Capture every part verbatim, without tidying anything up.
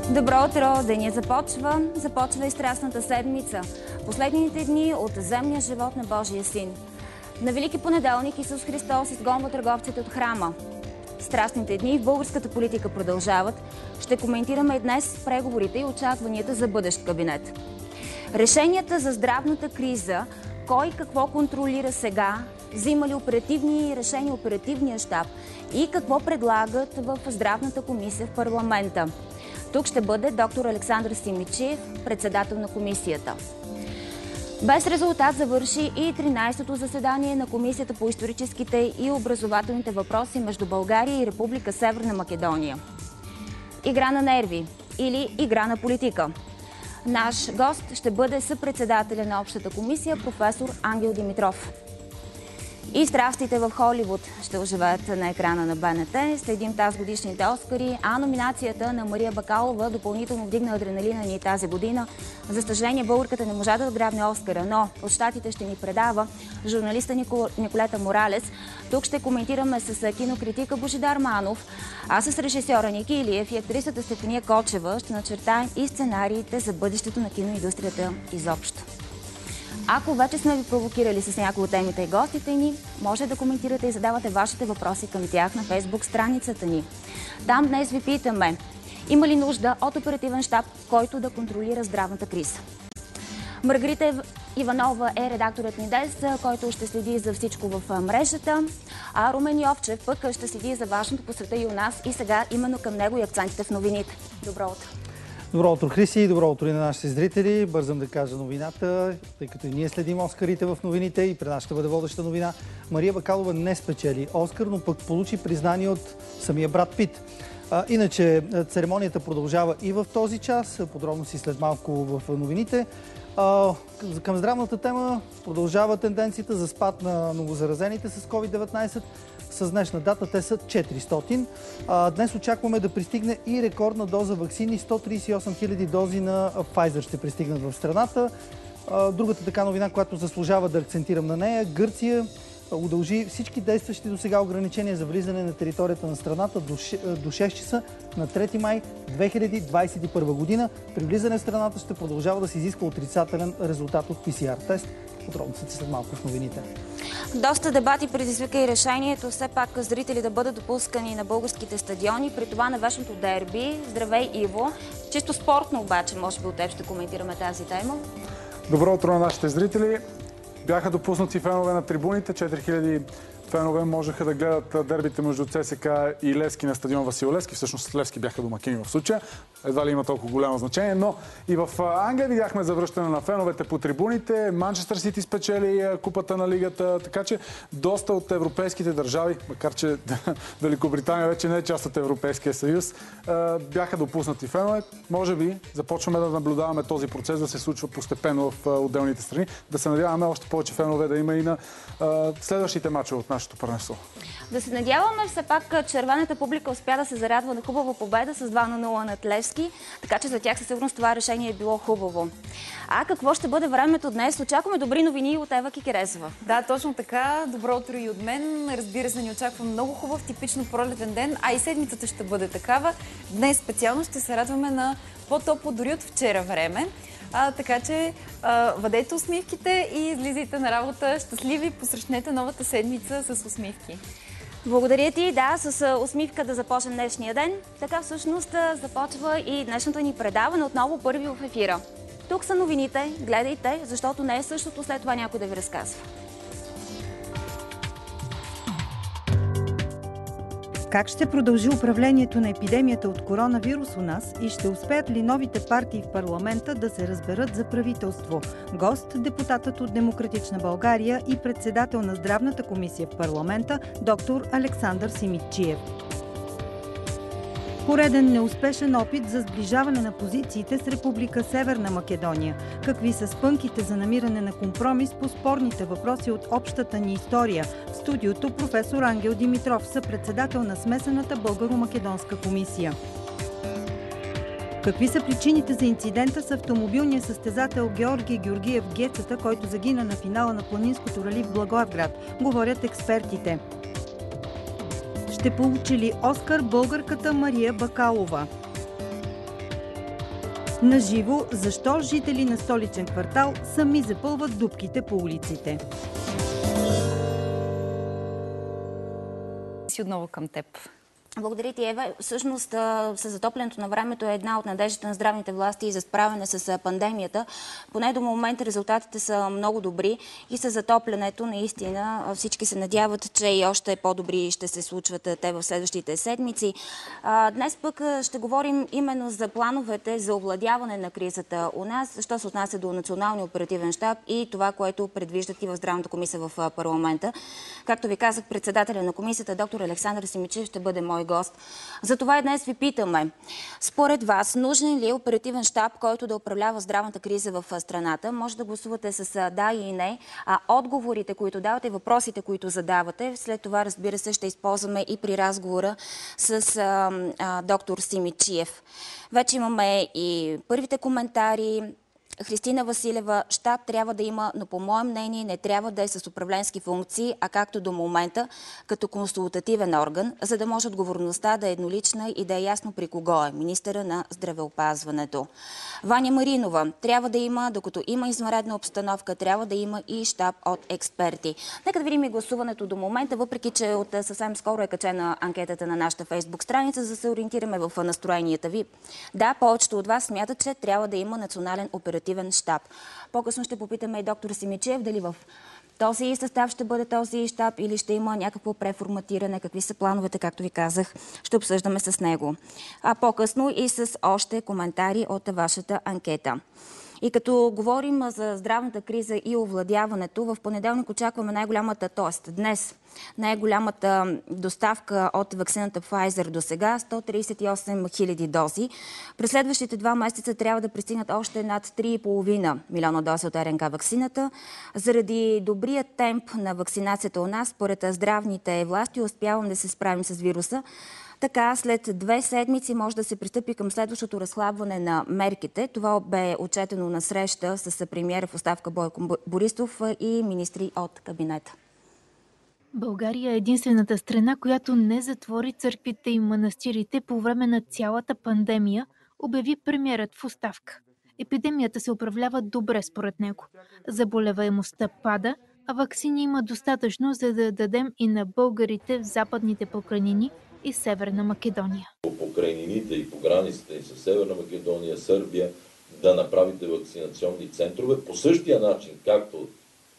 Добро утро! Денят започва. Започва и Страстната седмица. Последните дни от земния живот на Божия син. На Велики понеделник Исус Христос изгонва търговците от храма. Страстните дни в българската политика продължават. Ще коментираме и днес преговорите и очакванията за бъдещ кабинет. Решенията за здравната криза, кой какво контролира сега, взима ли оперативни решения оперативния щаб и какво предлагат в Здравната комисия в парламента. Тук ще бъде доктор Александър Симидчиев, председател на комисията. Без резултат завърши и тринайсетото заседание на Комисията по историческите и образователните въпроси между България и Република Северна Македония. Игра на нерви или игра на политика. Наш гост ще бъде съпредседателя на общата комисия, професор Ангел Димитров. И страстите в Холивуд ще оживеят на екрана на Б Н Т. Следим тази годишните Оскари, а номинацията на Мария Бакалова допълнително вдигна адреналина ни тази година. За съжаление, българката не можа да отграбне Оскара, но от щатите ще ни предава журналиста Николета Моралес. Тук ще коментираме с кинокритика Божидар Манов, а с режисьора Ники Илиев и актрисата Стефания Кочева ще начертаем и сценариите за бъдещето на киноиндустрията изобщо. Ако вече сме ви провокирали с някои от темите и гостите ни, може да коментирате и задавате вашите въпроси към тях на Фейсбук страницата ни. Там днес ви питаме: има ли нужда от оперативен щаб, който да контролира здравната криза? Маргарита Иванова е редакторът ни днес, който ще следи за всичко в мрежата, а Румен Йовчев пък ще следи за важното по света и у нас. И сега именно към него и акцентите в новините. Добро утро! Добро утро, Хриси, добро утро и на нашите зрители. Бързам да кажа новината, тъй като и ние следим Оскарите в новините и при нас ще бъде водеща новина. Мария Бакалова не спечели Оскар, но пък получи признание от самия Брад Пит. А, иначе церемонията продължава и в този час, подробности след малко в новините. А, към здравната тема продължава тенденцията за спад на новозаразените с ковид деветнайсет. С днешна дата те са четиристотин. А, днес очакваме да пристигне и рекордна доза ваксини. сто трийсет и осем хиляди дози на Pfizer ще пристигнат в страната. А, другата така новина, която заслужава да акцентирам на нея: Гърция удължи всички действащи до сега ограничения за влизане на територията на страната до шест часа на трети май две хиляди двайсет и първа година. При влизане в страната ще продължава да се изисква отрицателен резултат от Пи Си Ар тест. Подробностите след малко в новините. Доста дебати предизвика и решението все пак зрители да бъдат допускани на българските стадиони, при това на вечното дерби. Здравей, Иво! Чисто спортно обаче, може би от теб ще коментираме тази тема. Добро утро на нашите зрители! Бяха допуснати фенове на трибуните. четири хиляди фенове можеха да гледат дербите между Це Ес Ка и Левски на стадион Васил Левски. Всъщност Левски бяха домакини в случая. Едва ли има толкова голямо значение, но и в Англия видяхме завръщане на феновете по трибуните. Манчестър Сити спечели купата на лигата, така че доста от европейските държави, макар че Великобритания вече не е част от Европейския съюз, бяха допуснати фенове. Може би започваме да наблюдаваме този процес да се случва постепенно в отделните страни. Да се надяваме още повече фенове да има и на следващите мачове от нашето първенство. Да се надяваме все пак, червената публика успя да се зарадва на хубава победа с два на нула над Левски, така че за тях със сигурност това решение е било хубаво. А какво ще бъде времето днес? Очакваме добри новини от Ева Кикерезова. Да, точно така. Добро утро и от мен. Разбира се, ни очаква много хубав, типично пролетен ден, а и седмицата ще бъде такава. Днес специално ще се радваме на по-топло дори от вчера време. А, така че а, въдете усмивките и излизайте на работа щастливи, посрещнете новата седмица с усмивки. Благодаря ти. Да, с усмивка да започнем днешния ден. Така всъщност започва и днешното ни предаване, отново първи в ефира. Тук са новините, гледайте, защото не е същото след това някой да ви разказва. Как ще продължи управлението на епидемията от коронавирус у нас и ще успеят ли новите партии в парламента да се разберат за правителство? Гост – депутатът от Демократична България и председател на Здравната комисия в парламента доктор Александър Симидчиев. Пореден неуспешен опит за сближаване на позициите с Република Северна Македония. Какви са спънките за намиране на компромис по спорните въпроси от общата ни история? В студиото професор Ангел Димитров, съпредседател на смесената българо-македонска комисия. Какви са причините за инцидента с автомобилния състезател Георги Георгиев Гецата, който загина на финала на планинското рали в Благоевград? Говорят експертите. Ще получи ли Оскар българката Мария Бакалова? Наживо, защо жители на столичен квартал сами запълват дупките по улиците. Си отново към теб. Благодаря ти, Ева. Всъщност, с затоплянето на времето е една от надеждите на здравните власти за справяне с пандемията. Поне до момента резултатите са много добри и с затоплянето наистина всички се надяват, че и още по-добри ще се случват те в следващите седмици. Днес пък ще говорим именно за плановете за овладяване на кризата у нас, що се отнася до Националния оперативен щаб и това, което предвиждат и в Здравната комисия в парламента. Както ви казах, председателя на комисията, доктор Александър Симидчиев, ще бъде мой гост. Затова и днес ви питаме. Според вас, нужен ли е оперативен щаб, който да управлява здравната криза в страната? Може да гласувате с да и не, а отговорите, които давате, въпросите, които задавате, след това, разбира се, ще използваме и при разговора с а, а, доктор Симидчиев. Вече имаме и първите коментари. Христина Василева: щаб трябва да има, но по мое мнение не трябва да е с управленски функции, а както до момента, като консултативен орган, за да може отговорността да е еднолична и да е ясно при кого е министъра на здравеопазването. Ваня Маринова: трябва да има, докато има извънредна обстановка, трябва да има и щаб от експерти. Нека да видим и гласуването до момента, въпреки че от съвсем скоро е качена анкетата на нашата фейсбук страница, за да се ориентираме в настроенията ви. Да, повечето от вас смятат, че трябва да има национален оперативен щаб. По-късно ще попитаме и доктор Симидчиев дали в този състав ще бъде този щаб или ще има някакво преформатиране, какви са плановете, както ви казах, ще обсъждаме с него. А по-късно и с още коментари от вашата анкета. И като говорим за здравната криза и овладяването, в понеделник очакваме най-голямата, т.е. днес, най-голямата доставка от ваксината Pfizer до сега, сто тридесет и осем хиляди дози. През следващите два месеца трябва да пристигнат още над три и половина милиона дози от РНК ваксината. Заради добрия темп на вакцинацията у нас, според здравните власти, успяваме да се справим с вируса. Така, след две седмици може да се пристъпи към следващото разхлабване на мерките. Това бе отчетено на среща с премиера в оставка Бойко Борисов и министри от кабинета. България е единствената страна, която не затвори църквите и манастирите по време на цялата пандемия, обяви премиерът в оставка. Епидемията се управлява добре според него. Заболеваемостта пада, а ваксини има достатъчно, за да дадем и на българите в Западните покрайнини и Северна Македония. По покрайнините и по границите и с Северна Македония, Сърбия, да направите вакцинационни центрове по същия начин, както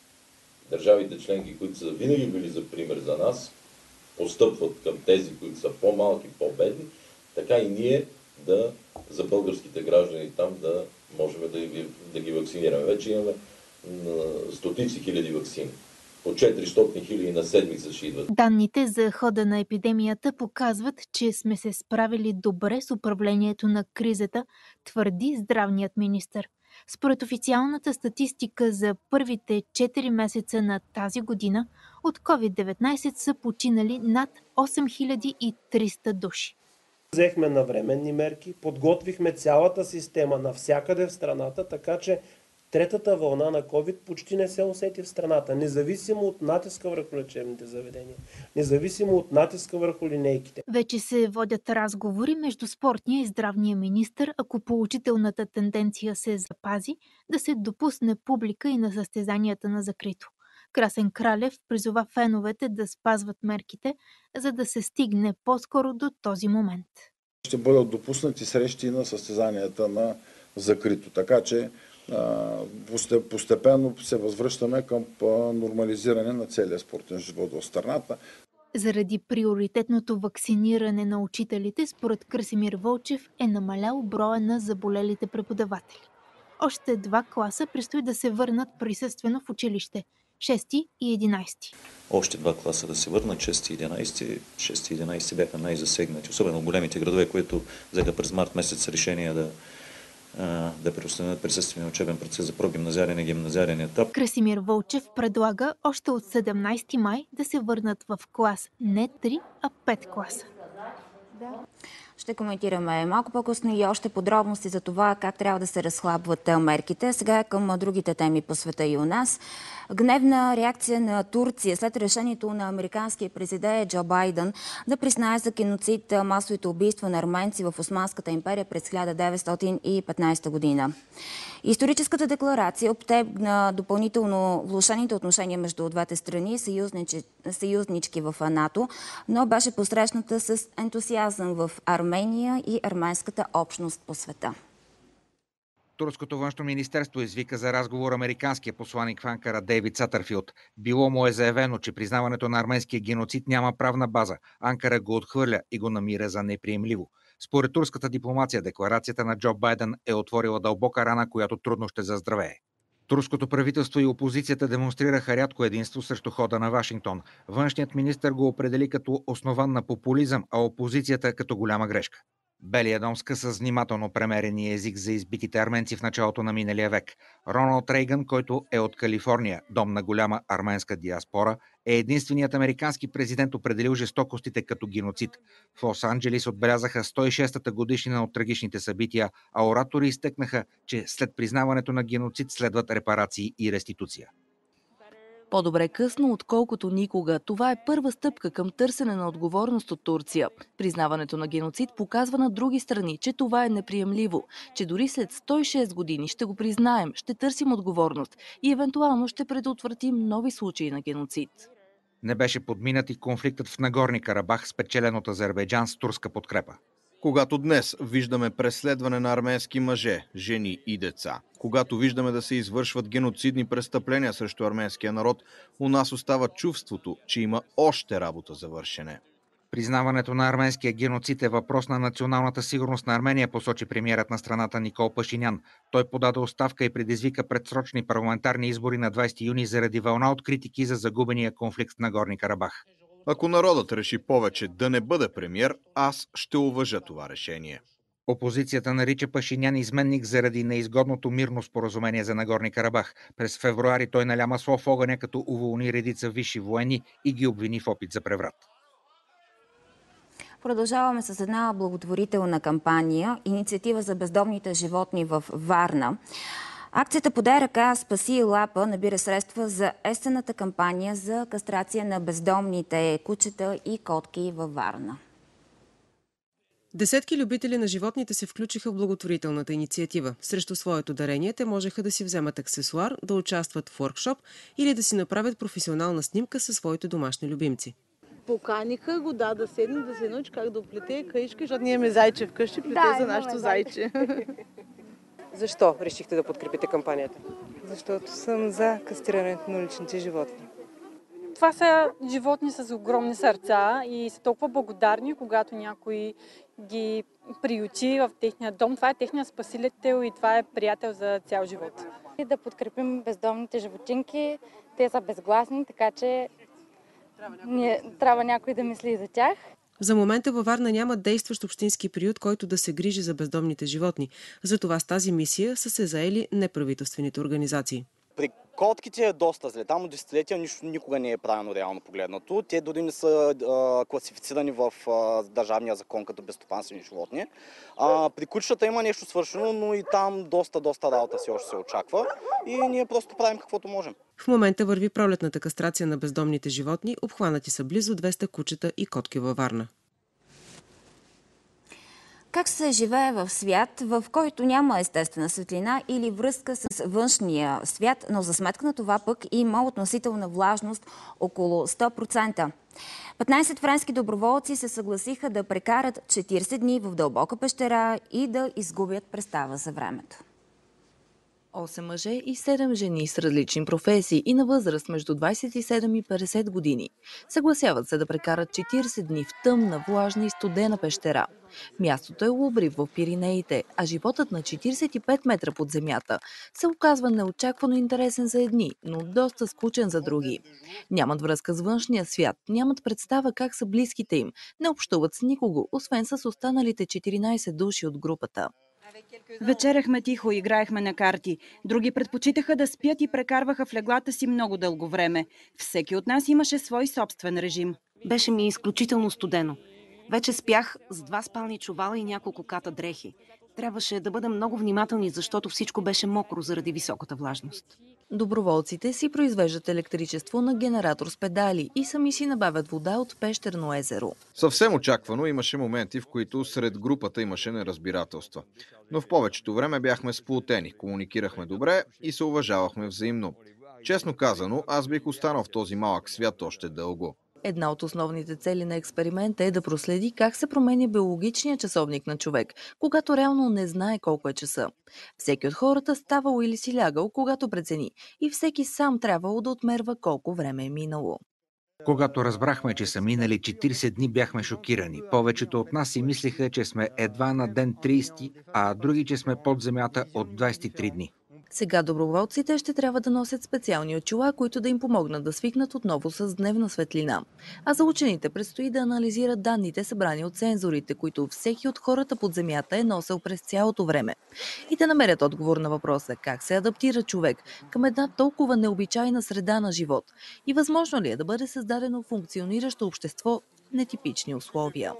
държавите членки, които са винаги били за пример за нас, постъпват към тези, които са по-малки, по-бедни, така и ние да, за българските граждани там, да можем да ги, да ги вакцинираме. Вече имаме стотици хиляди вакцини. По четиристотин хиляди на седмица ще идват. Данните за хода на епидемията показват, че сме се справили добре с управлението на кризата, твърди здравният министър. Според официалната статистика за първите четири месеца на тази година от ковид деветнайсет са починали над осем хиляди и триста души. Взехме навременни мерки, подготвихме цялата система навсякъде в страната, така че третата вълна на COVID почти не се усети в страната, независимо от натиска върху лечебните заведения, независимо от натиска върху линейките. Вече се водят разговори между спортния и здравния министър, ако положителната тенденция се запази, да се допусне публика и на състезанията на закрито. Красен Кралев призова феновете да спазват мерките, за да се стигне по-скоро до този момент. Ще бъдат допуснати срещи на състезанията на закрито, така че постепенно се възвръщаме към нормализиране на целия спортен живот в страната. Заради приоритетното вакциниране на учителите, според Красимир Вълчев, е намалял броя на заболелите преподаватели. Още два класа предстои да се върнат присъствено в училище – шести и единайсети. Още два класа да се върнат, шести и единайсети. шести и единайсети бяха най-засегнати, особено в големите градове, които взеха през март месец решение да да преустановят присъствие на учебен процес за прогимназиален и гимназиален етап. Красимир Вълчев предлага още от седемнайсети май да се върнат в клас не три, а пет класа. Ще коментираме малко по-късно и още подробности за това как трябва да се разхлабват мерките. Сега към другите теми по света и у нас. Гневна реакция на Турция след решението на американския президент Джо Байден да признае за геноцид масовите убийства на арменци в Османската империя през хиляда деветстотин и петнадесета година. Историческата декларация обтегна допълнително влошените отношения между двете страни, съюзничи, съюзнички в НАТО, но беше посрещната с ентусиазъм в Армения и арменската общност по света. Турското външно министерство извика за разговор американския посланик в Анкара Дейвид Сатърфилд. Било му е заявено, че признаването на арменския геноцид няма правна база. Анкара го отхвърля и го намира за неприемливо. Според турската дипломация, декларацията на Джо Байден е отворила дълбока рана, която трудно ще заздравее. Турското правителство и опозицията демонстрираха рядко единство срещу хода на Вашингтон. Външният министър го определи като основан на популизъм, а опозицията като голяма грешка. Белия дом скъса с внимателно премерения език за избитите арменци в началото на миналия век. Роналд Рейган, който е от Калифорния, дом на голяма арменска диаспора, е единственият американски президент, определил жестокостите като геноцид. В Лос-Анджелис отбелязаха сто и шестата годишнина от трагичните събития, а оратори изтъкнаха, че след признаването на геноцид следват репарации и реституция. По-добре късно, отколкото никога. Това е първа стъпка към търсене на отговорност от Турция. Признаването на геноцид показва на други страни, че това е неприемливо, че дори след сто и шест години ще го признаем, ще търсим отговорност и евентуално ще предотвратим нови случаи на геноцид. Не беше подминат и конфликтът в Нагорни Карабах, спечелен от Азербайджан с турска подкрепа. Когато днес виждаме преследване на арменски мъже, жени и деца, когато виждаме да се извършват геноцидни престъпления срещу арменския народ, у нас остава чувството, че има още работа за вършене. Признаването на арменския геноцид е въпрос на националната сигурност на Армения, посочи премиерът на страната Никол Пашинян. Той подаде оставка и предизвика предсрочни парламентарни избори на двадесети юни заради вълна от критики за загубения конфликт в Нагорни Карабах. Ако народът реши повече да не бъде премиер, аз ще уважа това решение. Опозицията нарича Пашинян изменник заради неизгодното мирно споразумение за Нагорни Карабах. През февруари той наля масло в огъня, като уволни редица висши военни и ги обвини в опит за преврат. Продължаваме с една благотворителна кампания – инициатива за бездомните животни в Варна. Акцията "Подай ръка, спаси лапа" набира средства за есенната кампания за кастрация на бездомните кучета и котки във Варна. Десетки любители на животните се включиха в благотворителната инициатива. Срещу своето дарение те можеха да си вземат аксесуар, да участват в workshop или да си направят професионална снимка със своите домашни любимци. Поканиха го, да, да седне, да се научи как да плете каишки, защото ние имаме зайче вкъщи, плете да, за нашето зайче. Защо решихте да подкрепите кампанията? Защото съм за кастрирането на уличните животни. Това са животни с огромни сърца и са толкова благодарни, когато някой ги приюти в техния дом. Това е техният спасител и това е приятел за цял живот. И да подкрепим бездомните животинки. Те са безгласни, така че ние, трябва някой да мисли за тях. За момента във Варна няма действащ общински приют, който да се грижи за бездомните животни. Затова с тази мисия са се заели неправителствените организации. При котките е доста зле. Там от десетилетия нищо никога не е правено реално погледнато. Те дори не са а, класифицирани в а, държавния закон като безстопанствени животни. А, при кучетата има нещо свършено, но и там доста, доста работа все още се очаква. И ние просто правим каквото можем. В момента върви пролетната кастрация на бездомните животни. Обхванати са близо двеста кучета и котки във Варна. Как се живее в свят, в който няма естествена светлина или връзка с външния свят, но за сметка на това пък има относителна влажност около сто процента? петнадесет френски доброволци се съгласиха да прекарат четиридесет дни в дълбока пещера и да изгубят представа за времето. осем мъже и седем жени с различни професии и на възраст между двадесет и седем и петдесет години. Съгласяват се да прекарат четиридесет дни в тъмна, влажна и студена пещера. Мястото е обрив в Пиринеите, а животът на четиридесет и пет метра под земята се оказва неочаквано интересен за едни, но доста скучен за други. Нямат връзка с външния свят, нямат представа как са близките им, не общуват с никого, освен с останалите четиринадесет души от групата. Вечеряхме тихо, играехме на карти. Други предпочитаха да спят и прекарваха в леглата си много дълго време. Всеки от нас имаше свой собствен режим. Беше ми изключително студено. Вече спях с два спални чувала и няколко ката дрехи. Трябваше да бъдем много внимателни, защото всичко беше мокро заради високата влажност. Доброволците си произвеждат електричество на генератор с педали и сами си набавят вода от пещерно езеро. Съвсем очаквано имаше моменти, в които сред групата имаше неразбирателства. Но в повечето време бяхме сплотени, комуникирахме добре и се уважавахме взаимно. Честно казано, аз бих останал в този малък свят още дълго. Една от основните цели на експеримента е да проследи как се променя биологичният часовник на човек, когато реално не знае колко е часа. Всеки от хората ставал или си лягал, когато прецени, и всеки сам трябвало да отмерва колко време е минало. Когато разбрахме, че са минали четирийсет дни, бяхме шокирани. Повечето от нас си мислиха, че сме едва на ден трийсети, а други, че сме под земята от двайсет и три дни. Сега доброволците ще трябва да носят специални очила, които да им помогнат да свикнат отново с дневна светлина. А за учените предстои да анализират данните, събрани от сензорите, които всеки от хората под земята е носил през цялото време. И да намерят отговор на въпроса как се адаптира човек към една толкова необичайна среда на живот и възможно ли е да бъде създадено функциониращо общество в нетипични условия.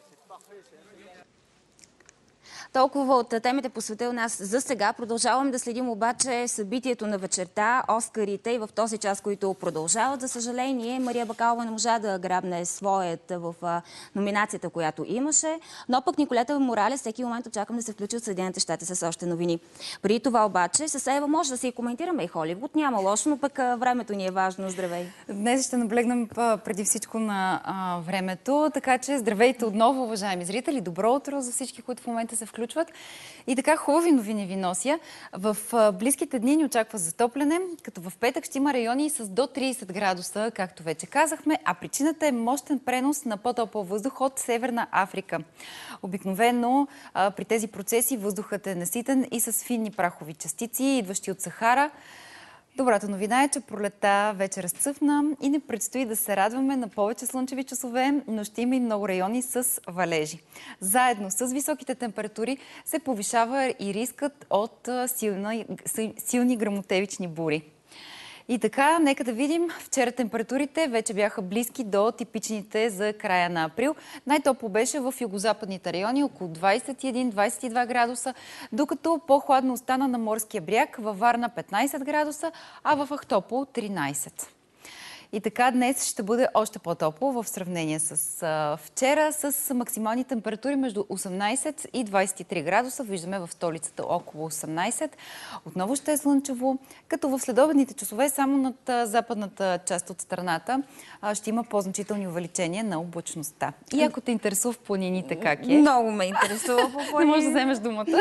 Толкова от темите по света у нас за сега. Продължаваме да следим обаче събитието на вечерта, Оскарите и в този час, които продължават. За съжаление, Мария Бакалова не можа да грабне своята в номинацията, която имаше, но пък Николета Моралес всеки момент очаквам да се включи от Съединените щати с още новини. Преди това обаче, с Ева може да се и коментираме и Холивуд. Няма лошо, но пък времето ни е важно. Здравей! Днес ще наблегнем преди всичко на а, времето, така че здравейте отново, уважаеми зрители. Добро утро за всички, които в момента се включват. И така хубави новини ви нося. В близките дни ни очаква затопляне, като в петък ще има райони с до трийсет градуса, както вече казахме, а причината е мощен пренос на по-топъл въздух от Северна Африка. Обикновено при тези процеси въздухът е наситен и с финни прахови частици, идващи от Сахара. Добрата новина е, че пролетта вече разцъфна и не предстои да се радваме на повече слънчеви часове, но ще има и много райони с валежи. Заедно с високите температури се повишава и рискът от силни, силни гръмотевични бури. И така, нека да видим. Вчера температурите вече бяха близки до типичните за края на април. Най-топло беше в югозападните райони, около двайсет и един до двайсет и два градуса, докато по-хладно остана на морския бряг, във Варна петнайсет градуса, а в Ахтопол тринайсет. И така днес ще бъде още по-топло в сравнение с а, вчера, с максимални температури между осемнайсет и двайсет и три градуса. Виждаме в столицата около осемнайсет. Отново ще е слънчево, като в следобедните часове само над а, западната част от страната а, ще има по-значителни увеличения на облачността. И ако те интересува в планините как е? Много ме интересува по планините. Не можеш да вземеш думата.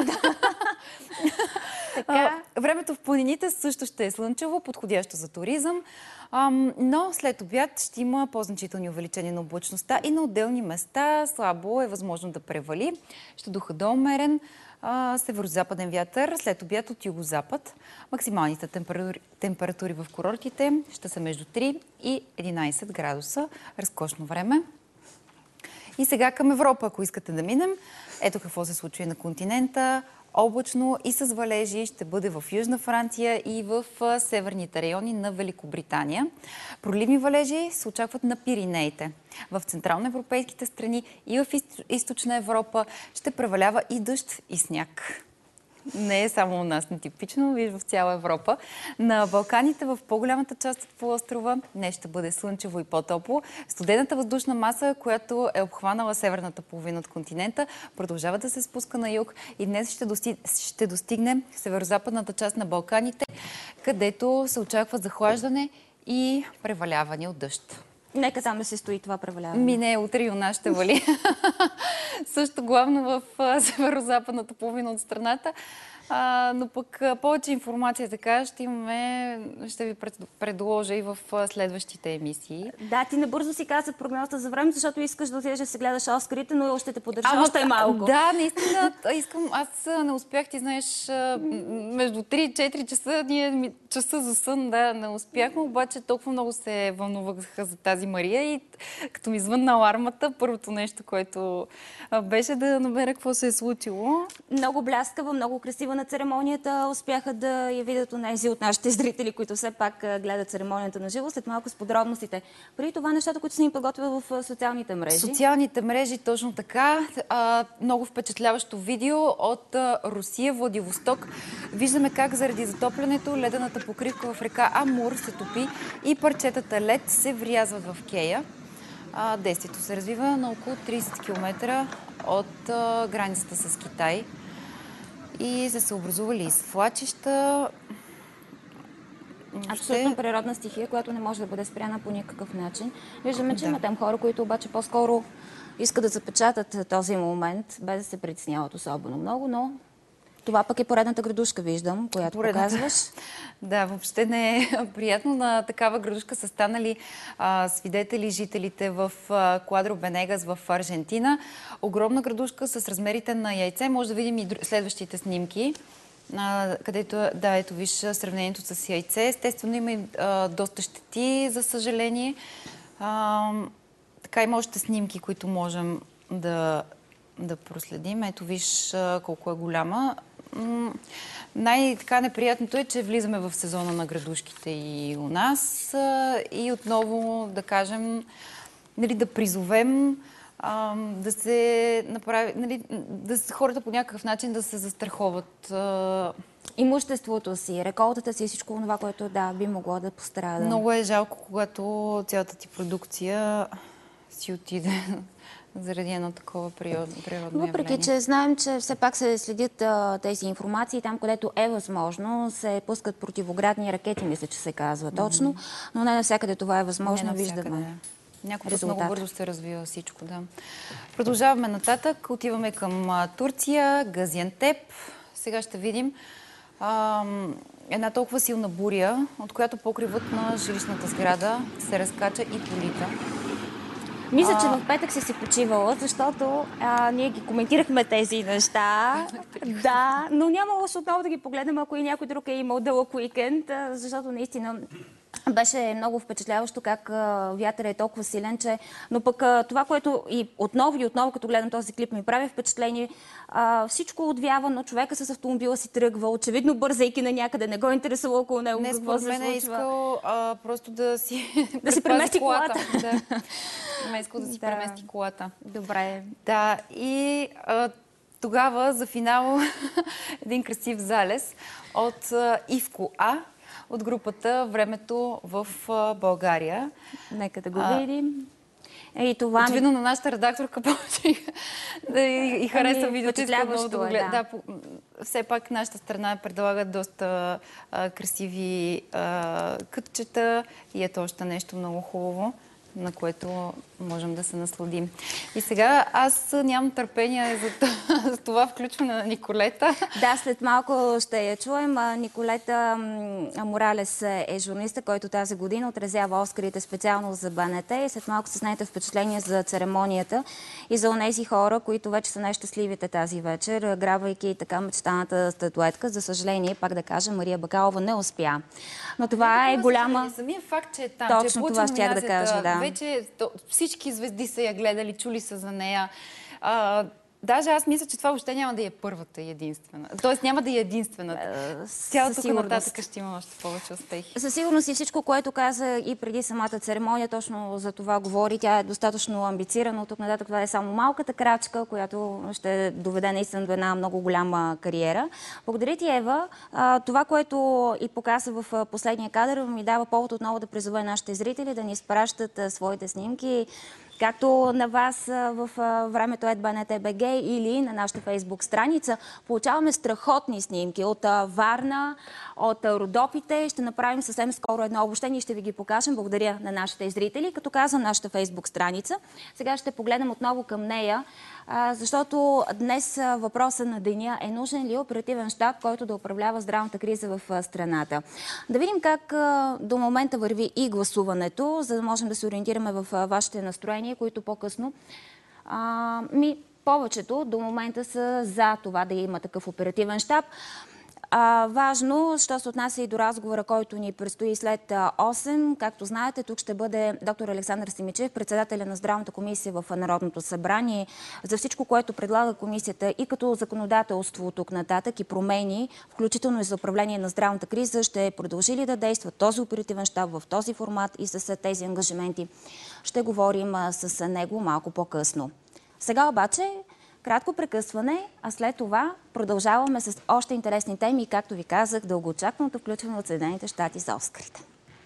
Така. Времето в планините също ще е слънчево, подходящо за туризъм, но след обяд ще има по-значителни увеличения на облачността и на отделни места слабо е възможно да превали. Ще духа до умерен северо-западен вятър, след обяд от югозапад. Максималните температури, температури в курортите ще са между три и единайсет градуса. Разкошно време. И сега към Европа, ако искате да минем. Ето какво се случва на континента. Облачно и с валежи ще бъде в Южна Франция и в северните райони на Великобритания. Проливни валежи се очакват на Пиринеите. В централноевропейските страни и в източна Европа ще превалява и дъжд и сняг. Не е само у нас нетипично, виж в цяла Европа. На Балканите, в по-голямата част от полуострова, днес ще бъде слънчево и по-топло. Студената въздушна маса, която е обхванала северната половина от континента, продължава да се спуска на юг и днес ще, достиг... ще достигне северо-западната част на Балканите, където се очаква захлаждане и преваляване от дъжд. Нека там да се стои това преваляване. Ми не, утре и у нас ще вали. Също главно в северо-западната половина от страната. А, но пък повече информация така ще имаме, ще ви предложа и в следващите емисии. Да, ти набързо си каза прогнозата за времето, защото искаш да отидеш да се гледаш Оскарите, но още те поддържа а, още е малко. Да, наистина, искам, аз не успях, ти знаеш, между три и четири часа, ние часа за сън, да, не успяхме, обаче толкова много се вълнувах за тази Мария и като ми звънна алармата, първото нещо, което беше да намеря какво се е случило. Много бляскава, много красива на церемонията успяха да я видят онези от нашите зрители, които все пак гледат церемонията на живо. След малко с подробностите. Преди това нещата, които са ни подготвили в социалните мрежи. Социалните мрежи, точно така. А, много впечатляващо видео от а, Русия, Владивосток. Виждаме как заради затоплянето ледената покривка в река Амур се топи и парчетата лед се врязват в кея. А, действието се развива на около трийсет километра от а, границата с Китай. И са се образували свлачища. Абсолютно природна стихия, която не може да бъде спряна по никакъв начин. Виждаме, че да. Има там хора, които обаче по-скоро искат да запечатат този момент, без да се притесняват особено много, но това пък е поредната градушка, виждам, която поредната. Показваш. Да, въобще не е приятно. На такава градушка са станали а, свидетели жителите в а, Куадро Бенегас в Аржентина. Огромна градушка с размерите на яйце. Може да видим и следващите снимки, а, където, да, ето виж сравнението с яйце. Естествено има и а, доста щети, за съжаление. А, така има още снимки, които можем да, да проследим. Ето виж а, колко е голяма. Най-така неприятното е, че влизаме в сезона на градушките и у нас и отново да кажем, нали, да призовем а, да се направи, нали, да се, хората по някакъв начин да се застраховат. А... Имуществото си, реколтата си и всичко това, което да, би могло да пострада. Много е жалко, когато цялата ти продукция си отиде заради едно такова природно явление. Въпреки, че знаем, че все пак се следят а, тези информации, там където е възможно, се пускат противоградни ракети, мисля, че се казва точно, mm-hmm. но не навсякъде това е възможно, виждаме. Някой път много бързо се развива всичко, да. Продължаваме нататък, отиваме към а, Турция, Газиантеп. Сега ще видим а, една толкова силна буря, от която покривът на жилищната сграда се разкача и полита. Мисля, че в петък си си почивала, защото а, ние ги коментирахме тези неща. Да, но няма лошо отново да ги погледнем, ако и някой друг е имал дълъг уикенд, защото наистина беше много впечатляващо как вятърът е толкова силен, че... Но пък това, което и отново и отново, като гледам този клип, ми прави впечатление, а, всичко отвява, но човека с автомобила си тръгва, очевидно бързайки на някъде, не го интересува около него не, какво се случва. Не, според мен е искал а, просто да си... да си премести колата. колата. Да. Ме е искал да си да. премести колата. Добре. Да, и а, тогава за финал един красив залез от а, Ивко А, от групата Времето в България. Нека да го а, видим. И това очевидно ми... на нашата редакторка повече да и, и хареса ами, видеото. Впечатляващо да го е, да. да. Все пак нашата страна предлага доста а, красиви а, кътчета и ето още нещо много хубаво, на което можем да се насладим. И сега аз нямам търпение за, за това включване на Николета. Да, след малко ще я чуем. Николета Моралес е журналиста, който тази година отразява Оскарите специално за БНТ и след малко се знаете впечатление за церемонията и за онези хора, които вече са най-щастливите тази вечер, грабвайки така мечтаната статуетка. За съжаление, пак да кажа, Мария Бакалова не успя. Но това е голяма... Самия факт, че е там, точно че е това щях да кажа, да. Вече всички звезди са я гледали, чули са за нея. А, даже аз мисля, че това въобще няма да е първата и единствена. Тоест няма да е единствената. Цялото тук нататък ще има още повече успехи. Със сигурност и всичко, което каза и преди самата церемония, точно за това говори. Тя е достатъчно амбицирана. Тук нататък това е само малката крачка, която ще доведе наистина до една много голяма кариера. Благодаря ти, Ева. Това, което и показа в последния кадър, ми дава повод отново да призова нашите зрители да ни изпращат своите снимки, както на вас в времето ет БНТ точка би джи или на нашата фейсбук страница. Получаваме страхотни снимки от Варна, от Родопите. Ще направим съвсем скоро едно обобщение и ще ви ги покажем. Благодаря на нашите зрители. Като казвам нашата фейсбук страница, сега ще погледнем отново към нея, защото днес въпросът на деня е: нужен ли оперативен щаб, който да управлява здравната криза в страната. Да видим как до момента върви и гласуването, за да можем да се ориентираме в вашите настроения, които по-късно ми повечето до момента са за това да има такъв оперативен щаб. А, важно, що се отнася и до разговора, който ни предстои след осем. Както знаете, тук ще бъде доктор Александър Симичев, председателя на Здравната комисия в Народното събрание. За всичко, което предлага комисията и като законодателство тук нататък и промени, включително и за управление на здравната криза, ще продължи ли да действа този оперативен щаб в този формат и с тези ангажименти. Ще говорим с него малко по-късно. Сега обаче кратко прекъсване, а след това продължаваме с още интересни теми и, както ви казах, дългоочакваното включване от Съединените щати за Оскарите.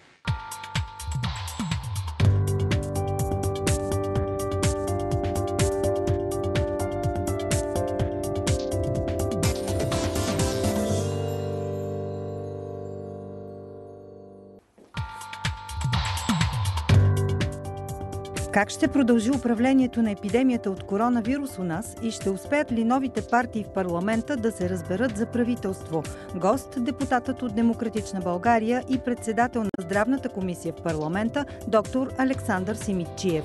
Как ще продължи управлението на епидемията от коронавирус у нас и ще успеят ли новите партии в парламента да се разберат за правителство? Гост, депутатът от Демократична България и председател на Здравната комисия в парламента, доктор Александър Симидчиев.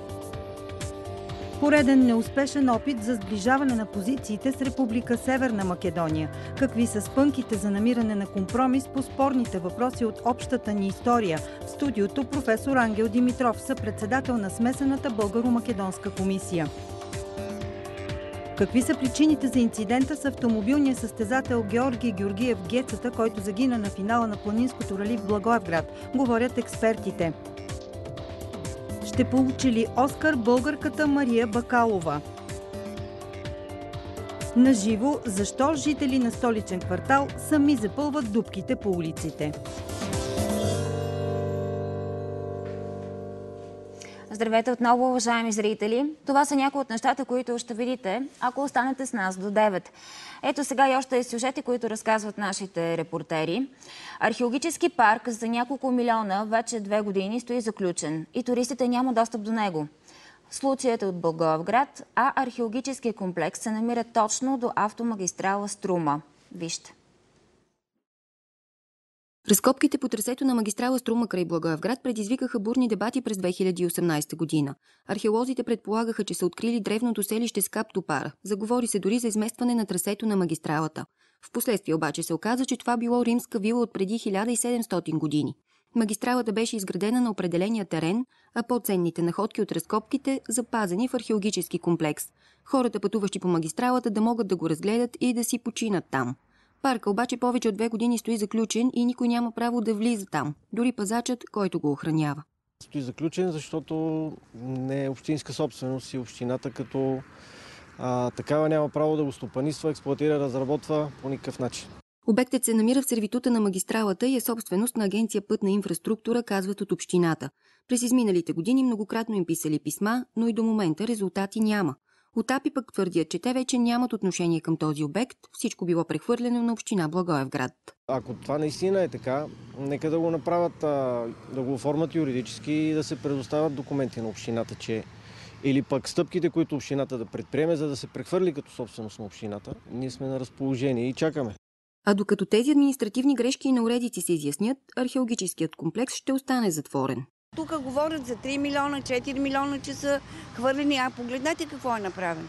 Пореден неуспешен опит за сближаване на позициите с Република Северна Македония. Какви са спънките за намиране на компромис по спорните въпроси от общата ни история? В студиото професор Ангел Димитров, съпредседател на смесената българо-македонска комисия. Какви са причините за инцидента с автомобилния състезател Георги Георгиев Гецата, който загина на финала на планинското рали в Благоевград? Говорят експертите. Ще получи ли Оскар българката Мария Бакалова? Наживо, защо жители на столичен квартал сами запълват дупките по улиците? Здравейте отново, уважаеми зрители! Това са някои от нещата, които ще видите, ако останете с нас до девет. Ето сега и още сюжети, които разказват нашите репортери. Археологически парк за няколко милиона вече две години стои заключен и туристите няма достъп до него. Случаят е от Благоевград, а археологическия комплекс се намира точно до автомагистрала Струма. Вижте. Разкопките по трасето на магистрала Струма край Благоевград предизвикаха бурни дебати през две хиляди и осемнадесета година. Археолозите предполагаха, че са открили древното селище Скап-Топар. Заговори се дори за изместване на трасето на магистралата. Впоследствие обаче се оказа, че това било римска вила от преди хиляда и седемстотин години. Магистралата беше изградена на определения терен, а по-ценните находки от разкопките запазени в археологически комплекс. Хората, пътуващи по магистралата, да могат да го разгледат и да си починат там. Парка обаче повече от две години стои заключен и никой няма право да влиза там, дори пазачът, който го охранява. Стои заключен, защото не е общинска собственост и общината като а, такава няма право да го стопанисва, експлоатира, разработва по никакъв начин. Обектът се намира в сервитута на магистралата и е собственост на Агенция Пътна инфраструктура, казват от общината. През изминалите години многократно им писали писма, но и до момента резултати няма. От АПИ пък твърдят, че те вече нямат отношение към този обект, всичко било прехвърлено на община Благоевград. Ако това наистина е така, нека да го направят, да го оформят юридически и да се предоставят документи на общината, че или пък стъпките, които общината да предприеме, за да се прехвърли като собственост на общината, ние сме на разположение и чакаме. А докато тези административни грешки и неуредици се изяснят, археологическият комплекс ще остане затворен. Тук говорят за три милиона, четири милиона, че са хвърлени, а погледнете какво е направено.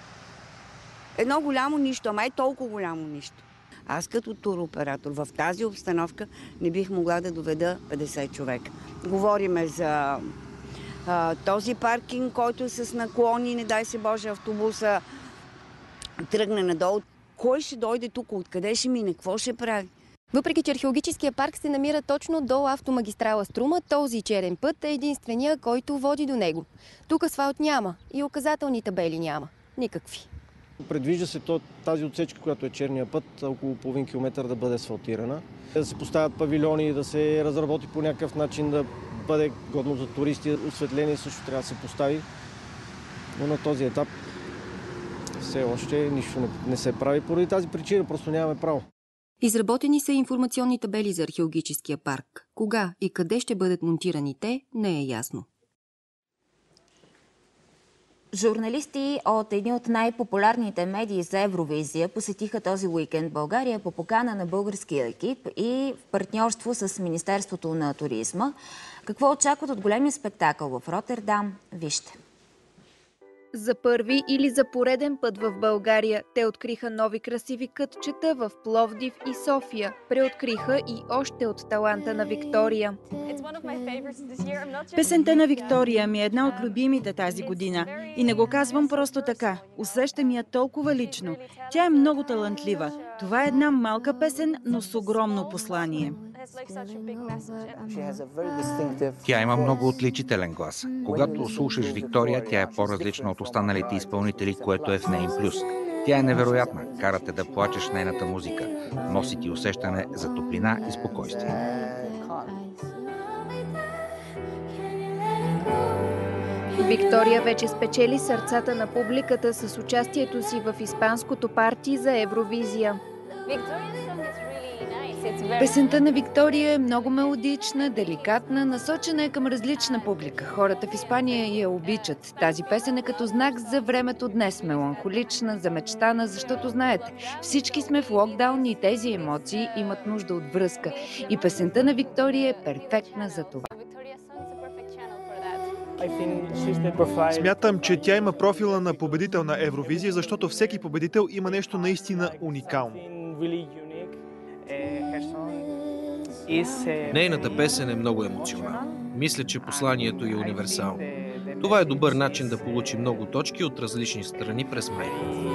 Едно голямо нищо, ама е толкова голямо нищо. Аз като туроператор в тази обстановка не бих могла да доведа петдесет човека. Говориме за а, този паркинг, който е с наклони, не дай се Боже, автобуса тръгне надолу. Кой ще дойде тук, откъде ще мине, какво ще прави? Въпреки че археологическия парк се намира точно до автомагистрала Струма, този черен път е единствения, който води до него. Тук асфалт няма и указателни табели няма. Никакви. Предвижда се тази отсечка, която е черния път, около половин километър да бъде асфалтирана. Да се поставят павилиони, да се разработи по някакъв начин, да бъде годно за туристи. Осветление също трябва да се постави. Но на този етап все още нищо не, не се прави. Поради тази причина просто нямаме право. Изработени са информационни табели за археологическия парк. Кога и къде ще бъдат монтирани те, не е ясно. Журналисти от едни от най-популярните медии за Евровизия посетиха този уикенд България по покана на българския екип и в партньорство с Министерството на туризма. Какво очакват от големия спектакъл в Ротердам? Вижте. За първи или за пореден път в България те откриха нови красиви кътчета в Пловдив и София. Преоткриха и още от таланта на Виктория. Песента на Виктория ми е една от любимите тази година. И не го казвам просто така. Усещам я толкова лично. Тя е много талантлива. Това е една малка песен, но с огромно послание. Тя има много отличителен глас. Когато слушаш Виктория, тя е по-различна от останалите изпълнители, което е в нейн плюс. Тя е невероятна, кара те да плачеш нейната музика, носи ти усещане за топлина и спокойствие. Виктория вече спечели сърцата на публиката с участието си в испанското парти за Евровизия. Песента на Виктория е много мелодична, деликатна, насочена е към различна публика. Хората в Испания я обичат. Тази песен е като знак за времето днес, меланхолична, замечтана, защото знаете, всички сме в локдаун и тези емоции имат нужда от връзка. И песента на Виктория е перфектна за това. Смятам, че тя има профила на победител на Евровизия, защото всеки победител има нещо наистина уникално. Нейната песен е много емоционална. Мисля, че посланието е универсално. Това е добър начин да получи много точки от различни страни през медии.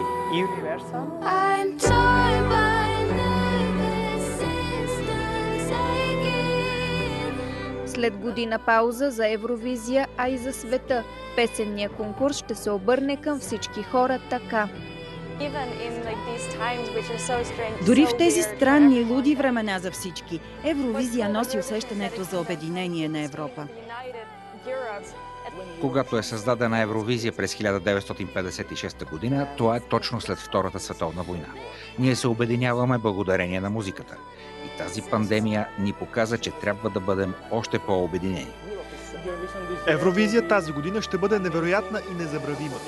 След година пауза за Евровизия, а и за света, песенният конкурс ще се обърне към всички хора така. Дори в тези странни и луди времена за всички, Евровизия носи усещането за обединение на Европа. Когато е създадена Евровизия през хиляда деветстотин петдесет и шеста година, това е точно след Втората световна война. Ние се обединяваме благодарение на музиката. И тази пандемия ни показа, че трябва да бъдем още по-обединени. Евровизия тази година ще бъде невероятна и незабравима.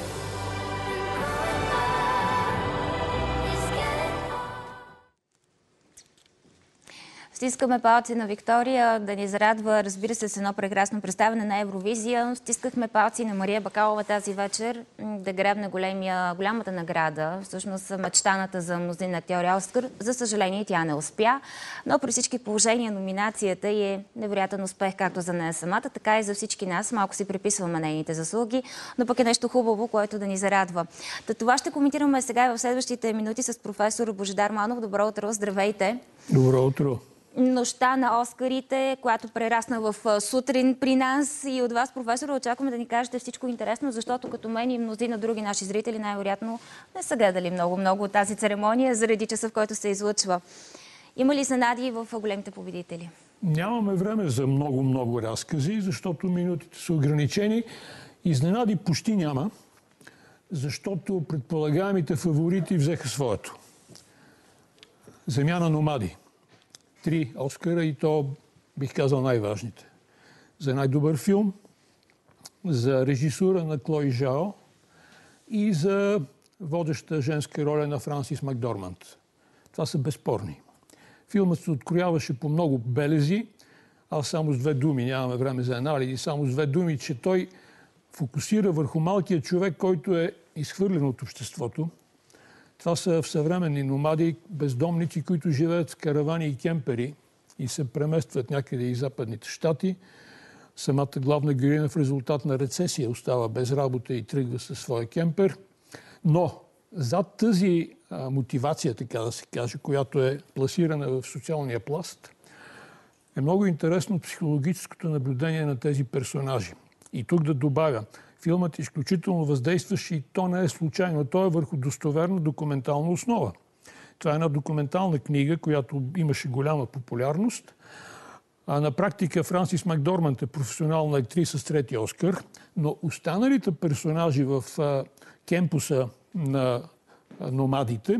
Стискаме палци на Виктория да ни зарадва, разбира се, с едно прекрасно представяне на Евровизия. Стискахме палци на Мария Бакалова тази вечер да гребне големия, голямата награда, всъщност мечтаната за мнозина актьори Оскар. За съжаление, тя не успя, но при всички положения номинацията е невероятен успех, както за нея самата, така и за всички нас. Малко си приписваме нейните заслуги, но пък е нещо хубаво, което да ни зарадва. Та това ще коментираме сега и в следващите минути с професор Божидар Манов. Добро утро, здравейте! Добро утро! Нощта на Оскарите, която прерасна в сутрин при нас, и от вас, професора, очакваме да ни кажете всичко интересно, защото като мен и мнозина други наши зрители най-вероятно не са гледали много-много от тази церемония заради часа, в който се излъчва. Има ли изненади в големите победители? Нямаме време за много-много разкази, защото минутите са ограничени. Изненади почти няма, защото предполагаемите фаворити взеха своето. Земя на номади. Три Оскара и то, бих казал, най-важните. За най-добър филм, за режисура на Клой Жао и за водеща женска роля на Франсис Макдорманд. Това са безспорни. Филмът се открояваше по много белези. Аз само с две думи, нямаме време за анализи, само с две думи, че той фокусира върху малкия човек, който е изхвърлен от обществото. Това са в съвременни номади, бездомници, които живеят в каравани и кемпери и се преместват някъде из западните щати. Самата главна героиня в резултат на рецесия остава без работа и тръгва със своя кемпер. Но зад тази а, мотивация, така да се каже, която е пласирана в социалния пласт, е много интересно психологическото наблюдение на тези персонажи. И тук да добавя, филмът е изключително въздействащ и то не е случайно. То е върху достоверна документална основа. Това е една документална книга, която имаше голяма популярност. А на практика Франсис Макдорманд е професионална актриса с трети Оскар, но останалите персонажи в а, кемпуса на а, номадите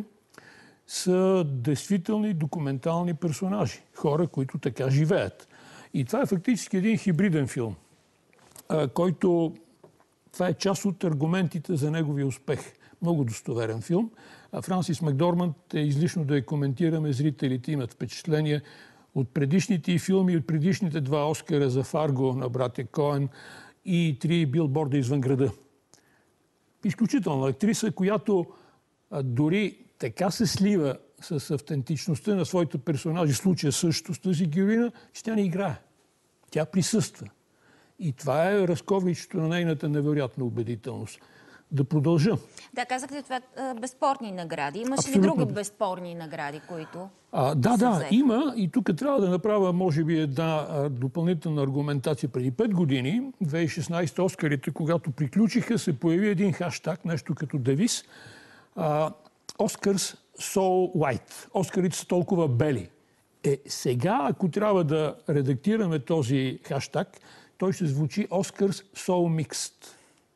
са действителни документални персонажи. Хора, които така живеят. И това е фактически един хибриден филм, а, който... Това е част от аргументите за неговия успех. Много достоверен филм. А Франсис Макдорманд е излишно да я коментираме. Зрителите имат впечатление от предишните филми, от предишните два Оскара за Фарго на братя Коен и три билборда извън града. изключителна актриса, която а, дори така се слива с автентичността на своите персонажи, в случая също с тази героиня, че тя не играе. Тя присъства. И това е разковничето на нейната невероятна убедителност. Да продължа. Да, казахте това безспорни награди. Имаше Абсолютно. ли други безспорни награди, които А, да, да, взеха? има. И тук трябва да направя, може би, една а, допълнителна аргументация. Преди пет години, две хиляди и шестнадесета, Оскарите, когато приключиха, се появи един хаштаг, нещо като девиз. А, Oscars so white. Оскарите са толкова бели. Е, сега, ако трябва да редактираме този хаштаг, той ще звучи Oscars so mixed.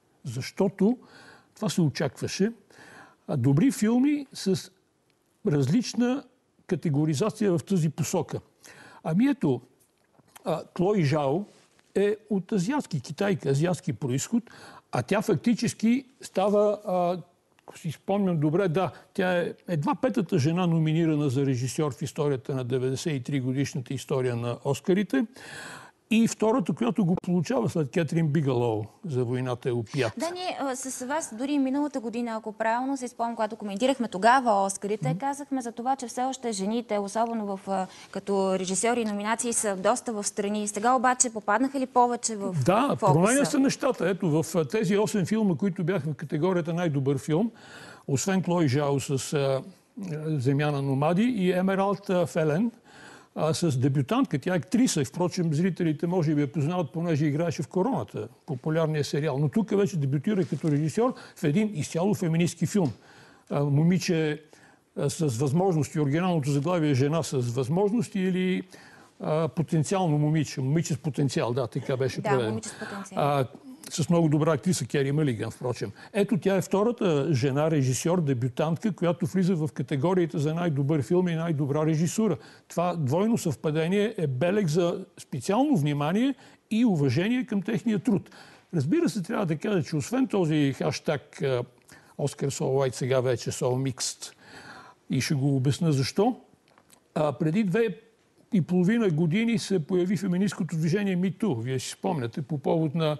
Защото това се очакваше. Добри филми с различна категоризация в тази посока. Ами ето, Клой Жао е от азиатски, китайка, азиатски происход, а тя фактически става, ако си спомням добре, да, тя е едва петата жена номинирана за режисьор в историята на деветдесет и три годишната история на Оскарите. И втората, която го получава след Кетрин Бигелоу за Войната е опият. Да, ние а, с вас дори миналата година, ако правилно се спомням, когато коментирахме тогава Оскарите, mm-hmm. казахме за това, че все още жените, особено в, а, като режисьори и номинации, са доста в страни. Сега обаче попаднаха ли повече в Да, фокуса? променя се нещата. Ето, в тези осем филма, които бяха в категорията най-добър филм, освен Клой Жао с а, Земя на номади и Емералд Фелен, А, с дебютантка. Тя е актриса и впрочем зрителите може би я познават, понеже играеше в Короната, популярния сериал. Но тук вече дебютира като режисьор в един изцяло феминистки филм. А, момиче а, с възможности, оригиналното заглавие е жена с възможности или а, потенциално момиче. Момиче с потенциал, да, така беше да, преведено. момиче с потенциал. А, с много добра актриса Кери Мълиган, впрочем. Ето, тя е втората жена, режисьор, дебютантка, която влиза в категориите за най-добър филм и най-добра режисура. Това двойно съвпадение е белег за специално внимание и уважение към техния труд. Разбира се, трябва да кажа, че освен този хаштаг Oscar so white, сега вече so mixed, и ще го обясня защо, а, преди две и половина години се появи феминисткото движение MeToo. Вие си спомняте, по повод на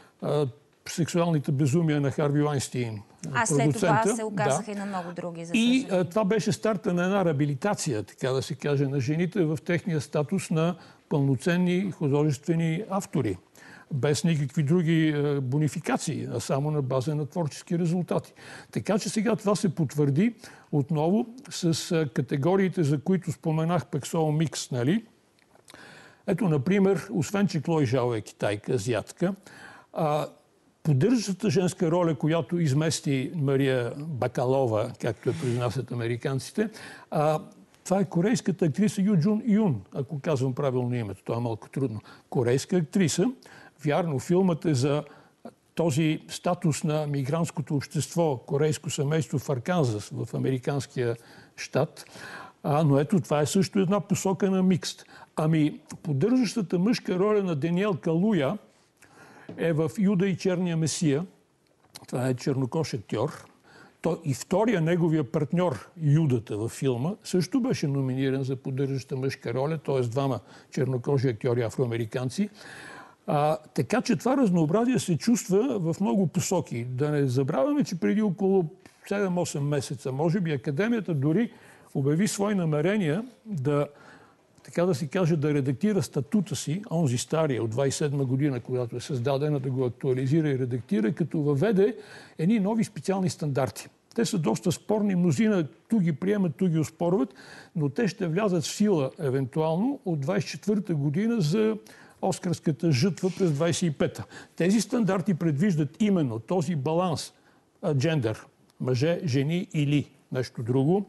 сексуалните безумия на Харви Лайнстейн. А след това се оказаха да. и на много други. За и а, това беше старта на една реабилитация, така да се каже, на жените в техния статус на пълноценни художествени автори. Без никакви други а, бонификации, а само на база на творчески резултати. Така че сега това се потвърди отново с а, категориите, за които споменах пък Soul Mix, нали? Ето, например, освен че Клой Жао е китайка, азиатка, а, поддържащата женска роля, която измести Мария Бакалова, както я произнасят американците, а, това е корейската актриса Ю Джун Юн, ако казвам правилно името. Това е малко трудно. Корейска актриса. Вярно, филмът е за този статус на мигрантското общество, корейско семейство в Арканзас, в американския щат. А, но ето, това е също една посока на микст. Ами, поддържащата мъжка роля на Даниел Калуя е в Юда и черния месия. Това е чернокош актьор. То и втория неговия партньор, Юдата във филма, също беше номиниран за поддържаща мъжка роля, т.е. двама чернокожи актьори афроамериканци. А, така че това разнообразие се чувства в много посоки. Да не забравяме, че преди около седем-осем месеца, може би Академията дори обяви свои намерения да, така да се каже, да редактира статута си, онзи стария от двадесет и седма година, когато е създадена, да го актуализира и редактира, като въведе едни нови специални стандарти. Те са доста спорни, мнозина ту ги приемат, ту ги оспорват, но те ще влязат в сила евентуално от двадесет и четвърта година за Оскарската жътва през двадесет и пета. Тези стандарти предвиждат именно този баланс, джендър, мъже, жени или нещо друго,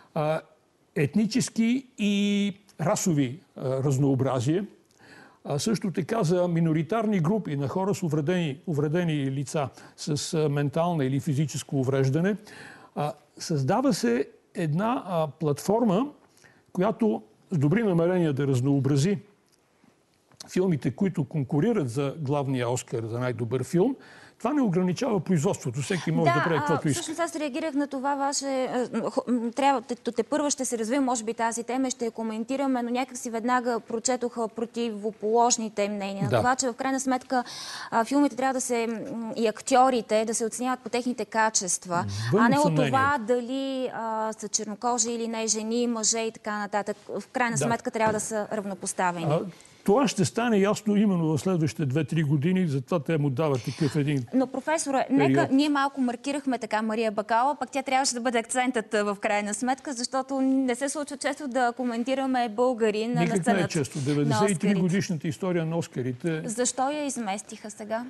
етнически и расови разнообразие, а също така за миноритарни групи на хора с увредени, увредени лица с ментална или физическо увреждане. Създава се една платформа, която с добри намерения да разнообрази филмите, които конкурират за главния Оскар за най-добър филм. това не ограничава производството. Всеки може да, да прави каквото иска. Всъщност аз реагирах на това ваше... Трябва, те първо ще се развие, може би, тази тема, ще я коментираме, но някак си веднага прочетоха противоположните мнения. Да. На това, че в крайна сметка филмите трябва да се... и актьорите да се оценяват по техните качества, Бъм а не от това дали а, са чернокожи или не, жени, мъже и така нататък. В крайна да. сметка трябва да са равнопоставени. А... Това ще стане ясно именно в следващите две-три години, затова те му дават такъв един... Но, професора, нека ние малко маркирахме така Мария Бакалова, пък тя трябваше да бъде акцентът в крайна сметка, защото не се случва често да коментираме българи на сцената. Никак не е често. деветдесет и три годишната история на Оскарите. Защо я изместиха сега?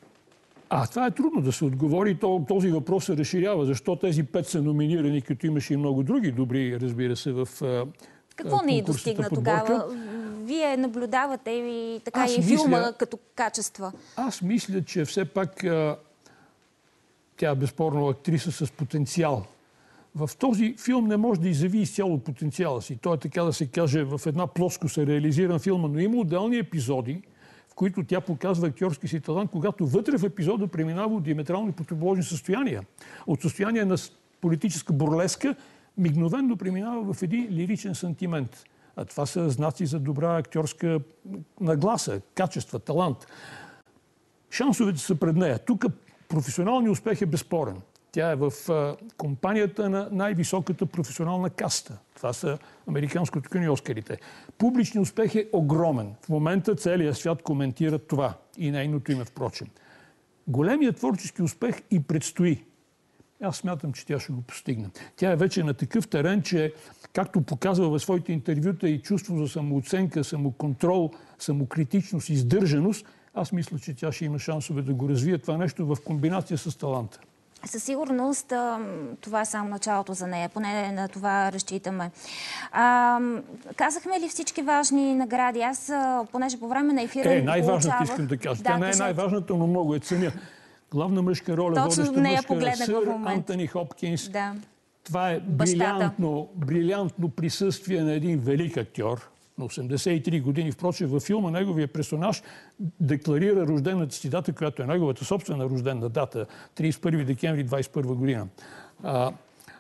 А, това е трудно да се отговори. Този въпрос се разширява. Защо тези пет са номинирани, като имаше и много други добри, разбира се, в Какво не й достигна тогава? Вие наблюдавате и така аз и мисля, филма като качества. Аз мисля, че все пак а, тя е безспорно актриса с потенциал. В този филм не може да изяви изцяло потенциала си. Той е, така да се каже, в една плоско се реализиран филма, но има отделни епизоди, в които тя показва актьорски си талант, когато вътре в епизода преминава от диаметрално противоположни състояния. От състояние на политическа бурлеска мигновено преминава в един лиричен сантимент. А това са знаци за добра актьорска нагласа, качества, талант. Шансовете са пред нея. Тук професионалният успех е безспорен. Тя е в а, компанията на най-високата професионална каста. Това са американското кино и Оскарите. Публичният успех е огромен. В момента целият свят коментира това и нейното име, впрочем. Големият творчески успех и предстои. Аз смятам, че тя ще го постигне. Тя е вече на такъв терен, че както показва в своите интервюта и чувство за самооценка, самоконтрол, самокритичност и издържаност, аз мисля, че тя ще има шансове да го развие това нещо в комбинация с таланта. Със сигурност това е само началото за нея, поне на това разчитаме. А, казахме ли всички важни награди? Аз, понеже по време на ефира... Е, най-важната получавах... искам да кажа. Да, тя не е най-важната, но много е ценя. Главна мъжка роля, точно водеща мъжка, сър Антони Хопкинс. Да. Това е брилянтно, брилянтно присъствие на един велик актьор на осемдесет и три години. Впрочем, във филма неговия персонаж декларира рождената си дата, която е неговата собствена рождена дата, тридесет и първи декември двадесет и първа година. А,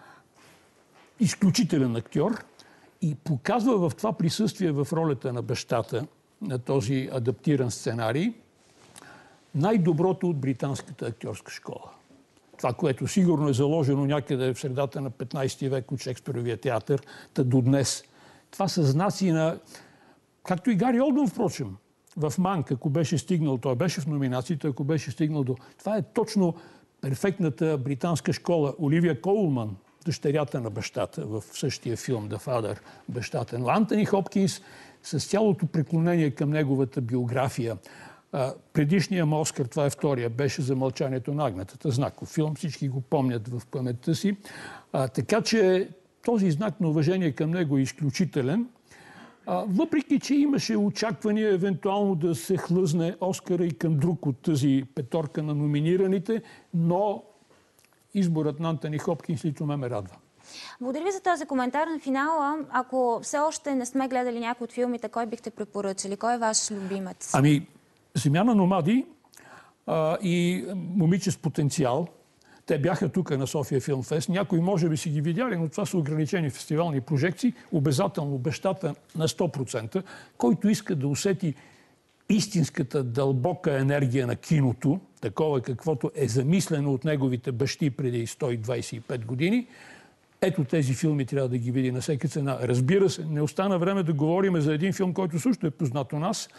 изключителен актьор и показва в това присъствие в ролята на бащата на този адаптиран сценарий най-доброто от британската актьорска школа. Това, което сигурно е заложено някъде в средата на петнадесети век от Шекспировия театър, та до днес. Това са знаци на... Както и Гари Олдман, впрочем, в Манк, ако беше стигнал, той беше в номинациите, ако беше стигнал до... Това е точно перфектната британска школа. Оливия Коулман, дъщерята на бащата в същия филм The Father, бащата. Но Антони Хопкинс с цялото преклонение към неговата биография. Предишния му Оскар, това е втория, беше за Мълчанието на агнетата. Знаков филм, всички го помнят в паметта си. А, така че този знак на уважение към него е изключителен. А, въпреки, че имаше очаквания евентуално да се хлъзне Оскара и към друг от тази петорка на номинираните, но изборът на Антони Хопкинс лично ме ме радва. Благодаря ви за този коментар. На финала, ако все още не сме гледали някои от филмите, кой бихте препоръчали? Кой е ваш любимец? Ами, Земя на номади а, и Момиче с потенциал. Те бяха тук на София Филмфест. Някои може би си ги видяли, но това са ограничени фестивални прожекции. Обязателно бащата на сто процента, който иска да усети истинската дълбока енергия на киното, такова каквото е замислено от неговите бащи преди сто двадесет и пет години. Ето тези филми трябва да ги види на всяка цена. Разбира се, не остана време да говорим за един филм, който също е познат у нас,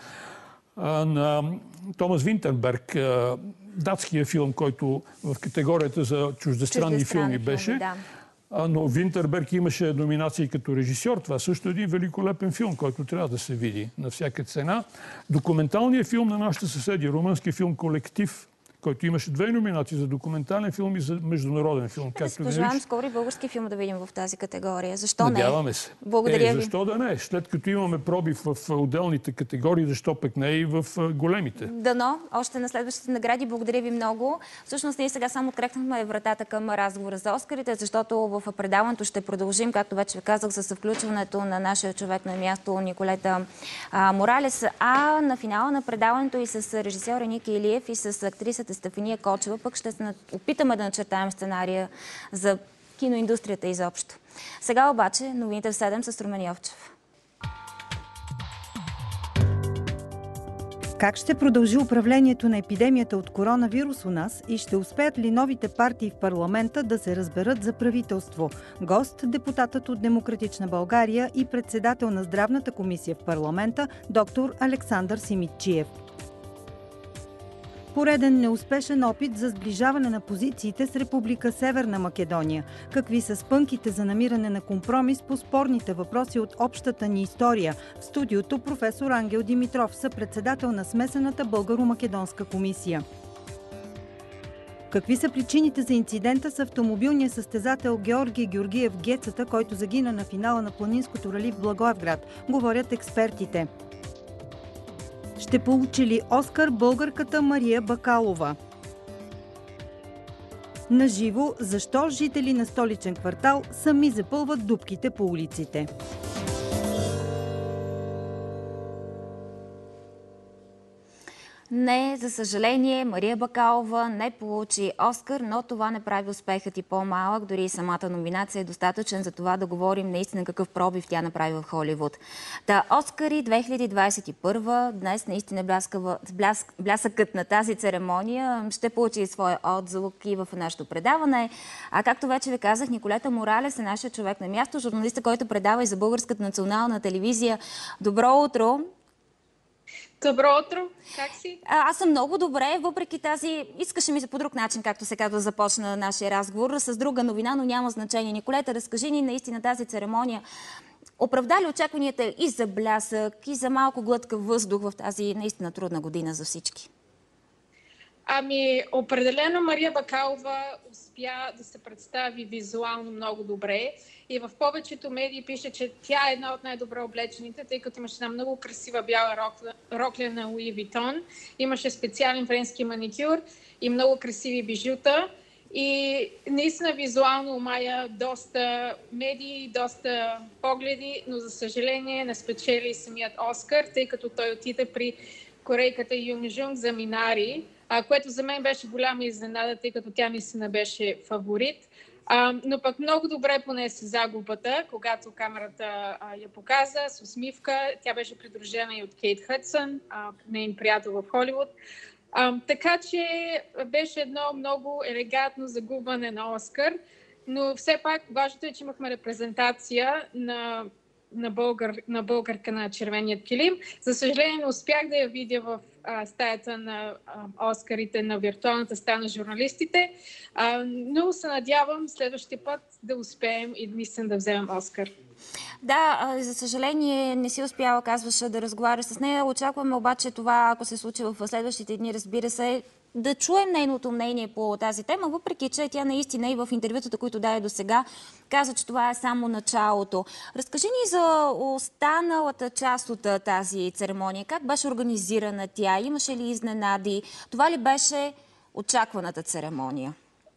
на Томас Винтерберг, датския филм, който в категорията за чуждестранни филми беше. Да. Но Винтерберг имаше номинации като режисьор. Това също е един великолепен филм, който трябва да се види на всяка цена. Документалният филм на нашите съседи, румънски филм "Колектив", който имаше две номинации за документален филм и за международен филм. Да се пожелаем скоро и български филм да видим в тази категория. Защо не? Надяваме се. Благодаря е, ви. Защо да не? След като имаме пробив в отделните категории, защо пък не и в големите? Дано. Още на следващите награди. Благодаря ви много. Всъщност ние сега само открехнахме вратата към разговора за Оскарите, защото в предаването ще продължим, както вече ви казах, с включването на нашия човек на място Николета а, Моралес, а на финала на предаването и с режисьора Ники Илиев и с актрисата певицата Стефания Кочева, пък ще се опитаме да начертаем сценария за киноиндустрията изобщо. Сега обаче новините в седем с Румен Йовчев. Как ще продължи управлението на епидемията от коронавирус у нас и ще успеят ли новите партии в парламента да се разберат за правителство? Гост, депутатът от Демократична България и председател на Здравната комисия в парламента, доктор Александър Симидчиев. Пореден неуспешен опит за сближаване на позициите с Република Северна Македония. Какви са спънките за намиране на компромис по спорните въпроси от общата ни история? В студиото професор Ангел Димитров, съпредседател на смесената българо-македонска комисия. Какви са причините за инцидента с автомобилния състезател Георги Георгиев Гецата, който загина на финала на планинското рали в Благоевград? Говорят експертите. Ще получи ли Оскар българката Мария Бакалова? Наживо, защо жители на столичен квартал сами запълват дупките по улиците? Не, за съжаление, Мария Бакалова не получи Оскар, но това не прави успехът и по-малък. Дори и самата номинация е достатъчен за това да говорим наистина какъв пробив тя направи в Холивуд. Та Оскари две хиляди двадесет и първа, днес наистина бляскава, бляск, блясъкът на тази церемония ще получи своя отзвук и в нашето предаване. А както вече ви казах, Николета Моралес е нашия човек на място, журналиста, който предава и за Българската национална телевизия. Добро утро! Добро утро, как си? А, аз съм много добре, въпреки тази, искаше ми се по друг начин, както се казва, започна нашия разговор, с друга новина, но няма значение. Николета, разкажи ни наистина тази церемония. Оправда ли очакванията и за блясък, и за малко глътка въздух в тази наистина трудна година за всички? Ами, определено Мария Бакалова успя да се представи визуално много добре и в повечето медии пише, че тя е една от най-добре облечените, тъй като имаше една много красива бяла рокля на Луи Витон, имаше специален френски маникюр и много красиви бижута и наистина визуално умая доста медии, доста погледи, но за съжаление не спечели самият Оскар, тъй като той отиде при корейката Юнг Жунг за Минари, което за мен беше голяма изненада, тъй като тя наистина беше фаворит. А, но пък много добре понесе загубата, когато камерата а, я показа с усмивка. Тя беше придружена и от Кейт Хъдсън, нейн приятел в Холивуд. А, така че беше едно много елегантно загубване на Оскар, но все пак важното е, че имахме репрезентация на На, българ, на българка на червеният килим. За съжаление не успях да я видя в а, стаята на а, Оскарите, на виртуалната стая на журналистите, а, но се надявам следващия път да успеем и наистина да вземем Оскар. Да, за съжаление не си успяла, казваше, да разговаря с нея. Очакваме обаче това, ако се случи в следващите дни, разбира се, да чуем нейното мнение по тази тема, въпреки че тя наистина и в интервютата, които даде до сега, каза, че това е само началото. Разкажи ни за останалата част от тази церемония. Как беше организирана тя? Имаше ли изненади? Това ли беше очакваната церемония?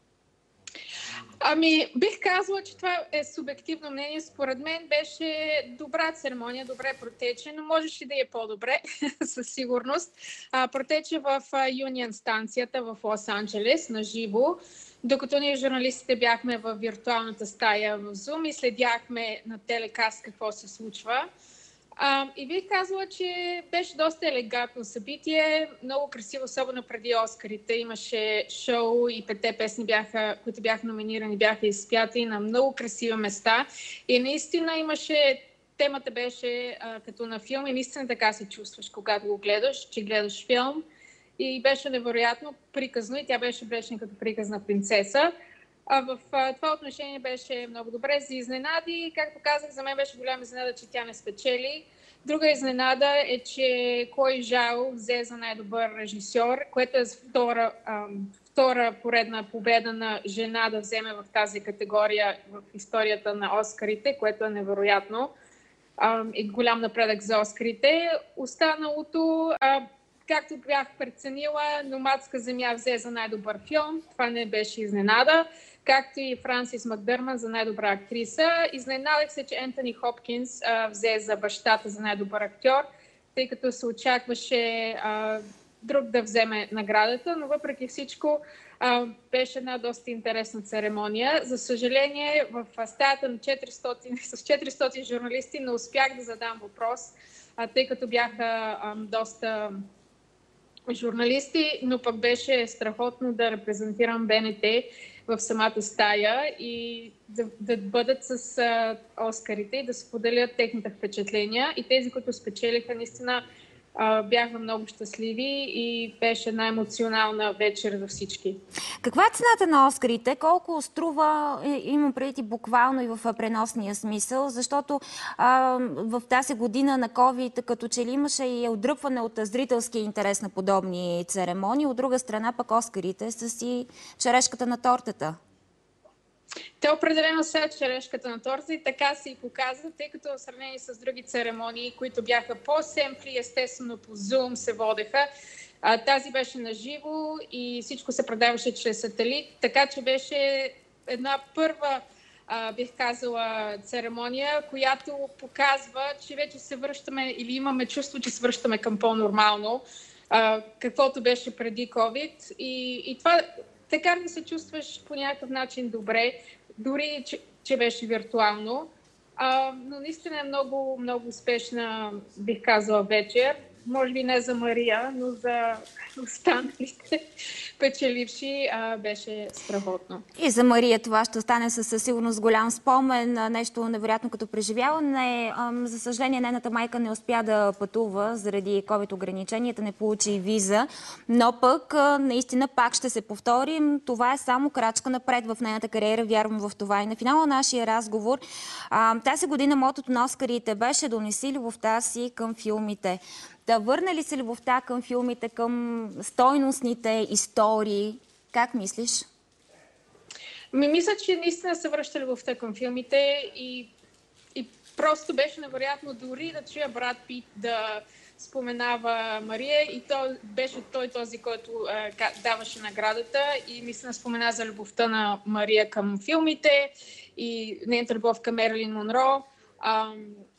Ами, бих казала, че това е субективно мнение. Според мен беше добра церемония, добре протече, но можеше да е по-добре, със сигурност. А, протече в Юнион станцията в Лос-Анджелес на живо, докато ние журналистите бяхме в виртуалната стая в Zoom и следяхме на телекаст какво се случва. А, и бих казала, че беше доста елегантно събитие, много красиво, особено преди Оскарите. Имаше шоу и петте песни, бяха, които бяха номинирани, бяха изпяти на много красиви места. И наистина имаше, темата беше а, като на филм и наистина така се чувстваш, когато го гледаш, че гледаш филм. И беше невероятно приказно и тя беше облечена като приказна принцеса. А в а, това отношение беше много добре. За изненади, както казах, за мен беше голяма изненада, че тя не спечели. Друга изненада е, че Кой Жао взе за най-добър режисьор, което е втора, а, втора поредна победа на жена да вземе в тази категория в историята на Оскарите, което е невероятно а, и голям напредък за Оскарите. Останалото, а, както бях преценила, Номадска земя взе за най-добър филм. Това не беше изненада. Както и Франсис Макдърман за най-добра актриса. Изненадах се, че Ентони Хопкинс а, взе за бащата за най-добър актьор, тъй като се очакваше а, друг да вземе наградата, но въпреки всичко а, беше една доста интересна церемония. За съжаление, в стаята на четиристотин, с четиристотин журналисти не успях да задам въпрос, а, тъй като бяха а, доста журналисти, но пък беше страхотно да репрезентирам БНТ в самата стая и да, да бъдат с а, Оскарите и да споделят техните впечатления. И тези, които спечелиха, наистина а, бяха много щастливи и беше една емоционална вечер за всички. Каква е цената на Оскарите? Колко струва, имам преди буквално и в преносния смисъл, защото а, в тази година на COVID като че ли имаше и отдръпване от зрителския интерес на подобни церемонии, от друга страна пък Оскарите са си черешката на тортата. Те определено са черешката на торта и така се и показва, тъй като в сравнение с други церемонии, които бяха по-семпли, естествено по Zoom се водеха, тази беше на живо и всичко се предаваше чрез сателит, така че беше една първа, бих казала, церемония, която показва, че вече се връщаме или имаме чувство, че се връщаме към по-нормално, каквото беше преди COVID. И, и това така да се чувстваш по някакъв начин добре, дори че, че беше виртуално. А, но наистина е много, много успешна, бих казала, вечер. Може би не за Мария, но за останалите печеливши а, беше страхотно. И за Мария това ще остане със сигурност голям спомен, нещо невероятно като преживяване. За съжаление, нейната майка не успя да пътува заради COVID ограниченията, не получи виза, но пък наистина пак ще се повторим. Това е само крачка напред в нейната кариера, вярвам в това. И на финала на нашия разговор, тази година мотото на Оскарите беше "Донеси любовта си към филмите". Да върне ли се любовта към филмите, към стойностните истории? Как мислиш? Ми, мисля, че наистина се връща любовта към филмите и, и просто беше невероятно дори да чуя Брад Пит да споменава Мария и то беше той този, който е, даваше наградата и наистина спомена за любовта на Мария към филмите и нейната любов към Мерлин Монро. А,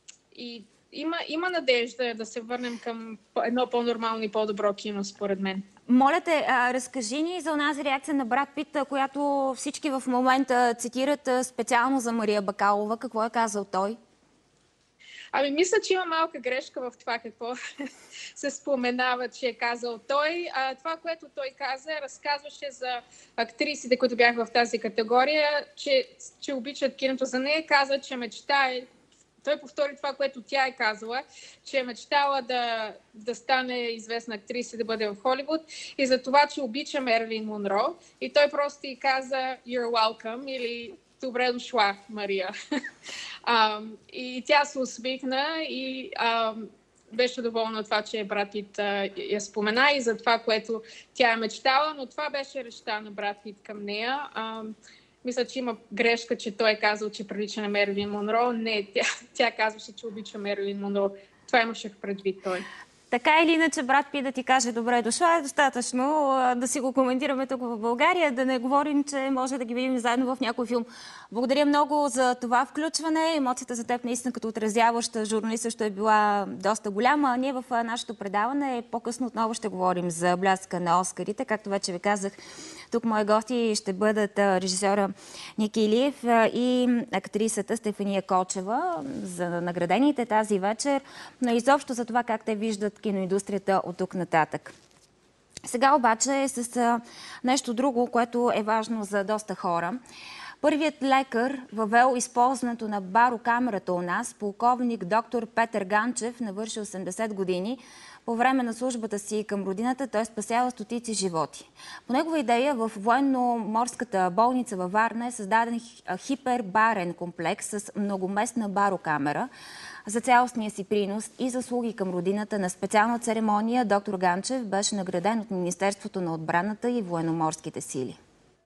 и Има, има надежда да се върнем към едно по-нормално и по-добро кино, според мен. Моля те, разкажи ни за онази реакция на Брад Пит, която всички в момента цитират специално за Мария Бакалова. Какво е казал той? Ами, мисля, че има малка грешка в това какво се споменава, че е казал той. А, това, което той каза, разказваше за актрисите, които бяха в тази категория, че, че обичат киното за нея. Каза, че мечтае. Той повтори това, което тя е казала, че е мечтала да, да стане известна актриса, да бъде в Холивуд и за това, че обича Мерлин Монро. И той просто й каза "You're welcome" или "Добре дошла, Мария". um, и тя се усмихна и um, беше доволна от това, че Брад Пит я спомена и за това, което тя е мечтала, но това беше речта на Брад Пит към нея. Um, Мисля, че има грешка, че той е казал, че прилича на Мерлин Монро. Не, тя, тя казваше, че обича Мерлин Монро. Това имаше в предвид той. Така или иначе, Брад Пит да ти каже "добре дошла" е достатъчно да си го коментираме тук в България, да не говорим, че може да ги видим заедно в някой филм. Благодаря много за това включване. Емоцията за теб наистина като отразяваща журналист също е била доста голяма. Ние в нашето предаване по-късно отново ще говорим за бляска на Оскарите. Както вече ви казах, тук мои гости ще бъдат режисьора Ники Илиев и актрисата Стефания Кочева за наградените тази вечер, но изобщо за това как те виждат киноиндустрията от тук нататък. Сега обаче е с нещо друго, което е важно за доста хора. Първият лекар въвел използването на барокамерата у нас, полковник доктор Петър Ганчев, навърши осемдесет години. По време на службата си към родината той спасява стотици животи. По негова идея в военно-морската болница във Варна е създаден хипербарен комплекс с многоместна барокамера. За цялостния си принос и заслуги към родината на специална церемония доктор Ганчев беше награден от Министерството на отбраната и военноморските сили.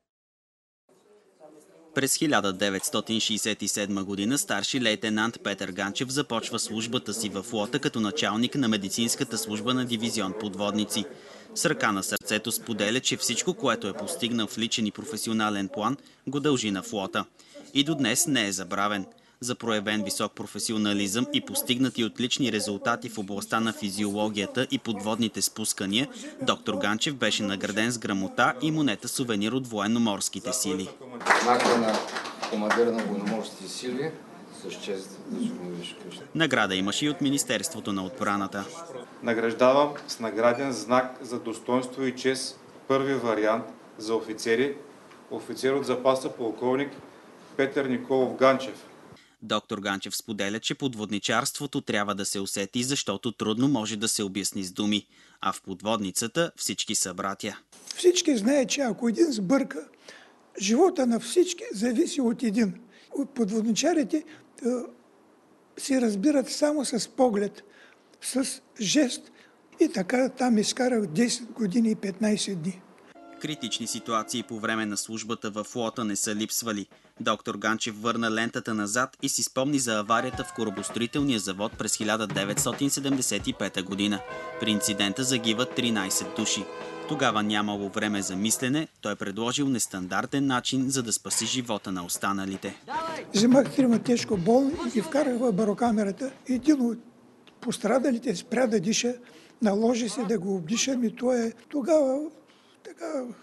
През хиляда деветстотин шейсет и седма година старши лейтенант Петър Ганчев започва службата си във флота като началник на медицинската служба на дивизион подводници. С ръка на сърцето споделя, че всичко, което е постигнал в личен и професионален план, го дължи на флота. И до днес не е забравен. За проявен висок професионализъм и постигнати отлични резултати в областта на физиологията и подводните спускания, доктор Ганчев беше награден с грамота и монета сувенир от военноморските сили. Знака на командира на военноморските сили с чест да се къща. Награда имаше и от Министерството на отбраната. Награждавам с награден знак за достоинство и чест първи вариант за офицери, офицер от запаса полковник Петър Николов Ганчев. Доктор Ганчев споделя, че подводничарството трябва да се усети, защото трудно може да се обясни с думи, а в подводницата всички са братя. Всички знаят, че ако един сбърка, живота на всички зависи от един. Подводничарите е, се разбират само с поглед, с жест и така там изкарах десет години и петнайсет дни. Критични ситуации по време на службата във флота не са липсвали. Доктор Ганчев върна лентата назад и си спомни за аварията в корабостроителния завод през хиляда деветстотин седемдесет и пета година. При инцидента загиват тринайсет души. Тогава нямало време за мислене, той предложил нестандартен начин, за да спаси живота на останалите. Вземах трима тежко болни и ги вкарах в барокамерата. Един от пострадалите спря да диша, наложи се да го обдишам и то е тогава така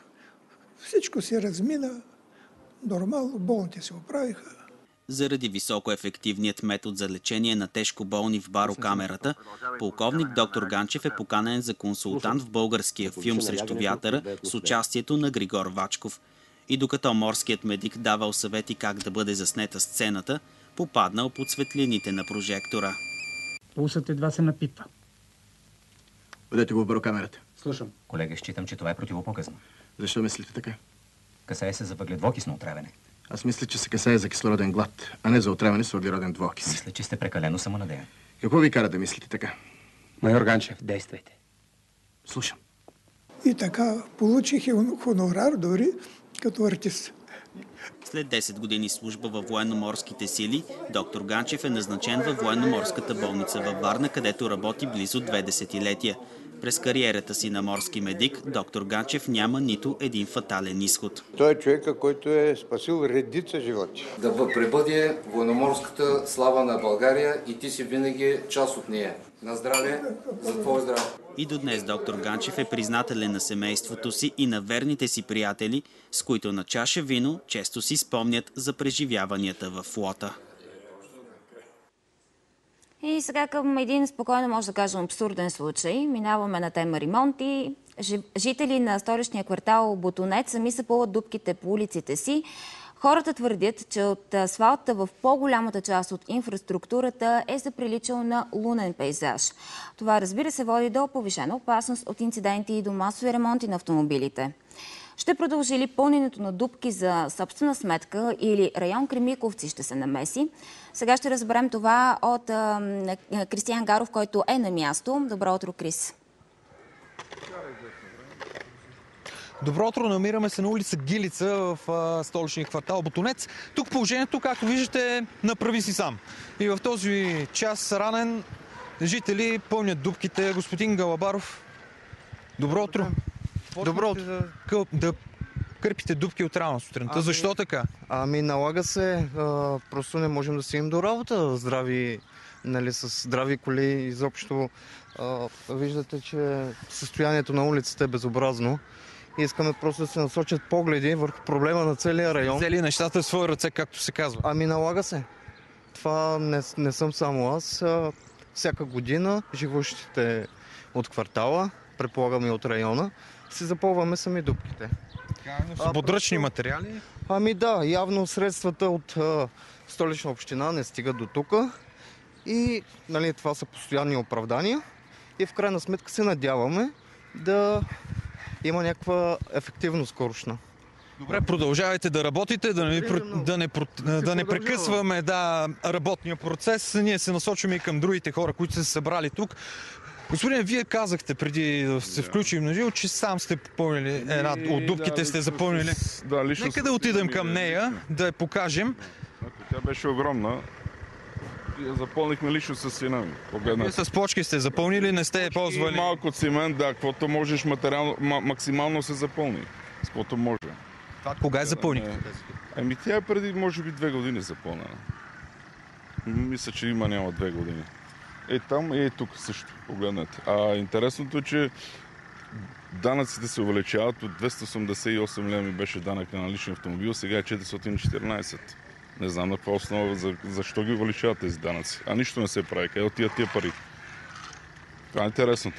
всичко се размина. Нормално болните се оправиха. Заради високоефективният метод за лечение на тежко болни в барокамерата, полковник доктор Ганчев е поканен за консултант в българския филм "Срещу вятъра" с участието на Григор Вачков. И докато морският медик давал съвети как да бъде заснета сцената, попаднал под светлините на прожектора. Пулсът едва се напитва. Бъдете го в барокамерата. Слушам. Колега, считам, че това е противопоказно. Защо мислите така? Касае се за въгледвокисно отравяне. Аз мисля, че се касае за кислороден глад, а не за отравяне с въглероден двуокис. Мисля, че сте прекалено самонадеян. Какво ви кара да мислите така? Майор Ганчев, действайте. Слушам. И така получих хонорар дори като артист. След десет години служба във военноморските сили, доктор Ганчев е назначен във военноморската болница във Варна, където работи близо две десетилетия. През кариерата си на морски медик, доктор Ганчев няма нито един фатален изход. Той е човека, който е спасил редица животи. Да пребъде военноморската слава на България и ти си винаги част от нея. На здраве, за твое здраве. И до днес доктор Ганчев е признателен на семейството си и на верните си приятели, с които на чаша вино често си спомнят за преживяванията във флота. И сега към един спокойно, може да кажем, абсурден случай. Минаваме на тема ремонти. Жители на столичния квартал Ботунец сами се пълват дупките по улиците си. Хората твърдят, че от асфалта в по-голямата част от инфраструктурата е заприличал на лунен пейзаж. Това, разбира се, води до повишена опасност от инциденти и до масови ремонти на автомобилите. Ще продължи ли пълненето на дупки за собствена сметка или район Кремиковци ще се намеси? Сега ще разберем това от а, Кристиян Гаров, който е на място. Добро утро, Крис. Добро утро, намираме се на улица Гилица в а, столичния квартал Ботунец. Тук положението, както виждате, направи си сам. И в този час ранен жители пълнят дупките. Господин Галабаров, добро утро. Добро утро. Да, да кърпите дупки от рано сутринта. Ами, защо така? Ами налага се. А, просто не можем да стигнем до работа. Здрави, нали, с здрави коли изобщо. А, виждате, че състоянието на улицата е безобразно. Искаме просто да се насочат погледи върху проблема на целия район. Взели нещата в свои ръце, както се казва. Ами налага се. Това не, не съм само аз. А, всяка година живущите от квартала, предполагам и от района, си запълваме сами дупките. С подръчни материали? Ами да, явно средствата от а, Столична община не стигат до тук. И нали, това са постоянни оправдания. И в крайна сметка се надяваме да има някаква ефективност скорошна. Добре, продължавайте да работите, да не, да не, да не прекъсваме да, работния процес. Ние се насочваме и към другите хора, които са се събрали тук. Господин, вие казахте преди да се включим на живо, че сам сте попълнили една от дупките, сте запълнили. Да, лично. Нека да отидем към нея, да я покажем. Тя беше огромна. Я запълнихме лично с сина ми. Вие с плочки сте запълнили, не сте я ползвали? Малко цимент, да, каквото можеш материално, максимално се запълни. С каквото може. Това кога е запълнихте? Еми тя е преди, може би, две години запълнена. Мисля, че има няма две години. Е там и е тук също, погледнете. А интересното е, че данъците се увеличават. От двеста осемдесет и осем лева ми беше данък на личен автомобил, сега е четиристотин и четиринадесет. Не знам на каква основа, за, защо ги увеличават тези данъци. А нищо не се прави. Къде отиват тия пари? Това е интересното.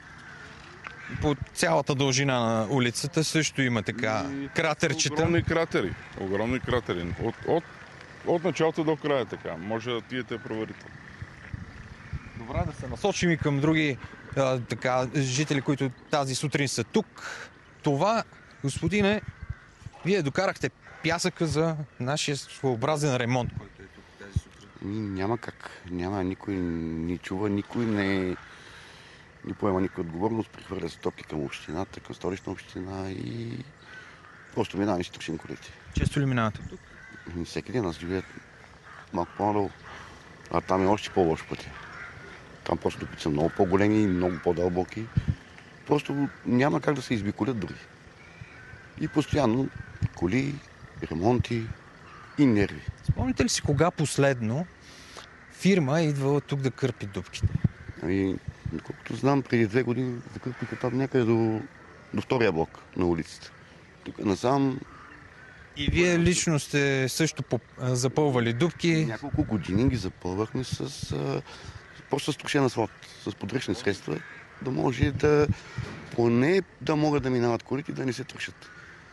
По цялата дължина на улицата също има така и кратерчета. Огромни кратери. Огромни кратери. От, от, от началото до края така. Може да отидете проверите. Добре, да се насочим и към други а, така, жители, които тази сутрин са тук. Това, господине, вие докарахте пясъка за нашия своеобразен ремонт, който е тук тази сутрин. Няма как. Няма. Никой ни чува, никой не, не поема никой отговорност. Прехвърля се топки към общината, към Столична община и просто минаваме и си търсим колите. Често ли минавате тук? Всеки ден. Аз живея малко по-надолу. А там е още по-лош пътя. Там просто дупите са много по-големи и много по-дълбоки. Просто няма как да се избиколят дори. И постоянно коли, ремонти и нерви. Спомните ли си кога последно фирма е идвала тук да кърпи дупките? Ами, колкото знам, преди две години закърпиха там някъде до, до втория блок на улицата. Тук насам... И вие лично сте също запълвали дупки? Няколко години ги запълвахме с... А, просто с трошен асфалт, с подръчни средства, да може да поне да могат да минават колите и да не се трошат.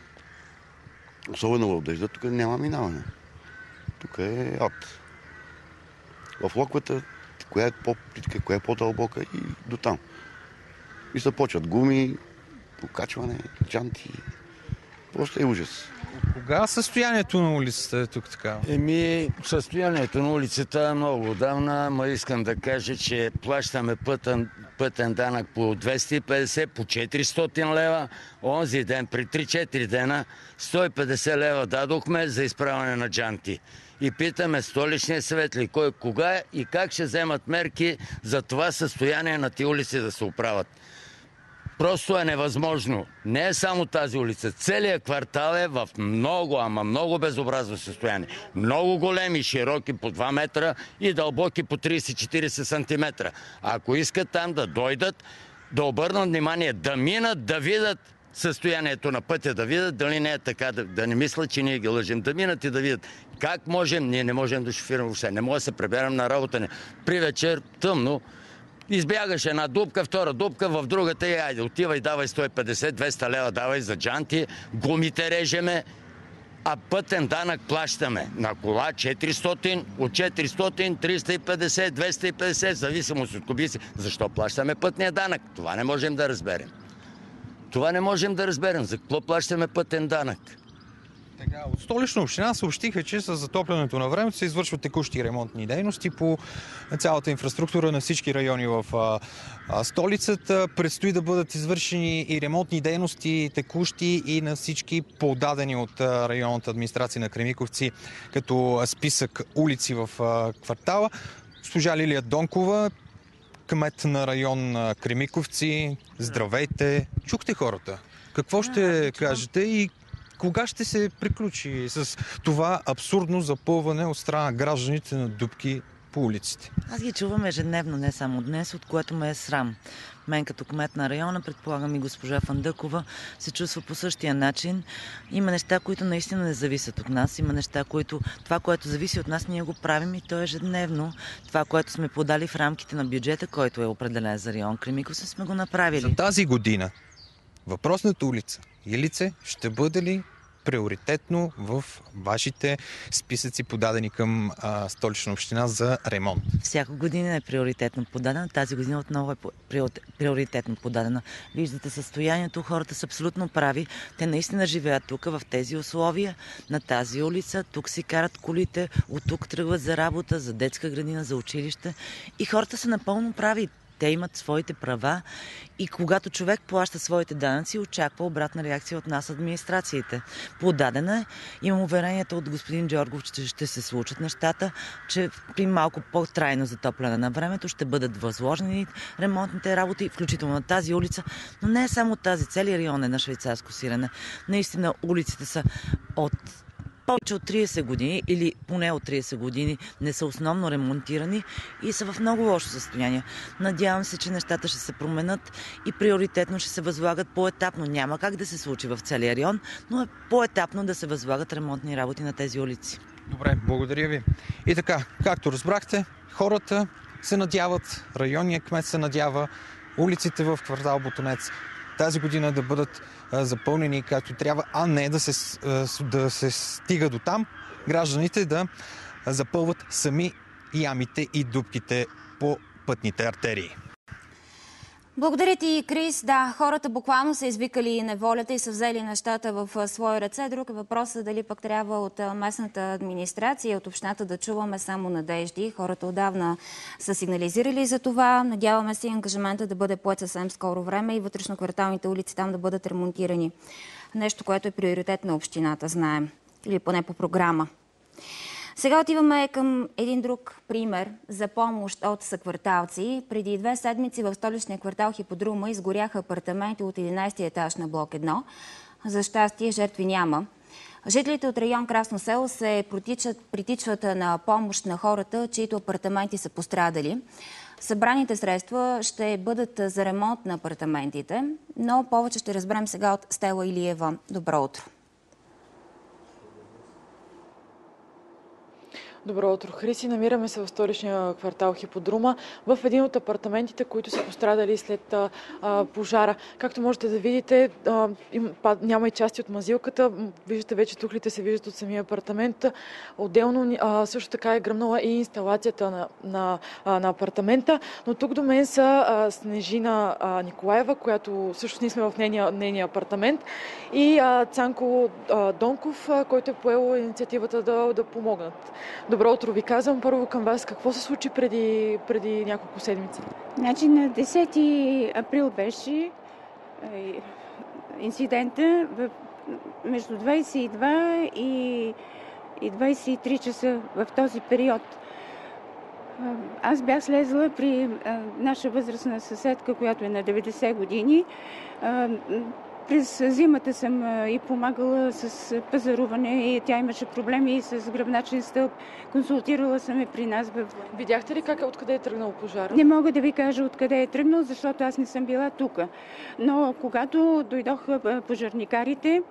Особено в дъжда, тук няма минаване. Тук е ад. В локвата, коя е по-плитка, коя е по-дълбока и до там. И започват гуми, покачване, джанти. Просто е ужас. Кога състоянието на улицата е тук така? Еми, състоянието на улицата е много отдавна, ма искам да кажа, че плащаме пътен, пътен данък по двеста и петдесет, по четиристотин лева. Онзи ден, при три-четири дена, сто и петдесет лева дадохме за изправяне на джанти. И питаме Столичния съвет ли кой, кога е и как ще вземат мерки за това състояние на тези улици да се оправят. Просто е невъзможно. Не е само тази улица. Целият квартал е в много, ама много безобразно състояние. Много големи, широки по два метра и дълбоки по тридесет-четиридесет сантиметра. Ако искат там да дойдат, да обърнат внимание, да минат, да видят състоянието на пътя, да видят дали не е така, да, да не мислят, че ние ги лъжим, да минат и да видят как можем. Ние не можем да шофираме въобще. Не може да се преберем на работа. При вечер тъмно. Избягаш една дупка, втора дупка, в другата и айде, отивай, давай сто и петдесет, двеста лева, давай за джанти, гумите режеме, а пътен данък плащаме. На кола четиристотин, от четиристотин, триста и петдесет, двеста и петдесет, зависимост от кубици. Защо плащаме пътния данък? Това не можем да разберем. Това не можем да разберем. За какво плащаме пътен данък? Тега, от Столична община съобщиха, че с затоплянето на времето се извършват текущи ремонтни дейности по цялата инфраструктура на всички райони в а, а, столицата. Предстои да бъдат извършени и ремонтни дейности текущи и на всички подадени от а, районната администрация на Кремиковци като списък улици в а, квартала. Госпожа Лилия Донкова, кмет на район а, Кремиковци, здравейте! Чухте хората. Какво ще кажете и кога ще се приключи с това абсурдно запълване от страна на гражданите на дупки по улиците? Аз ги чувам ежедневно, не само днес, от което ме е срам. Мен като кмет на района, предполагам и госпожа Фандъкова, се чувства по същия начин. Има неща, които наистина не зависят от нас. Има неща, които това, което зависи от нас, ние го правим и то е ежедневно. Това, което сме подали в рамките на бюджета, който е определен за район Кремиковци, сме го направили. За тази година въпросната улица Илице ще бъде ли приоритетно в вашите списъци, подадени към а, Столична община за ремонт? Всяка година е приоритетно подадена. Тази година отново е приоритетно подадена. Виждате състоянието, хората са абсолютно прави. Те наистина живеят тук, в тези условия, на тази улица. Тук си карат колите, от тук тръгват за работа, за детска градина, за училище. И хората са напълно прави. Те имат своите права и когато човек плаща своите данъци, очаква обратна реакция от нас, администрациите. Подадена е. Имам уверението от господин Джоргов, че ще се случат нещата, че при малко по-трайно затопляне на времето ще бъдат възложени ремонтните работи, включително на тази улица. Но не е само тази, целият район е на швейцарско сирене. Наистина улиците са от Повече от трийсет години или поне от трийсет години не са основно ремонтирани и са в много лошо състояние. Надявам се, че нещата ще се променят и приоритетно ще се възлагат поетапно. Няма как да се случи в целия район, но е поетапно да се възлагат ремонтни работи на тези улици. Добре, благодаря ви. И така, както разбрахте, хората се надяват, районният кмет се надява, улиците в квартал Ботунец тази година да бъдат а, запълнени както трябва, а не да се, а, да се стига до там, гражданите да запълват сами ямите и дупките по пътните артерии. Благодаря ти, Крис. Да, хората буквално са извикали неволята и са взели нещата в свои ръце. Друг е въпросът дали пък трябва от местната администрация и от общината да чуваме само надежди. Хората отдавна са сигнализирали за това. Надяваме се ангажимента да бъде поет съвсем скоро време и вътрешно-кварталните улици там да бъдат ремонтирани. Нещо, което е приоритет на общината, знаем. Или поне по програма. Сега отиваме към един друг пример за помощ от съкварталци. Преди две седмици в столичния квартал Хиподрума изгоряха апартаменти от единайсети етаж на блок едно. За щастие жертви няма. Жителите от район Красно село се притичват на помощ на хората, чието апартаменти са пострадали. Събраните средства ще бъдат за ремонт на апартаментите, но повече ще разберем сега от Стела Илиева. Добро утро! Добро утро, Хриси. Намираме се в столичния квартал Хиподрума, в един от апартаментите, които са пострадали след а, пожара. Както можете да видите, а, им, па, няма и части от мазилката. Виждате, вече тухлите се виждат от самия апартамент. Отделно а, също така е гръмнала и инсталацията на, на, а, на апартамента. Но тук до мен са а, Снежина а, Николаева, която също ние сме в нейния, нейния апартамент, и а, Цанко а, Донков, а, който е поел инициативата да, да помогнат. Добро утро ви казвам. Първо към вас. Какво се случи преди, преди няколко седмици? Значи на десети април беше е, инцидента в, между двайсет и два и, и двайсет и три часа в този период. Аз бях слезла при а, наша възрастна съседка, която е на деветдесет години. А, През зимата съм и помагала с пазаруване и тя имаше проблеми и с гръбначен стълб. Консултирала съм и при нас. В... Видяхте ли как, откъде е тръгнал пожара? Не мога да ви кажа откъде е тръгнал, защото аз не съм била тук. Но когато дойдоха пожарникарите,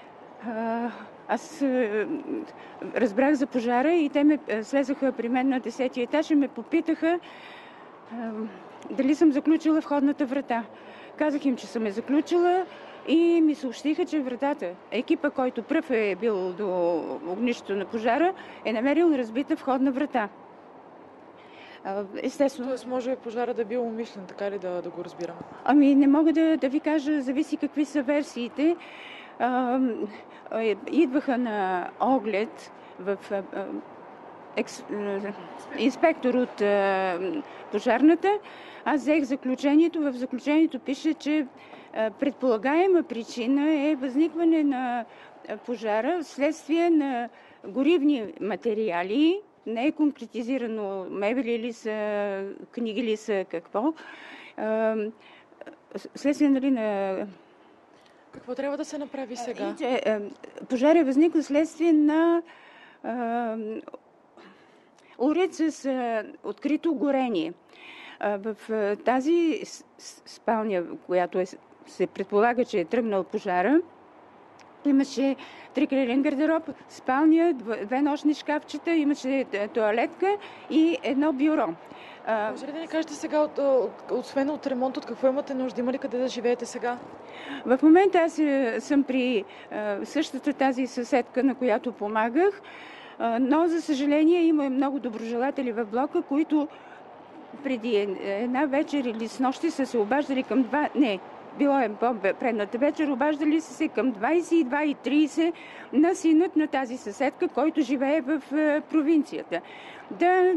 аз разбрах за пожара и те ме слезаха при мен на десети етаж и ме попитаха дали съм заключила входната врата. Казах им, че съм я заключила и ми съобщиха, че вратата, екипа, който пръв е бил до огнището на пожара, е намерил разбита входна врата. Естествено. Тоест може пожара да е бил умишлен, така ли да, да го разбирам? Ами не мога да, да ви кажа, зависи какви са версиите. А, идваха на оглед в а, екс, инспектор от а, пожарната. Аз взех заключението. В заключението пише, че предполагаема причина е възникване на пожара вследствие на горивни материали. Не е конкретизирано мебели ли са, книги ли са, какво. Следствие, нали, на... Какво трябва да се направи сега? Пожар е възниква следствие на уред с открито горение. В тази спалня, която е, се предполага, че е тръгнал пожара, имаше трикрилен гардероб, спалня, две нощни шкафчета, имаше тоалетка и едно бюро. Може ли да ни кажете сега, от, освен от ремонт, от какво имате нужда? Има ли къде да живеете сега? В момента аз съм при същата тази съседка, на която помагах, но за съжаление има много доброжелатели в блока, които преди една вечер или с нощи са се обаждали към два... Не, било е предната вечер, обаждали са се към двайсет и два и трийсет на синът на тази съседка, който живее в провинцията. Да,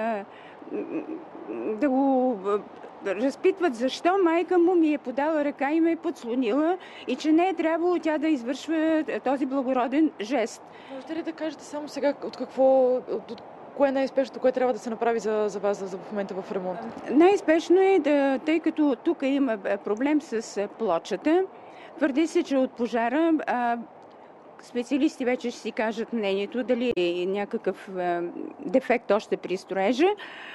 да го разпитват защо майка му ми е подала ръка и ме е подслонила и че не е трябвало тя да извършва този благороден жест. Можете ли да кажете само сега от какво... От кое е най-спешното, кое трябва да се направи за, за вас за в момента в ремонт? Най-спешно е, да, тъй като тук има проблем с плочата, твърди се, че от пожара, а, специалисти вече ще си кажат мнението, дали е някакъв дефект още при строежа.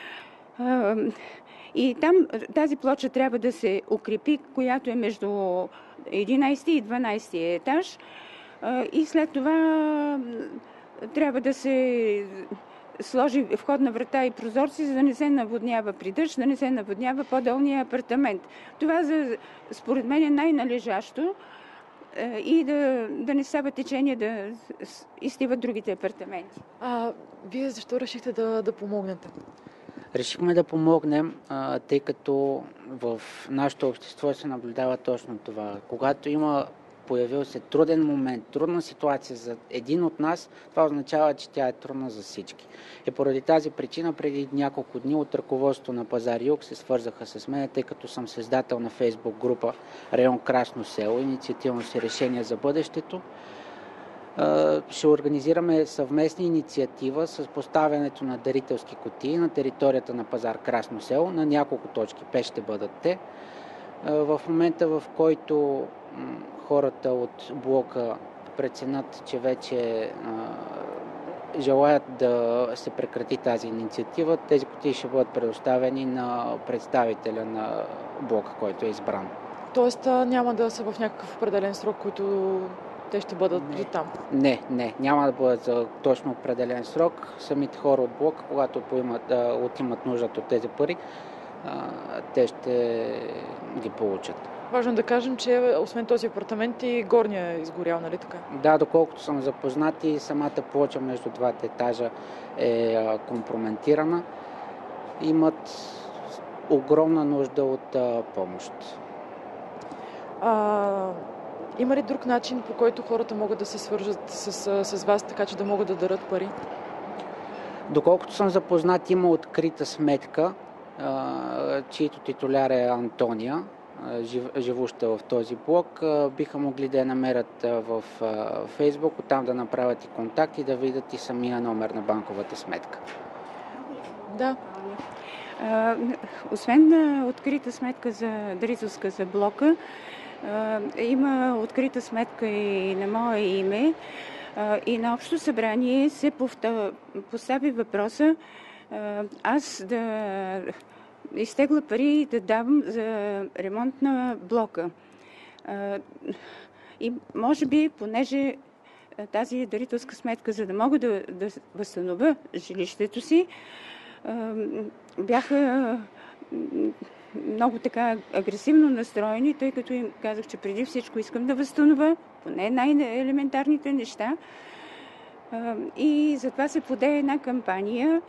И там тази плоча трябва да се укрепи, която е между единайсети и дванайсети етаж. И след това трябва да се сложи входна врата и прозорци, за да не се наводнява при дъжд, да не се наводнява по-долния апартамент. Това за, според мен е най-належащо и да, да не става течение да изтиват другите апартаменти. А вие защо решихте да, да помогнете? Решихме да помогнем, а, тъй като в нашето общество се наблюдава точно това. Когато има появил се труден момент, трудна ситуация за един от нас, това означава, че тя е трудна за всички. И поради тази причина преди няколко дни от ръководството на Пазар Юг се свързаха с мен, тъй като съм създател на Фейсбук група Район Красно село, инициативно си решение за бъдещето. Ще организираме съвместна инициатива с поставянето на дарителски кутии на територията на Пазар Красно село. На няколко точки пет ще бъдат те. В момента, в който хората от блока преценят, че вече желаят да се прекрати тази инициатива, тези кутии ще бъдат предоставени на представителя на блока, който е избран. Тоест няма да са в някакъв определен срок, който те ще бъдат до там? Не, не, няма да бъдат за точно определен срок. Самите хора от блока, когато поимат, отимат нуждата от тези пари, те ще ги получат. Важно да кажем, че освен този апартамент и горния е изгорял, нали така? Да, доколкото съм запознат, и самата плоча между двата етажа е компрометирана. Имат огромна нужда от помощ. А, има ли друг начин, по който хората могат да се свържат с, с вас, така че да могат да дарат пари? Доколкото съм запознат, има открита сметка, чието титуляр е Антония, живуща в този блок. Биха могли да я намерят в Фейсбук, оттам да направят и контакт и да видят и самия номер на банковата сметка. Да. А, освен на открита сметка за дарителска за блока, а, има открита сметка и на мое име, а, и на общо събрание се постави въпроса а, аз да изтегла пари и да давам за ремонт на блока. А, и може би, понеже тази дарителска сметка, за да мога да, да възстановя жилището си, бяха много така агресивно настроени, тъй като им казах, че преди всичко искам да възстановя поне най-елементарните неща. И затова се поде една кампания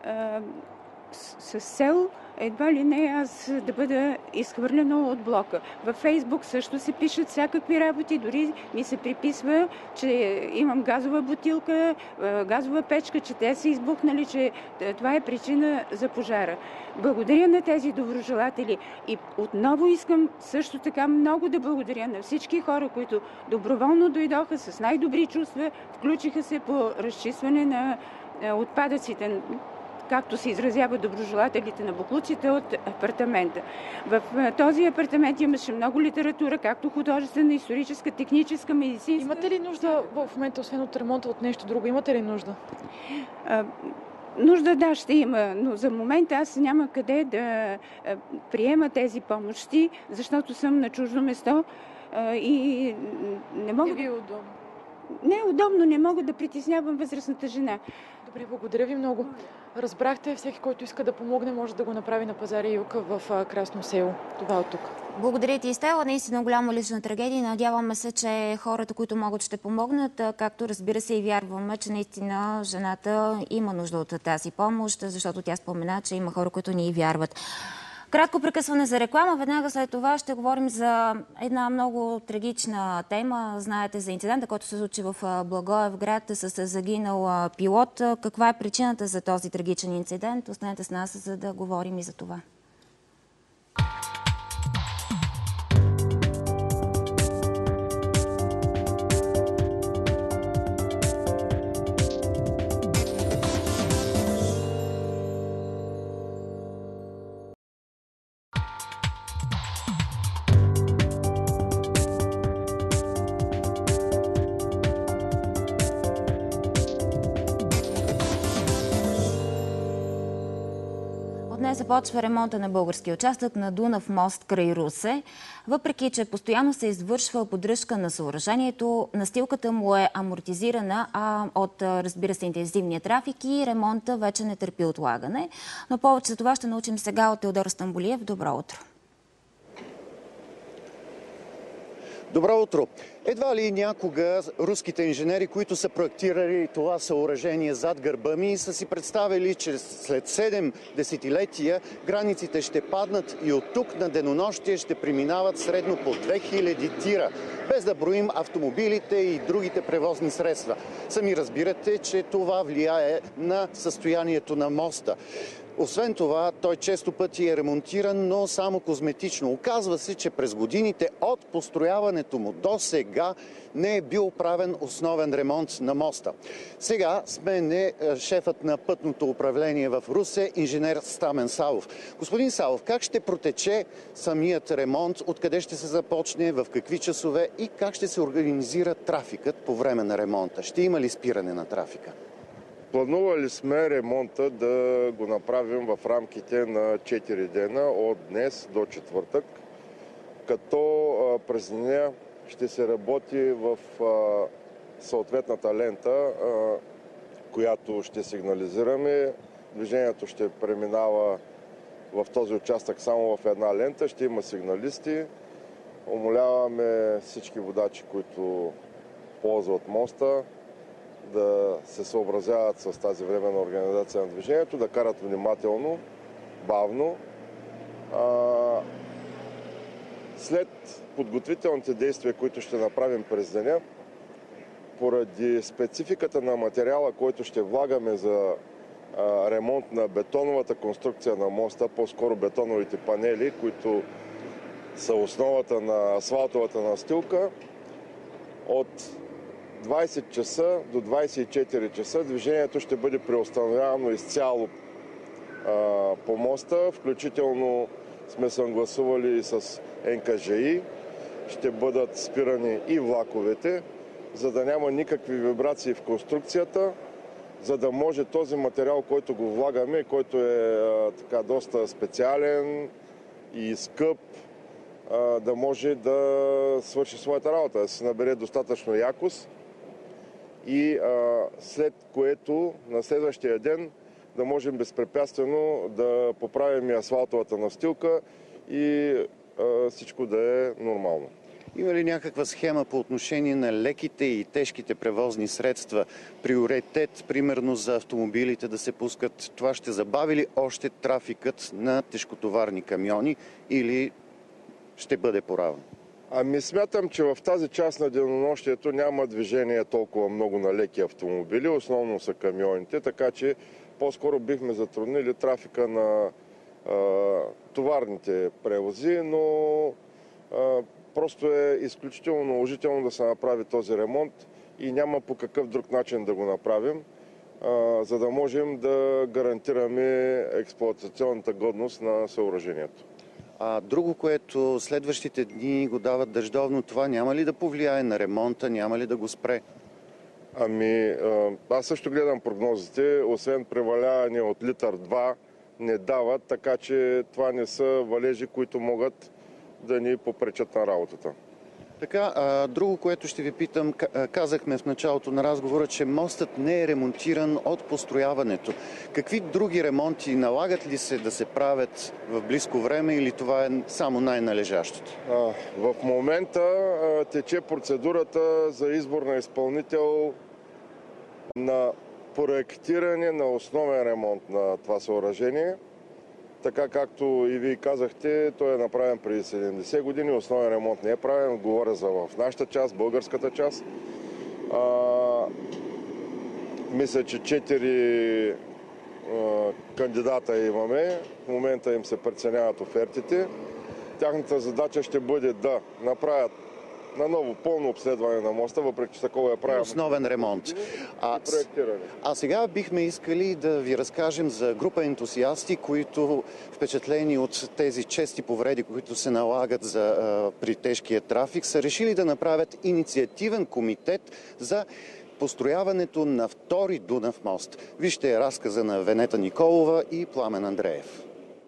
с цел едва ли не аз да бъда изхвърлена от блока. Във Фейсбук също се пишат всякакви работи, дори ми се приписва, че имам газова бутилка, газова печка, че те са избухнали, че това е причина за пожара. Благодаря на тези доброжелатели и отново искам също така много да благодаря на всички хора, които доброволно дойдоха с най-добри чувства, включиха се по разчистване на отпадъците, както се изразяват доброжелателите на боклуците от апартамента. В този апартамент имаше много литература, както художествена, историческа, техническа, медицинска. Имате ли нужда в момента, освен от ремонта, от нещо друго? Имате ли нужда? А, нужда, да, ще има, но за момента аз няма къде да приема тези помощи, защото съм на чуждо место а, и не мога... Не ви е удобно? Не е удобно, не мога да притеснявам възрастната жена. Добре, благодаря ви много. Разбрахте, всеки, който иска да помогне, може да го направи на Пазар Юг в Красно село. Това от тук. Благодаря ти, Стела. Наистина голяма лична трагедия. Надяваме се, че хората, които могат, ще помогнат. Както разбира се и вярваме, че наистина жената има нужда от тази помощ, защото тя спомена, че има хора, които ни вярват. Кратко прекъсване за реклама. Веднага след това ще говорим за една много трагична тема. Знаете за инцидента, който се случи в Благоевград с загинал пилот. Каква е причината за този трагичен инцидент? Останете с нас, за да говорим и за това. Днес започва ремонта на българския участък на Дунав мост край Русе. Въпреки че постоянно се извършва поддръжка на съоръжението, настилката му е амортизирана а от, разбира се, интензивния трафик и ремонта вече не търпи отлагане. Но повече за това ще научим сега от Теодор Стамболиев. Добро утро! Добро утро! Едва ли някога руските инженери, които са проектирали това съоръжение зад гърба ми, са си представили, че след седем десетилетия границите ще паднат и от тук на денонощие ще преминават средно по две хиляди тира, без да броим автомобилите и другите превозни средства. Сами разбирате, че това влияе на състоянието на моста. Освен това, той често пъти е ремонтиран, но само козметично. Оказва се, че през годините от построяването му до сега не е бил правен основен ремонт на моста. Сега с мен е шефът на пътното управление в Русе, инженер Стамен Савов. Господин Савов, как ще протече самият ремонт, откъде ще се започне, в какви часове и как ще се организира трафикът по време на ремонта? Ще има ли спиране на трафика? Планували сме ремонта да го направим в рамките на четири дена от днес до четвъртък, като през деня ще се работи в съответната лента, която ще сигнализираме. Движението ще преминава в този участък само в една лента, ще има сигналисти. Умоляваме всички водачи, които ползват моста, да се съобразяват с тази временна организация на движението, да карат внимателно, бавно. След подготвителните действия, които ще направим през деня, поради спецификата на материала, който ще влагаме за ремонт на бетоновата конструкция на моста, по-скоро бетоновите панели, които са основата на асфалтовата настилка, от двайсет часа до двайсет и четири часа движението ще бъде преустановявано изцяло а, по моста. Включително сме съгласували с Ен Ка Же И. Ще бъдат спирани и влаковете, за да няма никакви вибрации в конструкцията, за да може този материал, който го влагаме, който е а, така доста специален и скъп, а, да може да свърши своята работа, да се набере достатъчно якост. И а, след което на следващия ден да можем безпрепятствено да поправим и асфалтовата настилка и а, всичко да е нормално. Има ли някаква схема по отношение на леките и тежките превозни средства? Приоритет, примерно, за автомобилите да се пускат? Това ще забави ли още трафикът на тежкотоварни камиони или ще бъде поравен? Ами смятам, че в тази част на денонощието няма движение толкова много на леки автомобили, основно са камионите, така че по-скоро бихме затруднили трафика на а, товарните превози, но а, просто е изключително наложително да се направи този ремонт и няма по какъв друг начин да го направим, а, за да можем да гарантираме експлоатационната годност на съоръжението. А друго, което следващите дни го дават дъждовно, това няма ли да повлияе на ремонта, няма ли да го спре? Ами, аз също гледам прогнозите, освен преваляване от литър-два не дават, така че това не са валежи, които могат да ни попречат на работата. Така, а, друго, което ще ви питам, казахме в началото на разговора, че мостът не е ремонтиран от построяването. Какви други ремонти налагат ли се да се правят в близко време или това е само най-належащото? В момента а, тече процедурата за избор на изпълнител на проектиране на основен ремонт на това съоръжение. Така както и вие казахте, той е направен преди седемдесет години, основен ремонт не е правен, говоря за в нашата част, българската част. А, мисля, че четири а, кандидата имаме, в момента им се преценяват офертите. Тяхната задача ще бъде да направят наново пълно обследване на моста, въпреки че такова е правилно. Основен ремонт. А, а сега бихме искали да ви разкажем за група ентусиасти, които впечатлени от тези чести повреди, които се налагат за, а, при тежкия трафик, са решили да направят инициативен комитет за построяването на втори Дунав мост. Вижте разказа на Венета Николова и Пламен Андреев.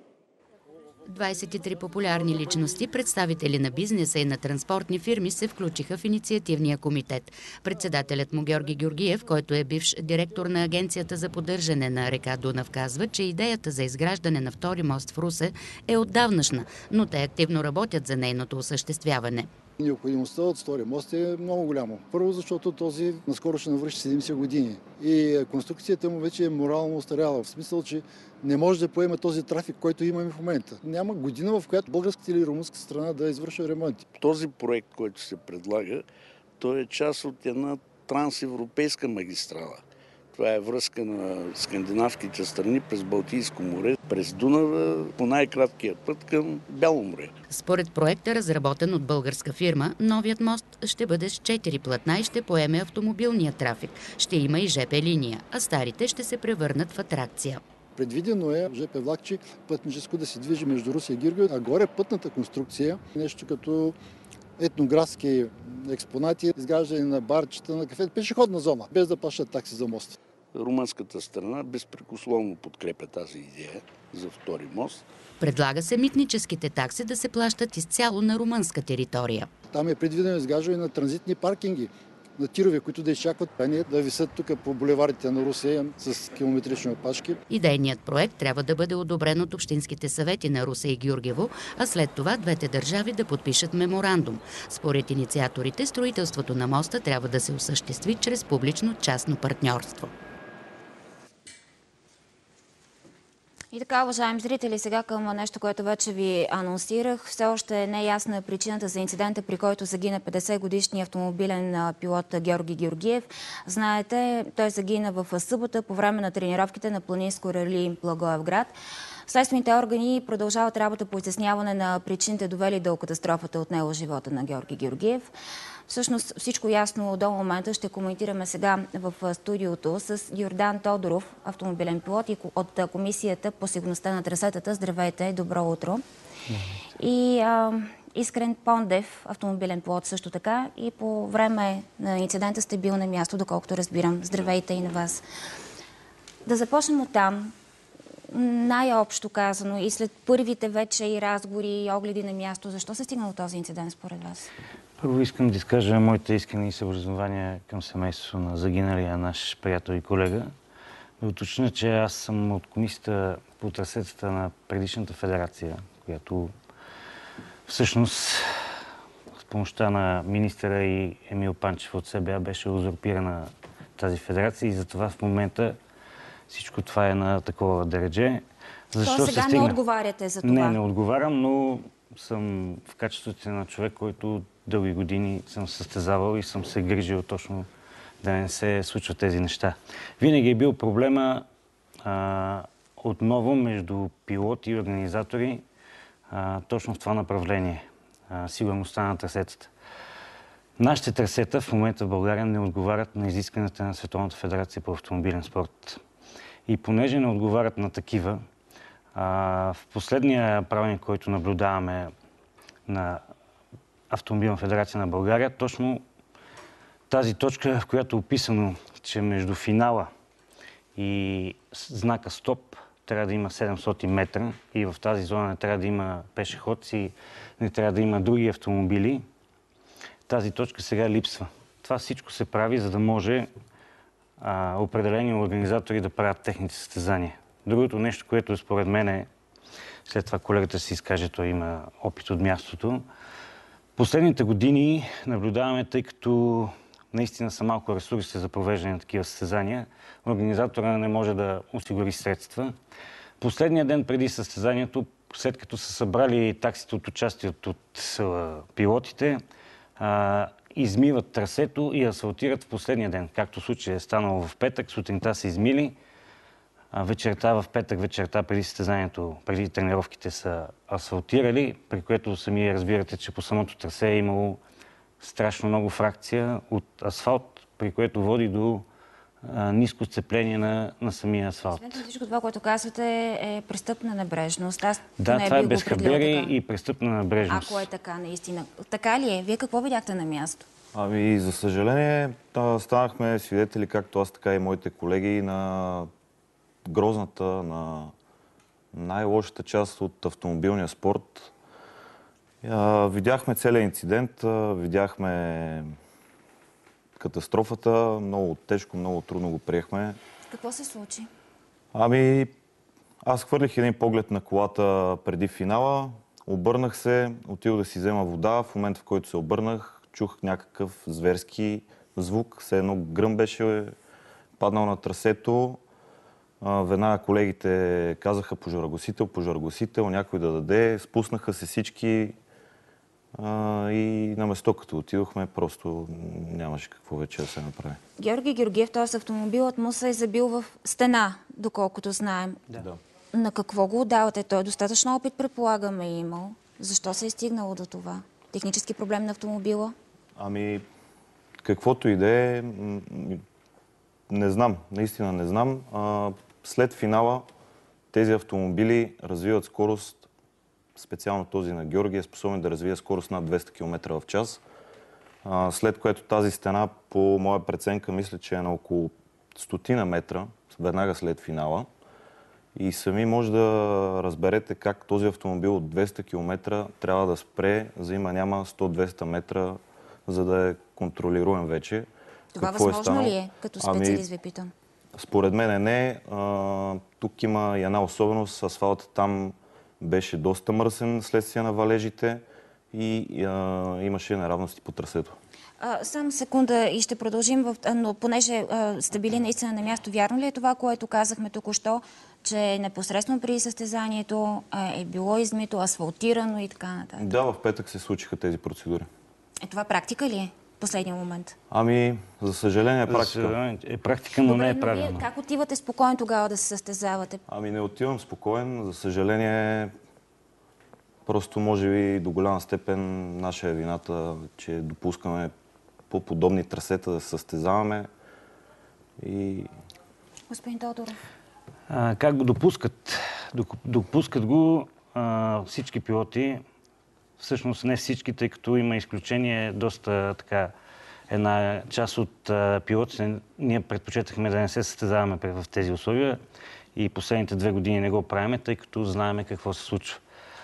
двадесет и три популярни личности, представители на бизнеса и на транспортни фирми се включиха в инициативния комитет. Председателят му Георги Георгиев, който е бивш директор на Агенцията за поддържане на река Дунав, казва, че идеята за изграждане на втори мост в Русе е отдавнашна, но те активно работят за нейното осъществяване. Необходимостта от втори мост е много голямо. Първо, защото този наскоро ще навърши седемдесет години и конструкцията му вече е морално остаряла. В смисъл, че не може да поеме този трафик, който имаме в момента. Няма година, в която българската или румънска страна да извършва ремонти. Този проект, който се предлага, той е част от една трансевропейска магистрала. Това е връзка на скандинавските страни през Балтийско море, през Дунава, по най-краткия път към Бяло море. Според проекта, разработен от българска фирма, новият мост ще бъде с четири платна и ще поеме автомобилния трафик. Ще има и жп линия, а старите ще се превърнат в атракция. Предвидено е жп влакче пътническо да се движи между Русе и Гиргио, а горе пътната конструкция, нещо като етнографски експонати, изграждане на барчета, на кафе, пешеходна зона, без да плащат такси за мост. Румънската страна безпрекословно подкрепя тази идея за втори мост. Предлага се митническите такси да се плащат изцяло на румънска територия. Там е предвидено изграждане на транзитни паркинги, на тирове, които да изчакват, а не да висят тук по булевардите на Русе с километрични опашки. Идейният проект трябва да бъде одобрен от общинските съвети на Русе и Гюргево, а след това двете държави да подпишат меморандум. Според инициаторите, строителството на моста трябва да се осъществи чрез публично-частно партньорство. И така, уважаеми зрители, сега към нещо, което вече ви анонсирах. Все още не е ясна причината за инцидента, при който загина петдесетгодишния автомобилен пилот Георги Георгиев. Знаете, той загина в събота по време на тренировките на планинско рали Благоевград. Следствените органи продължават работа по изясняване на причините, довели до катастрофата, отнела живота на Георги Георгиев. Всъщност всичко ясно до момента ще коментираме сега в студиото с Йордан Тодоров, автомобилен пилот и от Комисията по сигурността на трасетата. Здравейте, добро утро. И а, Искрен Пондев, автомобилен пилот също така. И по време на инцидента сте бил на място, доколкото разбирам. Здравейте и на вас. Да започнем от там. Най-общо казано и след първите вече и разговори и огледи на място, защо се стигнал този инцидент според вас? Първо искам да изкажа моите искрени съболезнования към семейството на загиналия наш приятел и колега. Да уточня, че аз съм от комисията по трасетата на предишната федерация, която всъщност с помощта на министъра и Емил Панчев от СБА беше узурпирана тази федерация и затова в момента всичко това е на такова дередже. Защо сега стигна? Не отговаряте за това? Не, не отговарям, но съм в качеството на човек, който дълги години съм състезавал и съм се грижил точно да не се случват тези неща. Винаги е бил проблема а, отново между пилоти и организатори а, точно в това направление. А, сигурността на трасетата. Нашите трасета в момента в България не отговарят на изискванията на Световната федерация по автомобилен спорт. И понеже не отговарят на такива, а, в последния правилник, който наблюдаваме на Автомобилна федерация на България, точно тази точка, в която е описано, че между финала и знака стоп трябва да има седемстотин метра и в тази зона не трябва да има пешеходци, не трябва да има други автомобили, тази точка сега липсва. Това всичко се прави, за да може а, определени организатори да правят техните състезания. Другото нещо, което според мен е, след това колегата си изкаже, той има опит от мястото. Последните години наблюдаваме, тъй като наистина са малко ресурси за провеждане на такива състезания, организатора не може да осигури средства. Последния ден преди състезанието, след като са събрали таксите от участието от пилотите, а, измиват трасето и асфалтират в последния ден. Както в случай е станало в петък, сутринта са измили, а вечерта в петък, вечерта преди състезанието, преди тренировките са асфалтирали, при което сами разбирате, че по самото трасе е имало страшно много фракция от асфалт, при което води до а, ниско сцепление на, на самия асфалт. След всичко това, което казвате, е престъпна небрежност. Аз да, това е безхаберие и престъпна небрежност. Ако е така, наистина. Така ли е? Вие какво видяхте на място? Ами, за съжаление, станахме свидетели, както аз, така и моите колеги, на грозната, на най-лошата част от автомобилния спорт. А, видяхме целият инцидент, а, видяхме катастрофата, много тежко, много трудно го приехме. Какво се случи? Ами, аз хвърлих един поглед на колата преди финала, обърнах се, отидох да си взема вода. В момента, в който се обърнах, чух някакъв зверски звук. Все едно гръм беше паднал на трасето. Веднага колегите казаха пожарогасител, пожарогасител, някой да даде. Спуснаха се всички и на место, като отидохме, просто нямаше какво вече да се направи. Георги Георгиев, т.е. автомобилът му се е забил в стена, доколкото знаем. Да. На какво го отдавате? Той достатъчно опит, предполагаме, е имал. Защо се е стигнало до това? Технически проблем на автомобила? Ами, каквото и да е, не знам, наистина не знам. А, след финала тези автомобили развиват скорост, специално този на Георги е способен да развие скорост над двеста километра в час. А, след което тази стена, по моя преценка, мисля, че е на около стотина метра, веднага след финала. И сами може да разберете как този автомобил от двеста километра трябва да спре, за има няма сто до двеста метра, за да е контролируем вече. Това Какво възможно е ли е, като специалист ви питам? Според мен не. А, тук има и една особеност. Асфалтът там беше доста мръсен следствие на валежите и а, имаше неравности по трасето. А, само секунда и ще продължим, в, но понеже а, сте били наистина на място, вярно ли е това, което казахме току-що, че непосредствено при състезанието а, е било измито, асфалтирано и така нататък? Да, в петък се случиха тези процедури. Е, това практика ли е? Последния момент. Ами, за съжаление е практика. За, е практика, но Добре, не е правилно. Вие как отивате спокойно тогава да се състезавате? Ами не отивам спокоен. За съжаление, просто може би до голяма степен наша е вината, че допускаме по подобни трасета да се състезаваме. И... Господин Тодоров. А, как го допускат? Допускат го а, всички пилоти. Всъщност не всички, тъй като има изключение, доста така, една част от а, пилотите, ние предпочетахме да не се състезаваме в тези условия и последните две години не го правиме, тъй като знаеме какво се случва.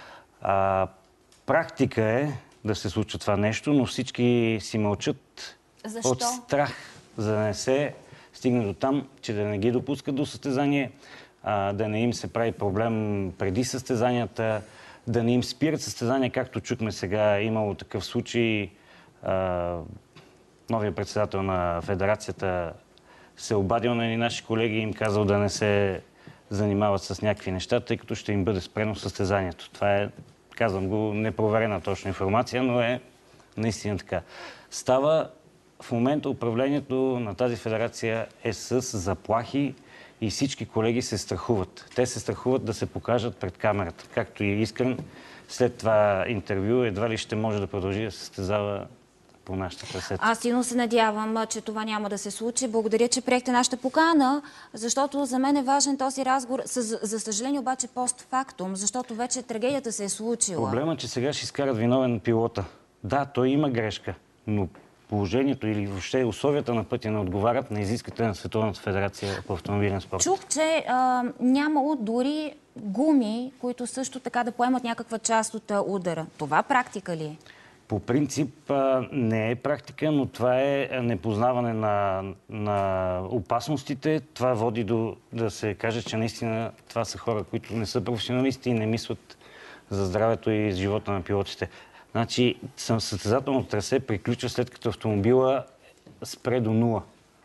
А, практика е да се случва това нещо, но всички си мълчат. Защо? От страх, за да не се стигне до там, че да не ги допускат до състезание, а, да не им се прави проблем преди състезанията, да не им спират състезания, както чухме сега. Имало такъв случай. А, новия председател на федерацията се обадил на наши колеги и им казал да не се занимават с някакви неща, тъй като ще им бъде спрено състезанието. Това е, казвам го, непроверена точна информация, но е наистина така. Става в момента управлението на тази федерация е с заплахи и всички колеги се страхуват. Те се страхуват да се покажат пред камерата. Както и Искрен, след това интервю едва ли ще може да продължи да се състезава по нашата трасета. Аз силно се надявам, че това няма да се случи. Благодаря, че приехте нашата покана, защото за мен е важен този разговор. За съжаление обаче постфактум, защото вече трагедията се е случила. Проблемът е, че сега ще изкарат виновен пилота. Да, той има грешка, но положението или въобще условията на пътя не отговарят на изискването на Световната федерация по автомобилен спорт. Чух, че а, нямало дори гуми, които също така да поемат някаква част от а, удара. Това практика ли е? По принцип а, не е практика, но това е непознаване на, на опасностите. Това води до да се каже, че наистина това са хора, които не са професионалисти и не мислят за здравето и живота на пилотите. Значи, състезателното трасе приключва след като автомобила спре до нула.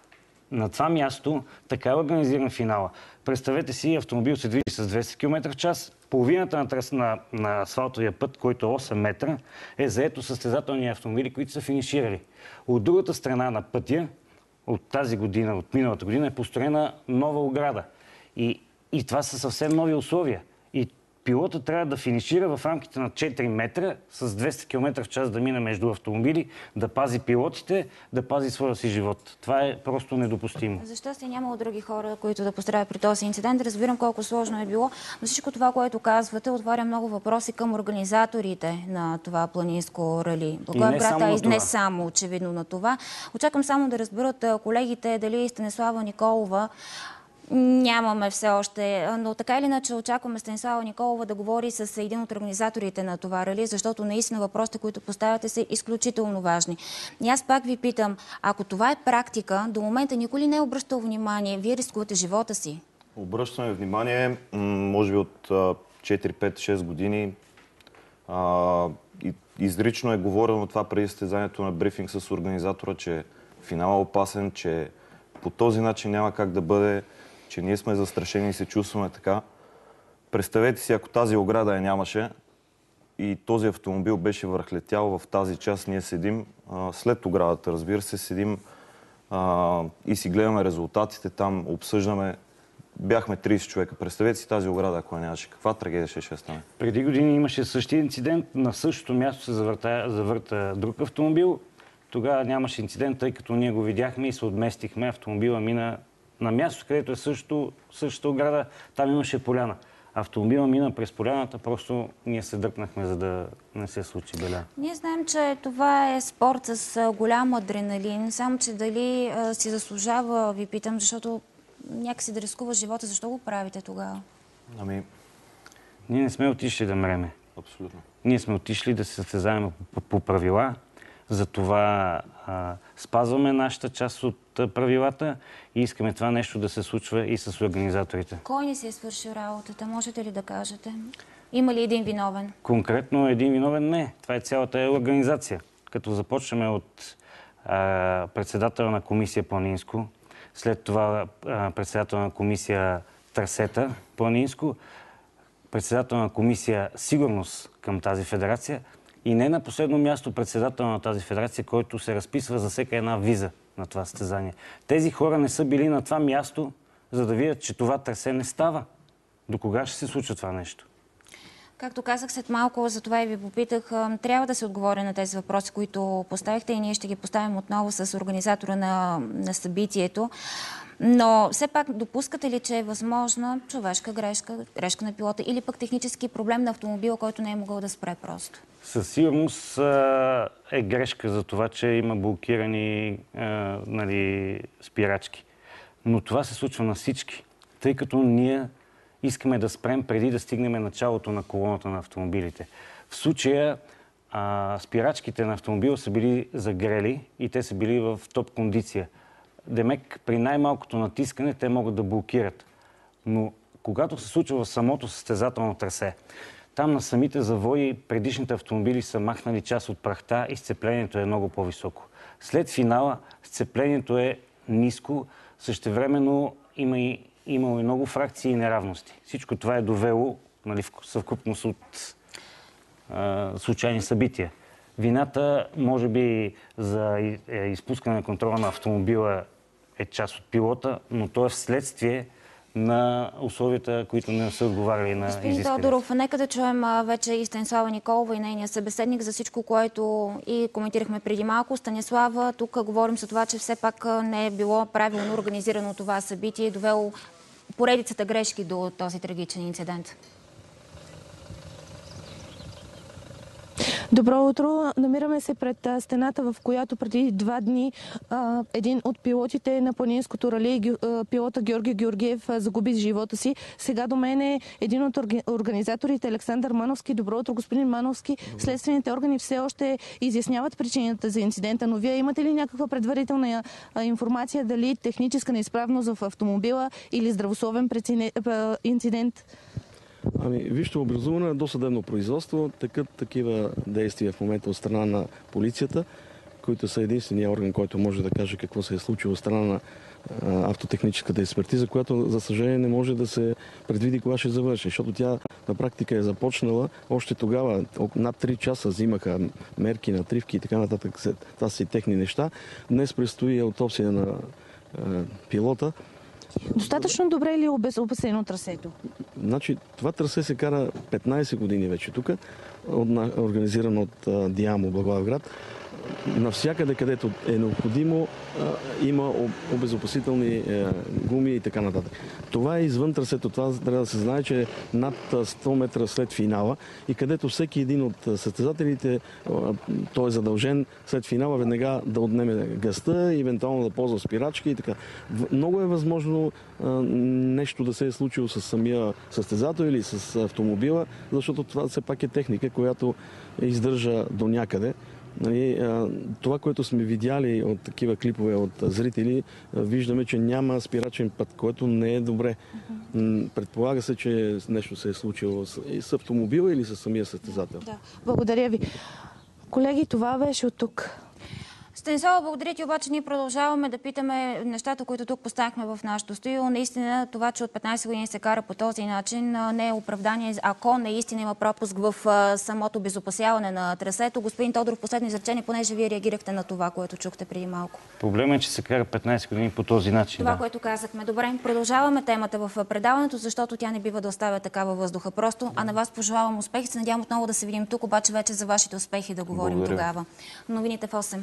На това място така е организиран финала. Представете си, автомобил се движи с двеста километра в час, половината на, трас, на, на асфалтовия път, който е осем метра, е заето състезателни автомобили, които са финиширали. От другата страна на пътя, от тази година, от миналата година, е построена нова ограда. И, и това са съвсем нови условия. И пилотът трябва да финишира в рамките на четири метра с двеста километра в час да мине между автомобили, да пази пилотите, да пази своя си живот. Това е просто недопустимо. Защо сте нямало други хора, които да пострадат при този инцидент? Разбирам колко сложно е било, но всичко това, което казвате, отваря много въпроси към организаторите на това планинско рали. Благоевград, а и не само очевидно на това. Очаквам само да разберат колегите дали Станислава Николова Нямаме все още, но така или иначе очакваме Станислава Николова да говори с един от организаторите на това рали, защото наистина въпросите, които поставяте, са изключително важни. И аз пак ви питам, ако това е практика, до момента никой ли не е обръщал внимание? Вие рискувате живота си. Обръщаме внимание, може би от четири, пет, шест години. Изрично е говорено това преди състезанието на брифинг с организатора, че финал е опасен, че по този начин няма как да бъде, че ние сме застрашени и се чувстваме така. Представете си, ако тази ограда я нямаше и този автомобил беше върхлетял в тази част, ние седим, след оградата, разбира се, седим и си гледаме резултатите, там обсъждаме. Бяхме трийсет човека. Представете си тази ограда, ако нямаше. Каква трагедия ще ще стане? Преди години имаше същия инцидент. На същото място се завърта, завърта друг автомобил. Тогава нямаше инцидент, тъй като ние го видяхме и се отместихме. Автомобила мина на място, където е също, същата ограда. Там имаше поляна. Автомобила мина през поляната, просто ние се дръпнахме, за да не се случи беля. Ние знаем, че това е спорт с голям адреналин. Само, че дали а, си заслужава, ви питам, защото някакси да рискува живота. Защо го правите тогава? Ами... Ние не сме отишли да мреме. Абсолютно. Ние сме отишли да се състезаваме по, по правила. Затова а, спазваме нашата част от правилата и искаме това нещо да се случва и с организаторите. Кой не си е свършил работата? Можете ли да кажете? Има ли един виновен? Конкретно един виновен не. Това е цялата организация. Като започнем от а, председател на комисия Планинско, след това а, председател на комисия Трасета Планинско, председател на комисия Сигурност към тази федерация и не на последно място председател на тази федерация, който се разписва за всяка една виза на това състезание. Тези хора не са били на това място, за да видят, че това трасе не става. До кога ще се случва това нещо? Както казах след малко, за това и ви попитах, трябва да се отговори на тези въпроси, които поставихте и ние ще ги поставим отново с организатора на, на събитието. Но все пак допускате ли, че е възможна човешка грешка, грешка на пилота или пък технически проблем на автомобила, който не е могъл да спре просто? Със сигурност е грешка за това, че има блокирани а, нали, спирачки. Но това се случва на всички, тъй като ние искаме да спрем преди да стигнем началото на колоната на автомобилите. В случая а, спирачките на автомобила са били загрели и те са били в топ кондиция. Демек, при най-малкото натискане те могат да блокират. Но когато се случва в самото състезателно трасе, там на самите завои предишните автомобили са махнали част от прахта и сцеплението е много по-високо. След финала сцеплението е ниско, същевременно има и, имало и много фракции и неравности. Всичко това е довело, нали, в съвкупност от а, случайни събития. Вината, може би, за изпускане на контрола на автомобила е част от пилота, но то е вследствие на условията, които не са отговаряли на изискването. Господин Тодоров, нека да чуем вече и Станислава Николова и нейния събеседник за всичко, което и коментирахме преди малко. Станислава, тук говорим за това, че все пак не е било правилно организирано това събитие и довело поредицата грешки до този трагичен инцидент. Добро утро! Намираме се пред стената, в която преди два дни а, един от пилотите на планинското рали, пилота Георги Георгиев, загуби живота си. Сега до мен е един от организаторите, Александър Мановски. Добро утро, господин Мановски. Следствените органи все още изясняват причината за инцидента, но вие имате ли някаква предварителна информация дали техническа неизправност в автомобила или здравословен инцидент? Ами, вижте, образувано е досъдебно производство. Такът такива действия в момента от страна на полицията, които са единствения орган, който може да каже какво се е случило от страна на а, автотехническата експертиза, която, за съжаление, не може да се предвиди кога ще завърши, защото тя на практика е започнала още тогава. Над три часа взимаха мерки, натривки и така нататък. Това са и техни неща. Днес предстои аутопсия на а, пилота. Достатъчно добре или е обезопасено трасето? Значи, това трасе се кара петнайсет години вече тук, организирано от Диамо, Благоевград. навсякъде, където е необходимо, има обезопасителни гуми и така нататък. Това е извън трасето. Това трябва да се знае, че е над сто метра след финала и където всеки един от състезателите, той е задължен след финала веднага да отнеме гъста и евентуално да ползва спирачки и така. Много е възможно нещо да се е случило с самия състезател или с автомобила, защото това все пак е техника, която издържа до някъде. Това, което сме видяли от такива клипове от зрители, виждаме, че няма спирачен път, което не е добре. Предполага се, че нещо се е случило и с автомобила или с самия състезател. Да. Благодаря ви. Колеги, това беше от тук. Станислава, благодаря ти, обаче ние продължаваме да питаме нещата, които тук поставихме в нашото студио. Наистина това, че от петнайсет години се кара по този начин, не е оправдание, ако наистина има пропуск в самото безопасяване на трасето. Господин Тодоров, последно изречение, понеже вие реагирахте на това, което чухте преди малко. Проблемът е, че се кара петнайсет години по този начин. Това, да. което казахме. Добре, продължаваме темата в предаването, защото тя не бива да оставя така във въздуха просто. А на вас пожелавам успех и се надявам отново да се видим тук, обаче вече за вашите успехи да говорим Благодаря. Тогава. Новините в осем.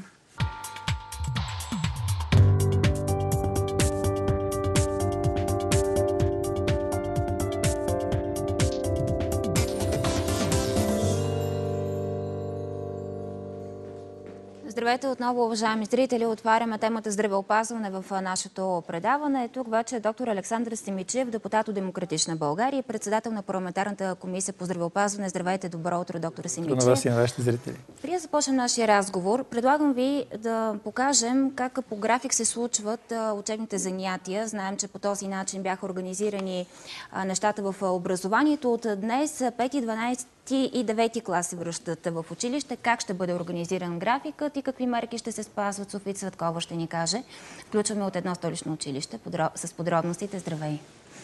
Здравейте отново, уважаеми зрители. Отваряме темата здравеопазване в нашето предаване. Тук вече е доктор Александър Симичев, депутат от Демократична България и председател на парламентарната комисия по здравеопазване. Здравейте, добро утро, доктор Симичев. Добро на вас и на вашите зрители. Преди да започнем нашия разговор, предлагам ви да покажем как по график се случват учебните занятия. Знаем, че по този начин бяха организирани нещата в образованието. От днес пети, дванайсети и девети клас се връщат в училище. Как ще бъде организиран графикът и какви мерки ще се спазват? София Цветкова ще ни каже. Включваме от едно столично училище с подробностите. Здравей!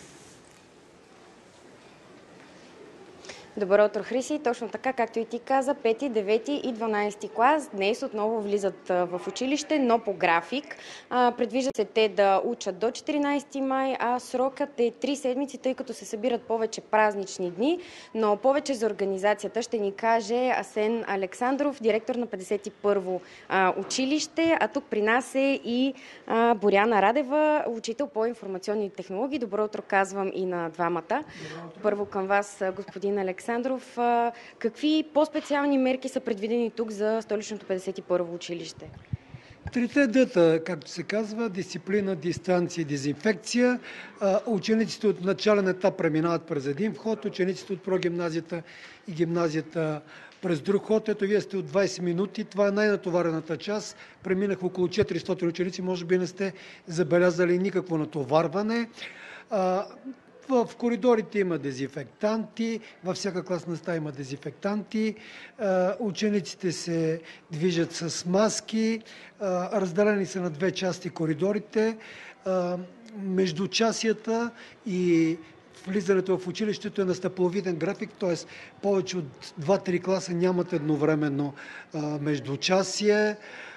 Добро утро, Хриси. Точно така, както и ти каза, пети, девети и дванайсети клас днес отново влизат в училище, но по график. Предвижда се те да учат до четиринайсети май, а срокът е три седмици, тъй като се събират повече празнични дни. Но повече за организацията ще ни каже Асен Александров, директор на петдесет и първо училище. А тук при нас е и Боряна Радева, учител по информационни технологии. Добро утро казвам и на двамата. Първо към вас, господин Александров. Александров, какви по-специални мерки са предвидени тук за столичното петдесет и първо училище? Трите дъта, както се казва, дисциплина, дистанция и дезинфекция. Учениците от начален етап преминават през един вход, учениците от прогимназията и гимназията през друг ход. Ето, вие сте от двайсет минути. Това е най-натоварената част. Преминах около четиристотин ученици. Може би не сте забелязали никакво натоварване. В коридорите има дезинфектанти, във всяка класна стая има дезинфектанти, учениците се движат с маски, разделени са на две части коридорите. Междучасията и влизането в училището е на стъпаловиден график, т.е. повече от два-три класа нямат едновременно междучасие.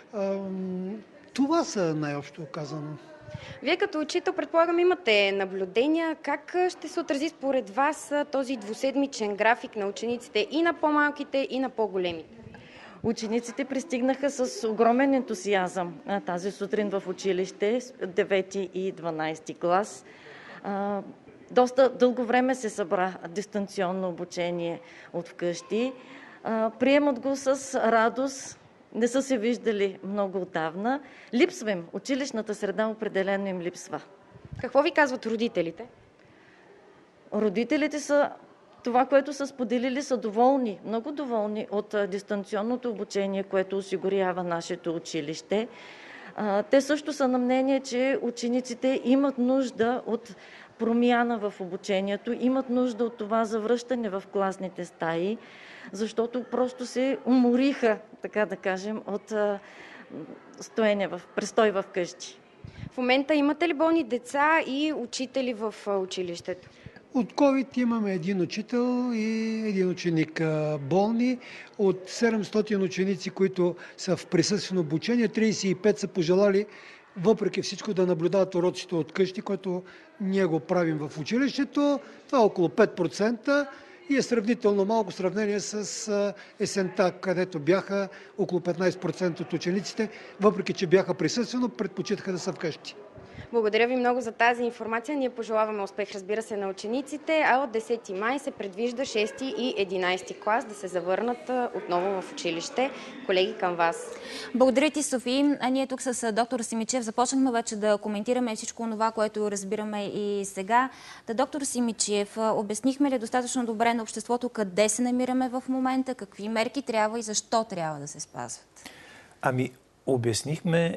Това са най-общо казано. Вие като учител, предполагам, имате наблюдения. Как ще се отрази според вас този двуседмичен график на учениците и на по-малките, и на по-големите? Учениците пристигнаха с огромен ентусиазъм тази сутрин в училище, девети и дванайсети клас. Доста дълго време се събра дистанционно обучение от вкъщи. Приемат го с радост. Не са се виждали много отдавна. Липсва им. Училищната среда определено им липсва. Какво ви казват родителите? Родителите са това, което са споделили, са доволни, много доволни от дистанционното обучение, което осигурява нашето училище. Те също са на мнение, че учениците имат нужда от промяна в обучението, имат нужда от това завръщане в класните стаи, защото просто се умориха, така да кажем, от стоене в престой в къщи. В момента имате ли болни деца и учители в училището? От COVID имаме един учител и един ученик болни. От седемстотин ученици, които са в присъствено обучение, трийсет и пет са пожелали въпреки всичко да наблюдават уроците от къщи, което ние го правим в училището. Това е около пет процента и е сравнително малко в сравнение с есента, където бяха около петнайсет процента от учениците, въпреки че бяха присъствено, предпочитаха да са вкъщи. Благодаря ви много за тази информация. Ние пожелаваме успех, разбира се, на учениците, а от десети май се предвижда шести и единайсети клас да се завърнат отново в училище. Колеги, към вас. Благодаря ти, Софи. А ние тук с доктор Симичев започнахме вече да коментираме всичко това, което разбираме и сега. Да, доктор Симичев, обяснихме ли достатъчно добре на обществото къде се намираме в момента, какви мерки трябва и защо трябва да се спазват? Ами, обяснихме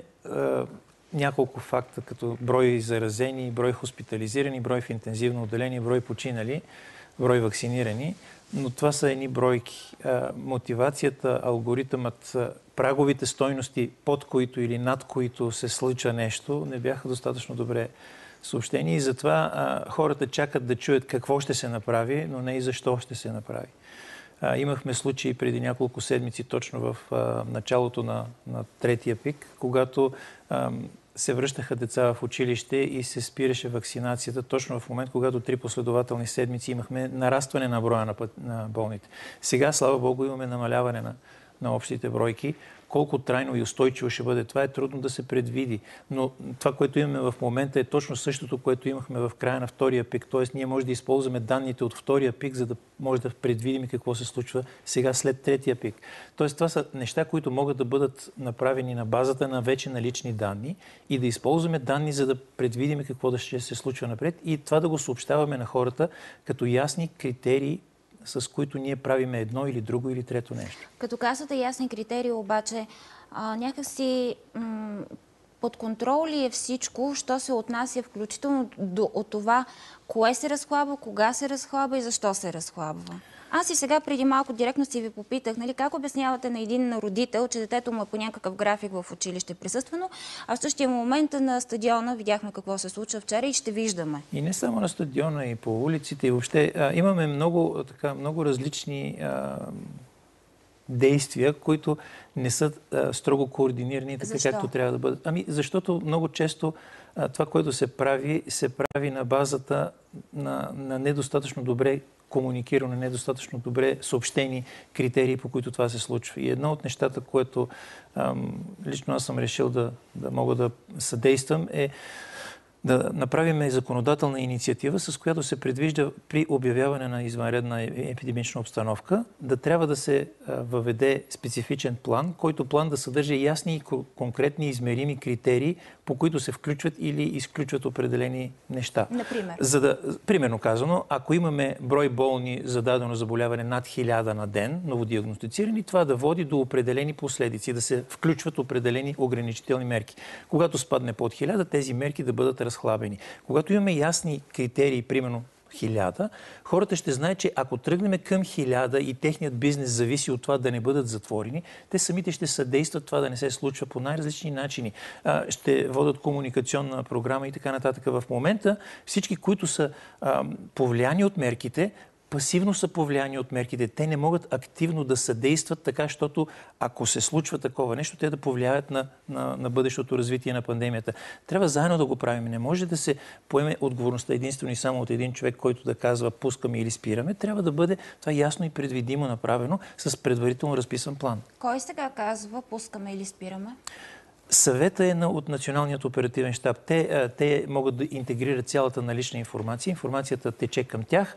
няколко факта, като брой заразени, брой хоспитализирани, брой в интензивно отделение, брой починали, брой вакцинирани, но това са едни бройки. Мотивацията, алгоритъмът, праговите стойности, под които или над които се случва нещо, не бяха достатъчно добре съобщени и затова а, хората чакат да чуят какво ще се направи, но не и защо ще се направи. А, имахме случаи преди няколко седмици, точно в а, началото на, на третия пик, когато а, се връщаха деца в училище и се спираше вакцинацията точно в момент, когато три последователни седмици имахме нарастване на броя на, път, на болните. Сега, слава Богу, имаме намаляване на, на общите бройки. Колко трайно и устойчиво ще бъде това, е трудно да се предвиди. Но това, което имаме в момента, е точно същото, което имахме в края на втория пик. Тоест, ние може да използваме данните от втория пик, за да може да предвидим какво се случва сега след третия пик. Тоест, това са неща, които могат да бъдат направени на базата на вече налични данни и да използваме данни, за да предвидим какво да ще се случва напред и това да го съобщаваме на хората като ясни критерии, с които ние правиме едно или друго или трето нещо. Като казвате ясни критерии, обаче, а, някакси м- под контрол ли е всичко, що се отнася включително до от това, кое се разхлабва, кога се разхлабва и защо се разхлабва? Аз и сега преди малко директно си ви попитах, нали, как обяснявате на един родител, че детето му е по някакъв график в училище присъствено, а в същия момент на стадиона видяхме какво се случва вчера и ще виждаме. И не само на стадиона, и по улиците, и въобще а, имаме много, така, много различни а, действия, които не са а, строго координирани, така Защо? както трябва да бъдат. Ами, защото много често а, това, което се прави, се прави на базата на, на недостатъчно добре комуникирано, недостатъчно добре съобщени критерии, по които това се случва. И едно от нещата, което ам, лично аз съм решил да, да мога да съдействам, е да направим законодателна инициатива, с която се предвижда при обявяване на извънредна епидемична обстановка да трябва да се въведе специфичен план, който план да съдържа ясни и конкретни измерими критерии, по които се включват или изключват определени неща. Например? За да, примерно казано, ако имаме брой болни за дадено заболяване над хиляда на ден, новодиагностицирани, това да води до определени последици, да се включват определени ограничителни мерки. Когато спадне под хиляда, тези мерки да бъдат разхлабени. Когато имаме ясни критерии, примерно хиляда, хората ще знаят, че ако тръгнем към хиляда и техният бизнес зависи от това да не бъдат затворени, те самите ще съдействат това да не се случва по най-различни начини. Ще водят комуникационна програма и така нататък. В момента всички, които са повлияни от мерките, пасивно са повлияни от мерките. Те не могат активно да съдействат така, защото ако се случва такова нещо, те да повлияят на, на, на бъдещото развитие на пандемията. Трябва заедно да го правим. Не може да се поеме отговорността единствено и само от един човек, който да казва пускаме или спираме. Трябва да бъде това ясно и предвидимо направено с предварително разписан план. Кой сега казва пускаме или спираме? Съвета е на, от Националният оперативен щаб. Те, те могат да интегрират цялата налична информация. Информацията тече към тях.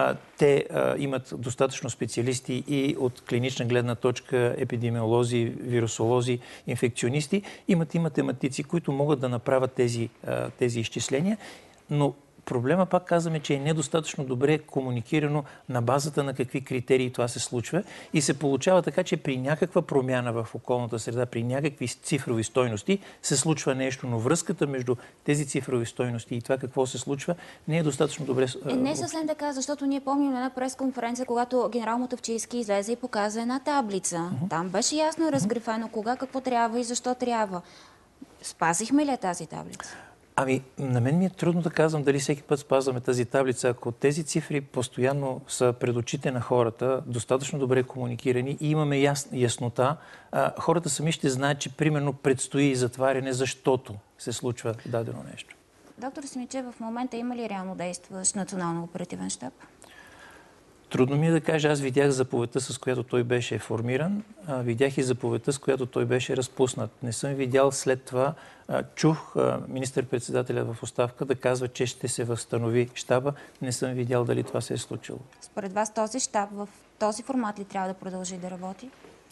Те имат достатъчно специалисти и от клинична гледна точка, епидемиолози, вирусолози, инфекционисти. Имат и математици, които могат да направят тези, тези изчисления. Но проблема, пак казваме, че е недостатъчно добре комуникирано на базата на какви критерии това се случва и се получава така, че при някаква промяна в околната среда, при някакви цифрови стойности се случва нещо, но връзката между тези цифрови стойности и това какво се случва не е достатъчно добре. Е, не съвсем така, защото ние помним една пресконференция, когато генерал Мутафчийски излезе и показа една таблица. Uh-huh. Там беше ясно разграфено кога какво трябва и защо трябва. Спазихме ли тази таблица? Ами, на мен ми е трудно да казвам дали всеки път спазваме тази таблица. Ако тези цифри постоянно са пред очите на хората, достатъчно добре комуникирани и имаме яс, яснота, а, хората сами ще знаят, че примерно предстои затваряне, защото се случва дадено нещо. Доктор Симичев, в момента има ли реално действащ национално оперативен щаб? Трудно ми е да кажа. Аз видях заповедта, с която той беше формиран. А, видях и заповедта, с която той беше разпуснат. Не съм видял след това. А, чух а, министър-председателя в оставка да казва, че ще се възстанови щаба. Не съм видял дали това се е случило. Според вас този щаб в този формат ли трябва да продължи да работи?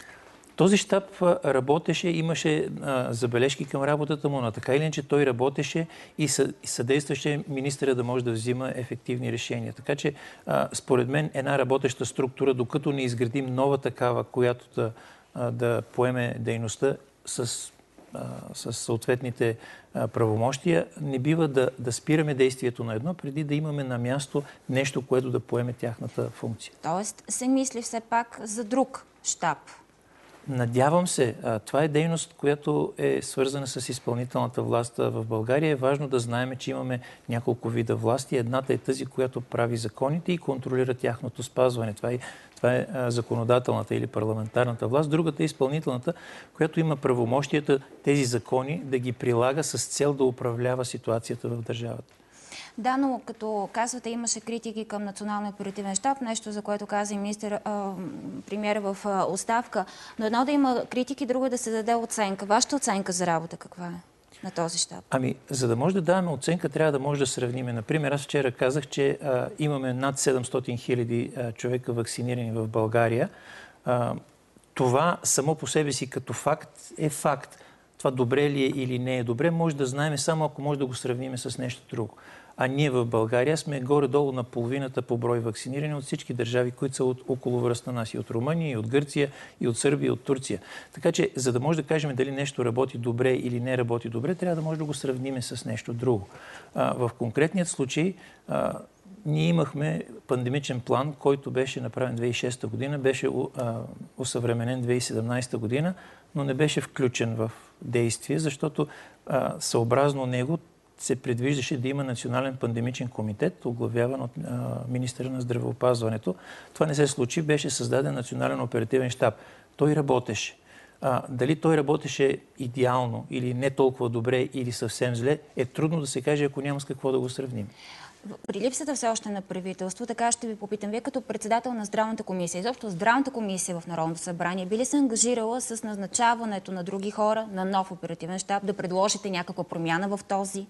Този щаб работеше, имаше а, забележки към работата му, но така или иначе той работеше и съдействаше министъра да може да взима ефективни решения. Така че, а, според мен, една работеща структура, докато не изградим нова такава, която да, а, да поеме дейността с, а, с съответните а, правомощия, не бива да, да спираме действието на едно, преди да имаме на място нещо, което да поеме тяхната функция. Тоест се мисли все пак за друг щаб. Надявам се. Това е дейност, която е свързана с изпълнителната власт в България. Е важно да знаем, че имаме няколко вида власти. Едната е тази, която прави законите и контролира тяхното спазване. Това е, това е законодателната или парламентарната власт. Другата е изпълнителната, която има правомощията тези закони да ги прилага с цел да управлява ситуацията в държавата. Да, но като казвате, имаше критики към Националния оперативен щаб, нещо за което каза и министър, а, премиера в а, оставка. Но едно да има критики, друго е да се даде оценка. Вашата оценка за работа каква е на този щаб? Ами, за да може да даваме оценка, трябва да може да сравним. Например, аз вчера казах, че а, имаме над седемстотин хиляди човека вакцинирани в България. А, това само по себе си като факт е факт. Това добре ли е или не е добре, може да знаем само ако може да го сравним с нещо друго. А ние в България сме горе-долу на половината по брой вакцинирани от всички държави, които са от, около връста нас. И от Румъния, и от Гърция, и от Сърбия, и от Турция. Така че, за да може да кажем дали нещо работи добре или не работи добре, трябва да може да го сравним с нещо друго. А, в конкретният случай а, ние имахме пандемичен план, който беше направен две хиляди и шеста година, беше а, усъвременен две хиляди и седемнадесета година, но не беше включен в действие, защото а, съобразно него се предвиждаше да има национален пандемичен комитет, оглавяван от а, министъра на здравеопазването. Това не се случи, беше създаден национален оперативен щаб. Той работеше. А, дали той работеше идеално или не толкова добре или съвсем зле, е трудно да се каже, ако няма с какво да го сравним. При липсата все още на правителство, така ще ви попитам, вие като председател на Здравната комисия, изобщо Здравната комисия в Народното събрание, би ли се ангажирала с назначаването на други хора, на нов оперативен щаб, да предложите някаква промяна в този?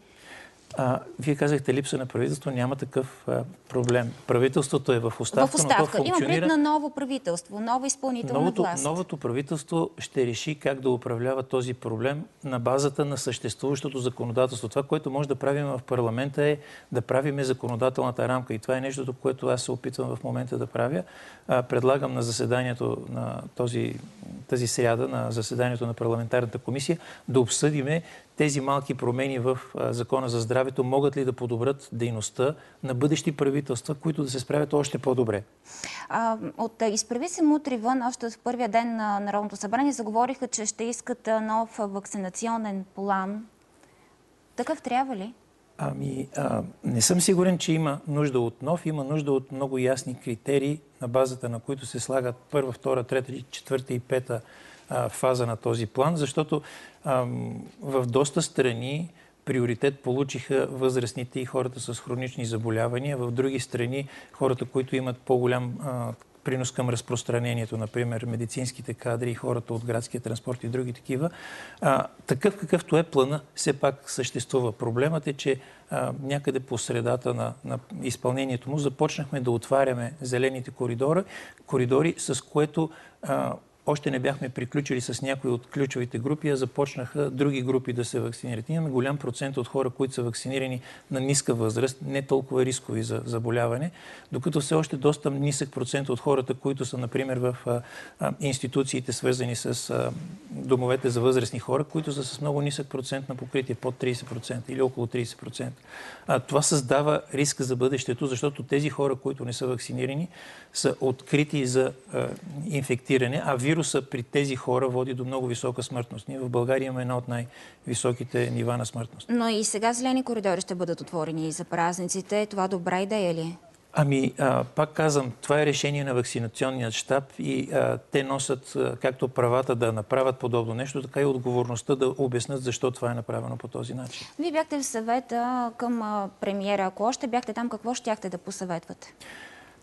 А, вие казахте липса на правителство, няма такъв а, проблем. Правителството е в оставка, в оставка. но то функционира. Има пред на ново правителство, нова изпълнителна новото, власт. Новото правителство ще реши как да управлява този проблем на базата на съществуващото законодателство. Това, което може да правим в парламента, е да правиме законодателната рамка. И това е нещото, което аз се опитвам в момента да правя. А, предлагам на заседанието на този, тази сряда, на заседанието на парламентарната комисия, да обсъдиме тези малки промени в а, Закона за здравето могат ли да подобрят дейността на бъдещи правителства, които да се справят още по-добре. А, от Изправи се мутри вън, още в първия ден на Народното събрание заговориха, че ще искат нов вакцинационен план. Такъв трябва ли? Ами, а, не съм сигурен, че има нужда от нов. Има нужда от много ясни критерии, на базата на които се слагат първа, втора, трета, четвърта и пета а, фаза на този план, защото а, в доста страни приоритет получиха възрастните и хората с хронични заболявания. В други страни хората, които имат по-голям а, принос към разпространението, например медицинските кадри и хората от градския транспорт и други такива. А, такъв какъвто е плана, все пак съществува. Проблемът е, че а, някъде по средата на, на изпълнението му започнахме да отваряме зелените коридори, коридори с което а, още не бяхме приключили с някои от ключовите групи, а започнаха други групи да се вакцинират. Имаме голям процент от хора, които са вакцинирани на ниска възраст, не толкова рискови за заболяване, докато все още доста нисък процент от хората, които са, например, в а, а, институциите, свързани с а, домовете за възрастни хора, които са с много нисък процент на покритие, под тридесет процента или около тридесет процента. А, това създава риск за бъдещето, защото тези хора, които не са вакцинирани, са открити за а, инфектиране, а вируса при тези хора води до много висока смъртност. Ние в България имаме една от най-високите нива на смъртност. Но и сега зелени коридори ще бъдат отворени и за празниците. Това добра идея ли? Ами, а, пак казвам, това е решение на вакцинационният щаб и а, те носят а, както правата да направят подобно нещо, така и отговорността да обяснят защо това е направено по този начин. Вие бяхте в съвета към а, премиера. Ако още бяхте там, какво щяхте да посъветвате?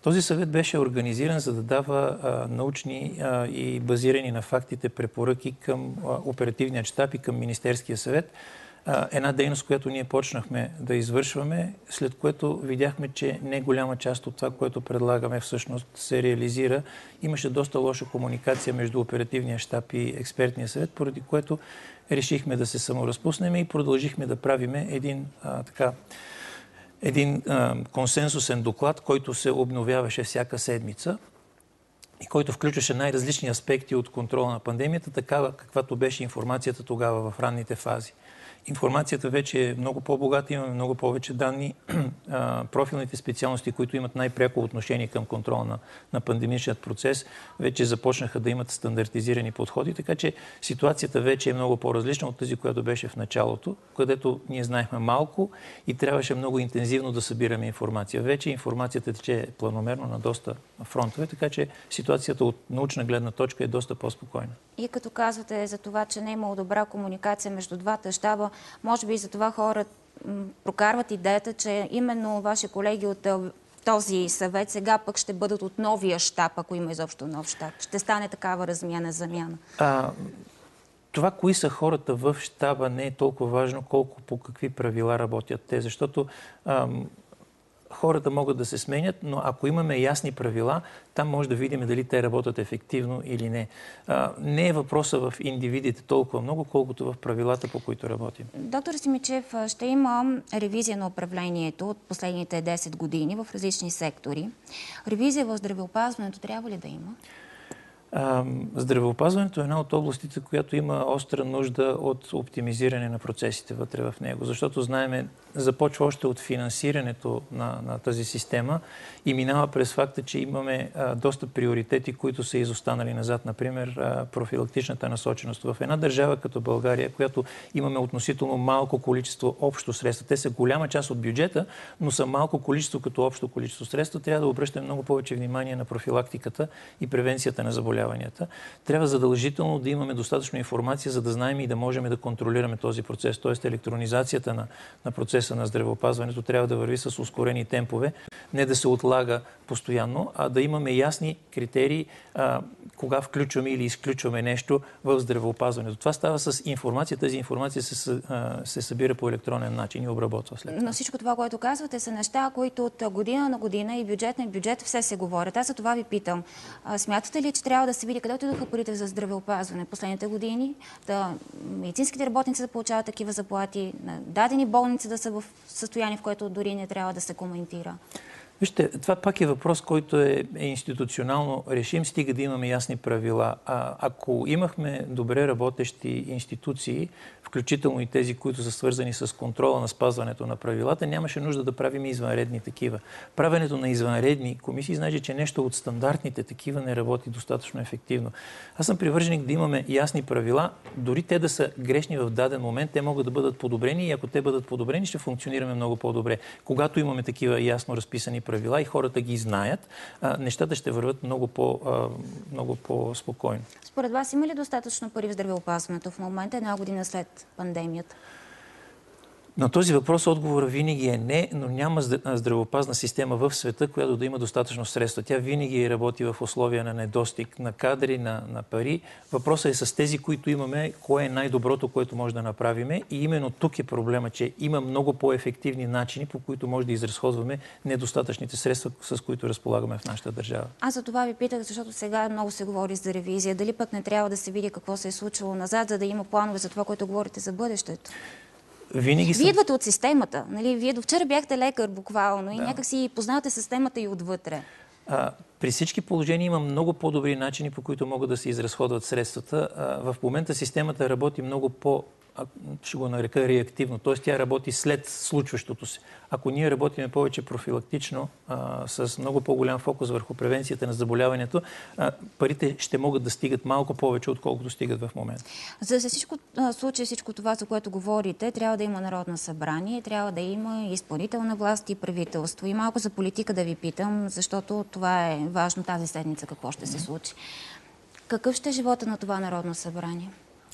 Този съвет беше организиран, за да дава а, научни а, и базирани на фактите препоръки към а, оперативния щаб и към Министерския съвет. А, една дейност, която ние почнахме да извършваме, след което видяхме, че не голяма част от това, което предлагаме, всъщност се реализира. Имаше доста лоша комуникация между оперативния щаб и експертния съвет, поради което решихме да се саморазпуснем и продължихме да правиме един а, така един а, консенсусен доклад, който се обновяваше всяка седмица и който включваше най-различни аспекти от контрола на пандемията, такава каквато беше информацията тогава в ранните фази. Информацията вече е много по-богата, имаме много повече данни. Профилните специалности, които имат най-пряко отношение към контрола на, на пандемичният процес, вече започнаха да имат стандартизирани подходи, така че ситуацията вече е много по-различна от тази, която беше в началото, където ние знаехме малко и трябваше много интензивно да събираме информация. Вече информацията тече планомерно на доста фронтове, така че ситуацията от научна гледна точка е доста по-спокойна. И като казвате за това, че не е имало добра комуникация между двата щаба, може би и за това хора прокарват идеята, че именно ваши колеги от този съвет сега пък ще бъдат от новия щаб, ако има изобщо нов щаб. Ще стане такава размяна-замяна. А, това, кои са хората в щаба, не е толкова важно, колко по какви правила работят те, защото ам, хората могат да се сменят, но ако имаме ясни правила, там може да видим дали те работят ефективно или не. А, не е въпроса в индивидите толкова много, колкото в правилата, по които работим. Доктор Симичев, ще има ревизия на управлението от последните десет години в различни сектори. Ревизия в здравеопазването трябва ли да има? Здравеопазването е една от областите, която има остра нужда от оптимизиране на процесите вътре в него, защото знаеме, започва още от финансирането на, на тази система и минава през факта, че имаме а, доста приоритети, които са изостанали назад. Например, а, профилактичната насоченост. В една държава като България, която имаме относително малко количество общо средства, те са голяма част от бюджета, но са малко количество като общо количество средства, трябва да обръщаме много повече внимание на профилактиката и превенцията на заболяванията. Трябва задължително да имаме достатъчно информация, за да знаем и да можем да контролираме този процес. Тоест електронизацията на, на процеса на здравеопазването трябва да върви с ускорени темпове, не да се отлага постоянно, а да имаме ясни критерии а, кога включваме или изключваме нещо в здравеопазването. Това става с информация. Тази информация се, а, се събира по електронен начин и обработва след това. Но всичко това, което казвате, са неща, които от година на година и бюджет на бюджет все се говорят. Аз за това ви питам. А, смятате ли, че трябва да се види къде отидоха парите за здравеопазване последните години? Да медицинските работници да получават такива заплати, дадени болници да са в състояние, в което дори не трябва да се коментира? Вижте, това пак е въпрос, който е, е институционално решим, стига да имаме ясни правила. А, ако имахме добре работещи институции, включително и тези, които са свързани с контрола на спазването на правилата, нямаше нужда да правим извънредни такива. Правенето на извънредни комисии значи, че нещо от стандартните такива не работи достатъчно ефективно. Аз съм привърженик да имаме ясни правила, дори те да са грешни в даден момент, те могат да бъдат подобрени и ако те бъдат подобрени, ще функционираме много по-добре. Когато имаме такива ясно разписани правила и хората ги знаят, нещата ще върват много, по, много по-спокойно. Според вас има ли достатъчно пари в здравеопазването в момента, една година след пандемията? На този въпрос отговорът винаги е не, но няма здравеопазна система в света, която да има достатъчно средства. Тя винаги работи в условия на недостиг на кадри, на, на пари. Въпросът е с тези, които имаме, кое е най-доброто, което може да направим. И именно тук е проблема, че има много по-ефективни начини, по които може да изразходваме недостатъчните средства, с които разполагаме в нашата държава. Аз за това ви питах, защото сега много се говори за ревизия. Дали пък не трябва да се види какво се е случило назад, за да има планове за това, което говорите за бъдещето? Винаги съм... Вие идвате от системата. Нали? Вие до вчера бяхте лекар буквално и да. някак си познавате системата и отвътре. А, при всички положения има много по-добри начини, по които могат да се изразходват средствата. А, в момента системата работи много по... ще го нарека реактивно, т.е. тя работи след случващото се. Ако ние работим повече профилактично, а, с много по-голям фокус върху превенцията на заболяването, а, парите ще могат да стигат малко повече, отколкото стигат в момента. За да се всичко, случи всичко това, за което говорите, трябва да има Народно събрание, трябва да има и изпълнителна власт и правителство. И малко за политика да ви питам, защото това е важно тази седмица какво ще се случи. Какъв ще е живота на това Народно събрание?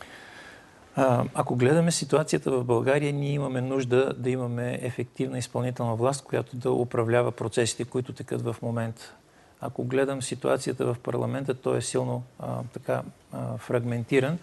Ако гледаме ситуацията в България, ние имаме нужда да имаме ефективна изпълнителна власт, която да управлява процесите, които текат в момента. Ако гледам ситуацията в парламента, той е силно а, така а, фрагментиран.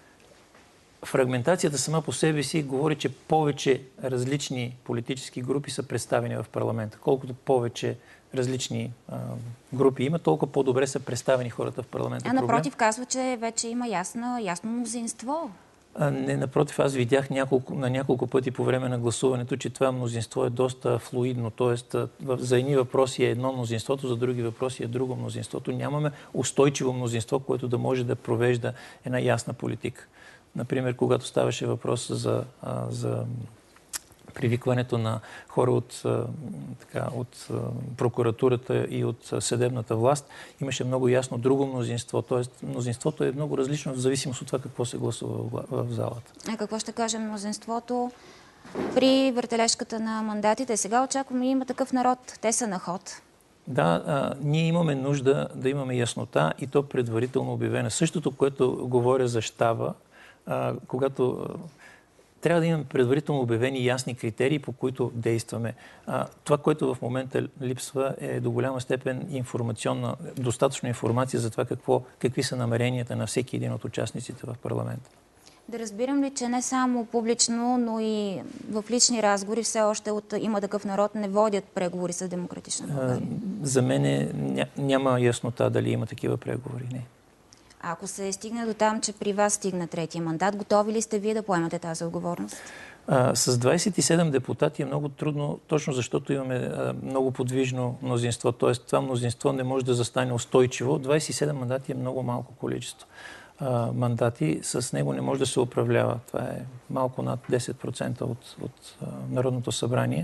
Фрагментацията сама по себе си говори, че повече различни политически групи са представени в парламента. Колкото повече различни а, групи има, толкова по-добре са представени хората в парламента. А напротив, казва, че вече има ясно, ясно мнозинство. А, не, напротив, аз видях няколко, на няколко пъти по време на гласуването, че това мнозинство е доста флуидно. Тоест, за едни въпроси е едно мнозинството, за други въпроси е друго мнозинството. Нямаме устойчиво мнозинство, което да може да провежда една ясна политика. Например, когато ставаше въпрос за, а, за привикването на хора от, а, така, от а, прокуратурата и от а, съдебната власт, имаше много ясно друго мнозинство. Тоест, мнозинството е много различно в зависимост от това какво се гласува в, в залата. А какво ще каже мнозинството при въртележката на мандатите? Сега очакваме има такъв народ. Те са на ход. Да, а, ние имаме нужда да имаме яснота и то предварително обявена. Същото, което говоря за щаба, а, когато а, трябва да имаме предварително обявени ясни критерии, по които действаме. А, това, което в момента липсва, е до голяма степен информационна, достатъчно информация за това какво, какви са намеренията на всеки един от участниците в парламента. Да разбирам ли, че не само публично, но и в лични разговори все още от Има такъв народ не водят преговори с Демократична България? За мен ня, няма яснота дали има такива преговори. Не. А ако се стигне до там, че при вас стигна третия мандат, готови ли сте вие да поемате тази отговорност? А, с двадесет и седем депутати е много трудно, точно защото имаме а, много подвижно мнозинство. Тоест това мнозинство не може да застане устойчиво. двадесет и седем мандати е много малко количество а, мандати. С него не може да се управлява. Това е малко над десет процента от, от а, Народното събрание.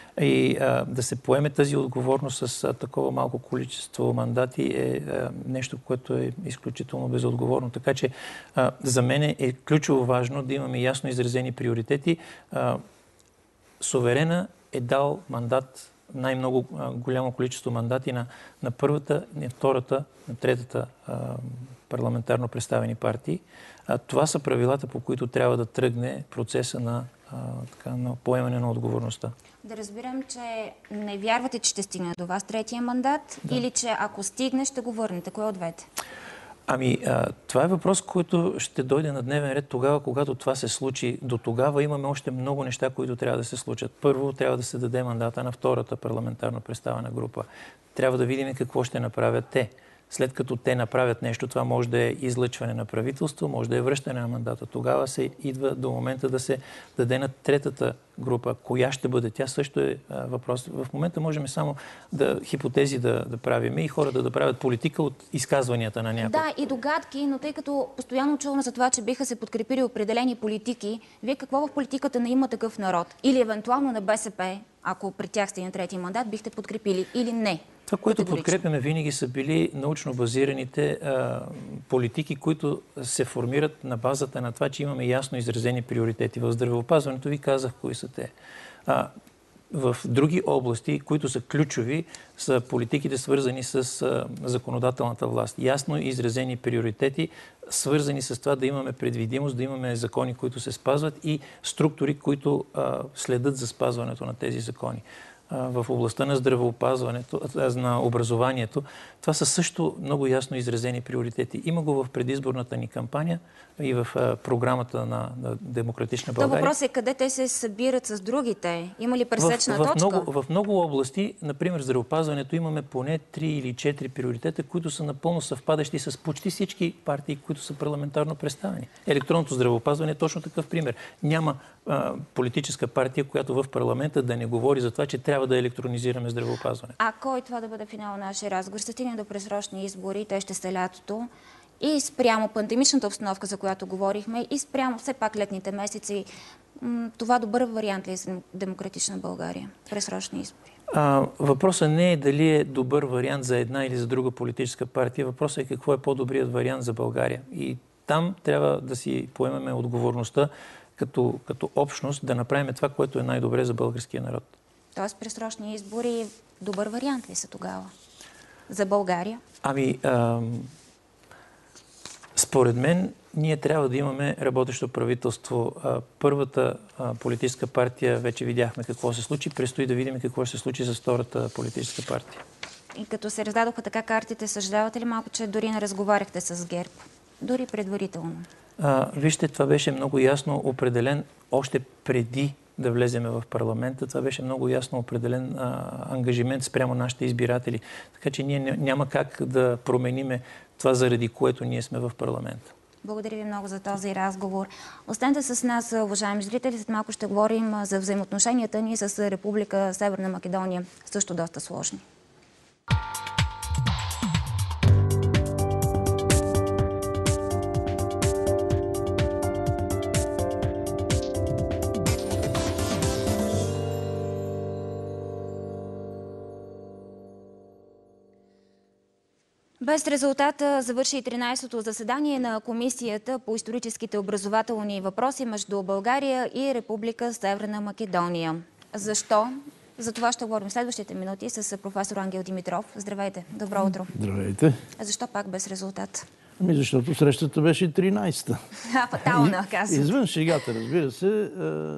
И а, да се поеме тази отговорност с а, такова малко количество мандати е а, нещо, което е изключително безотговорно. Така че а, за мен е ключово важно да имаме ясно изразени приоритети. А, суверена е дал мандат, най-много а, голямо количество мандати на, на първата, на втората, на третата а, парламентарно представени партии. А, това са правилата, по които трябва да тръгне процеса на, а, така, на поемане на отговорността. Да разбирам, че не вярвате, че ще стигне до вас третия мандат, да, или че ако стигне, ще го върнете? Кое от двете? Ами, а, това е въпрос, който ще дойде на дневен ред тогава, когато това се случи. До тогава имаме още много неща, които трябва да се случат. Първо, трябва да се даде мандата на втората парламентарно представена група. Трябва да видим какво ще направят те. След като те направят нещо, това може да е излъчване на правителство, може да е връщане на мандата. Тогава се идва до момента да се даде на третата група. Коя ще бъде? Тя също е а, въпрос. В момента можем само да хипотези да, да правим и хората да правят политика от изказванията на някой. Да, и догадки, но тъй като постоянно чуваме за това, че биха се подкрепили определени политики, вие какво в политиката на Има такъв народ? Или евентуално на БСП, ако при тях сте на третия мандат, бихте подкрепили или не? Това, което подкрепяме, винаги са били научно базираните а, политики, които се формират на базата на това, че имаме ясно изразени приоритети. В здравеопазването ви казах кои са те. А, в други области, които са ключови, са политиките свързани с а, законодателната власт. Ясно изразени приоритети, свързани с това да имаме предвидимост, да имаме закони, които се спазват и структури, които а, следят за спазването на тези закони. В областта на здравеопазването, на образованието. Това са също много ясно изразени приоритети. Има го в предизборната ни кампания и в програмата на, на Демократична България. Това въпрос е къде те се събират с другите. Има ли пресечна в, в точка? Много, в много области, например здравеопазването, имаме поне три или четири приоритета, които са напълно съвпадащи с почти всички партии, които са парламентарно представени. Електронното здравеопазване е точно такъв пример. Няма а, политическа партия, която в парламента да не говори за това, че трябва да електронизираме здравеопазване. А кой това да бъде финал на нашия разговор? Ще стигне до предсрочни избори, те ще са лятото. И спрямо пандемичната обстановка, за която говорихме, и спрямо все пак летните месеци, това добър вариант ли е за Демократична България? Предсрочни избори. А, въпросът не е дали е добър вариант за една или за друга политическа партия. Въпросът е какво е по-добрият вариант за България. И там трябва да си поемаме отговорността като, като общност да направим това, което е най-добре за българския народ. Тоест предсрочни избори добър вариант ли са тогава за България? Ами, а, според мен, ние трябва да имаме работещо правителство. А, първата а, политическа партия, вече видяхме какво се случи, предстои да видим какво ще се случи с втората политическа партия. И като се раздадоха така картите, съжалявате ли малко, че дори не разговаряхте с ГЕРБ? Дори предварително. А, вижте, това беше много ясно определен още преди да влеземе в парламента. Това беше много ясно определен а, ангажимент спрямо нашите избиратели. Така че ние няма как да промениме това, заради което ние сме в парламента. Благодаря ви много за този разговор. Останете с нас, уважаеми зрители. След малко ще говорим за взаимоотношенията ни с Република Северна Македония. Също доста сложни. Без резултата завърши и тринайсетото заседание на Комисията по историческите образователни въпроси между България и Република Северна Македония. Защо? За това ще говорим в следващите минути с професор Ангел Димитров. Здравейте, добро утро. Здравейте. Защо пак без резултат? Ами защото срещата беше тринайсета. Фатална, казвате. Извън шегата, разбира се,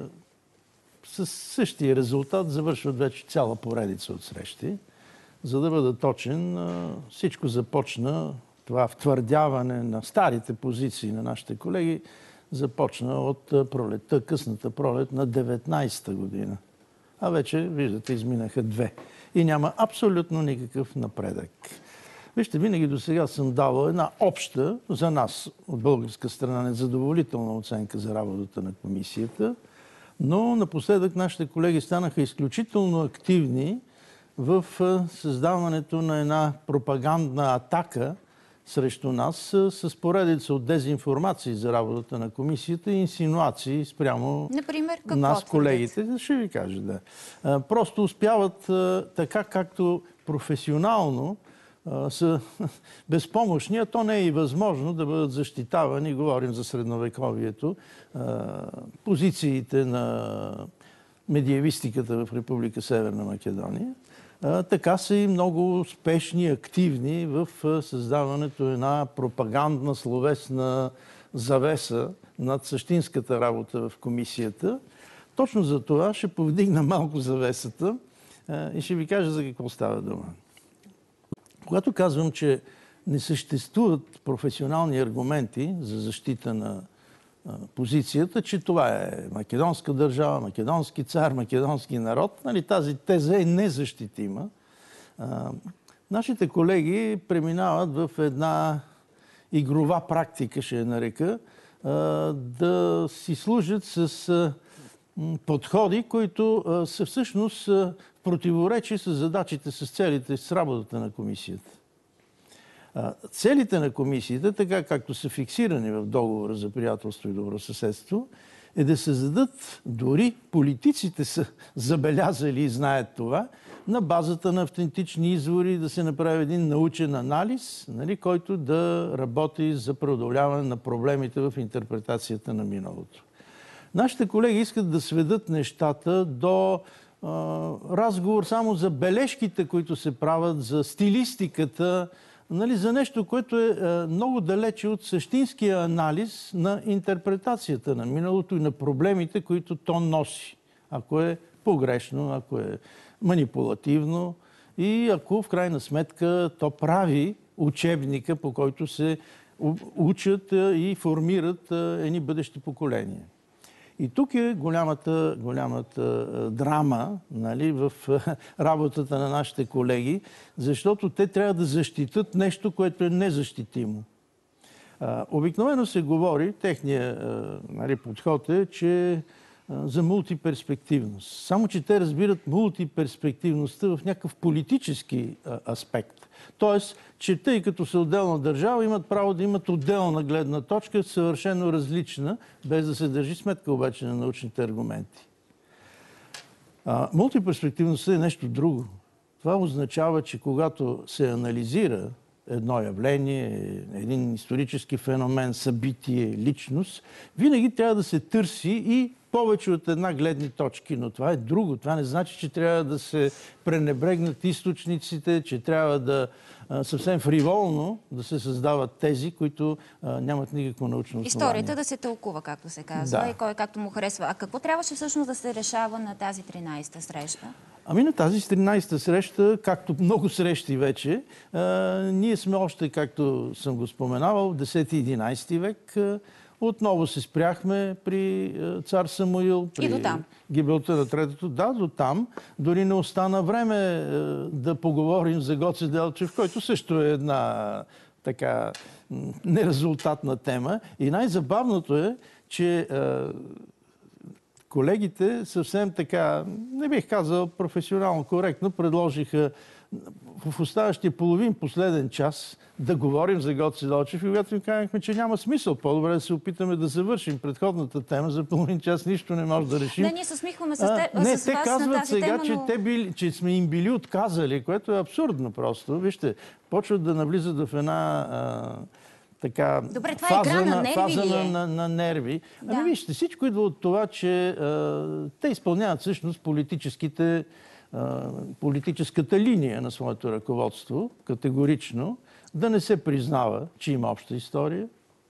със същия резултат завършват вече цяла поредица от срещи. За да бъда точен, всичко започна, това втвърдяване на старите позиции на нашите колеги, започна от пролетта, късната пролет на деветнайсета година. А вече, виждате, изминаха две. И няма абсолютно никакъв напредък. Вижте, винаги до сега съм давал една обща, за нас от българска страна, незадоволителна оценка за работата на комисията, но напоследък нашите колеги станаха изключително активни в създаването на една пропагандна атака срещу нас с поредица от дезинформации за работата на комисията и инсинуации спрямо Например, нас, колегите. Ще ви кажа, да. Просто успяват така, както професионално са безпомощни, а то не е и възможно да бъдат защитавани, говорим за средновековието, позициите на медиевистиката в Република Северна Македония. Така са и много успешни, активни в създаването една пропагандна, словесна завеса над същинската работа в комисията. Точно за това ще повдигна малко завесата и ще ви кажа за какво става дума. Когато казвам, че не съществуват професионални аргументи за защита на позицията, че това е македонска държава, македонски цар, македонски народ, нали, тази теза е незащитима. А, нашите колеги преминават в една игрова практика, ще я нарека, а, да си служат с а, подходи, които а, са всъщност а, в противоречие с задачите, с целите, с работата на комисията. Целите на комисията, така както са фиксирани в договора за приятелство и добросъседство, е да създадат, дори политиците са забелязали и знаят това, на базата на автентични извори, да се направи един научен анализ, нали, който да работи за преодоляване на проблемите в интерпретацията на миналото. Нашите колеги искат да сведат нещата до а, разговор само за бележките, които се правят, за стилистиката, нали, за нещо, което е, е много далече от същинския анализ на интерпретацията на миналото и на проблемите, които то носи. Ако е погрешно, ако е манипулативно и ако в крайна сметка то прави учебника, по който се учат и формират едни бъдещи поколения. И тук е голямата, голямата драма, нали, в работата на нашите колеги, защото те трябва да защитат нещо, което е незащитимо. Обикновено се говори, техният, нали, подход е, че за мултиперспективност. Само че те разбират мултиперспективността в някакъв политически аспект. Тоест, че тъй като са отделна държава, имат право да имат отделна гледна точка, съвършено различна, без да се държи сметка обаче на научните аргументи. А, мултиперспективността е нещо друго. Това означава, че когато се анализира едно явление, един исторически феномен, събитие, личност, винаги трябва да се търси и повече от една гледни точки, но това е друго. Това не значи, че трябва да се пренебрегнат източниците, че трябва да съвсем фриволно да се създават тези, които а, нямат никакво научно основание. Историята да се тълкува, както се казва, Да. и кой както му харесва. А какво трябваше всъщност да се решава на тази тринайсета среща? Ами на тази тринайсета среща, както много срещи вече, а, ние сме още, както съм го споменавал, десети-единайсети век. А, отново се спряхме при а, цар Самуил, при И до там. гибелта на третото. Да, до там. Дори не остана време а, да поговорим за Гоце Делчев, който също е една така нерезултатна тема. И най-забавното е, че а, колегите съвсем така, не бих казал професионално коректно, предложиха в оставащия половин последен час да говорим за Гоце Делчев и когато им казахме, че няма смисъл. По-добре да се опитаме да завършим предходната тема. За половин час нищо не може да решим. Не, ние се усмихваме с, те, а, не, с те вас казват на тази сега, тема, че, но... те били, че сме им били отказали, което е абсурдно просто. Вижте, почват да навлизат в една... А, така, Добре, това фаза, е игра на нерви фаза ли е? на, на, на нерви. Да. Ами вижте, всичко идва от това, че а, те изпълняват всъщност политическите, а, политическата линия на своето ръководство, категорично, да не се признава, че има обща история.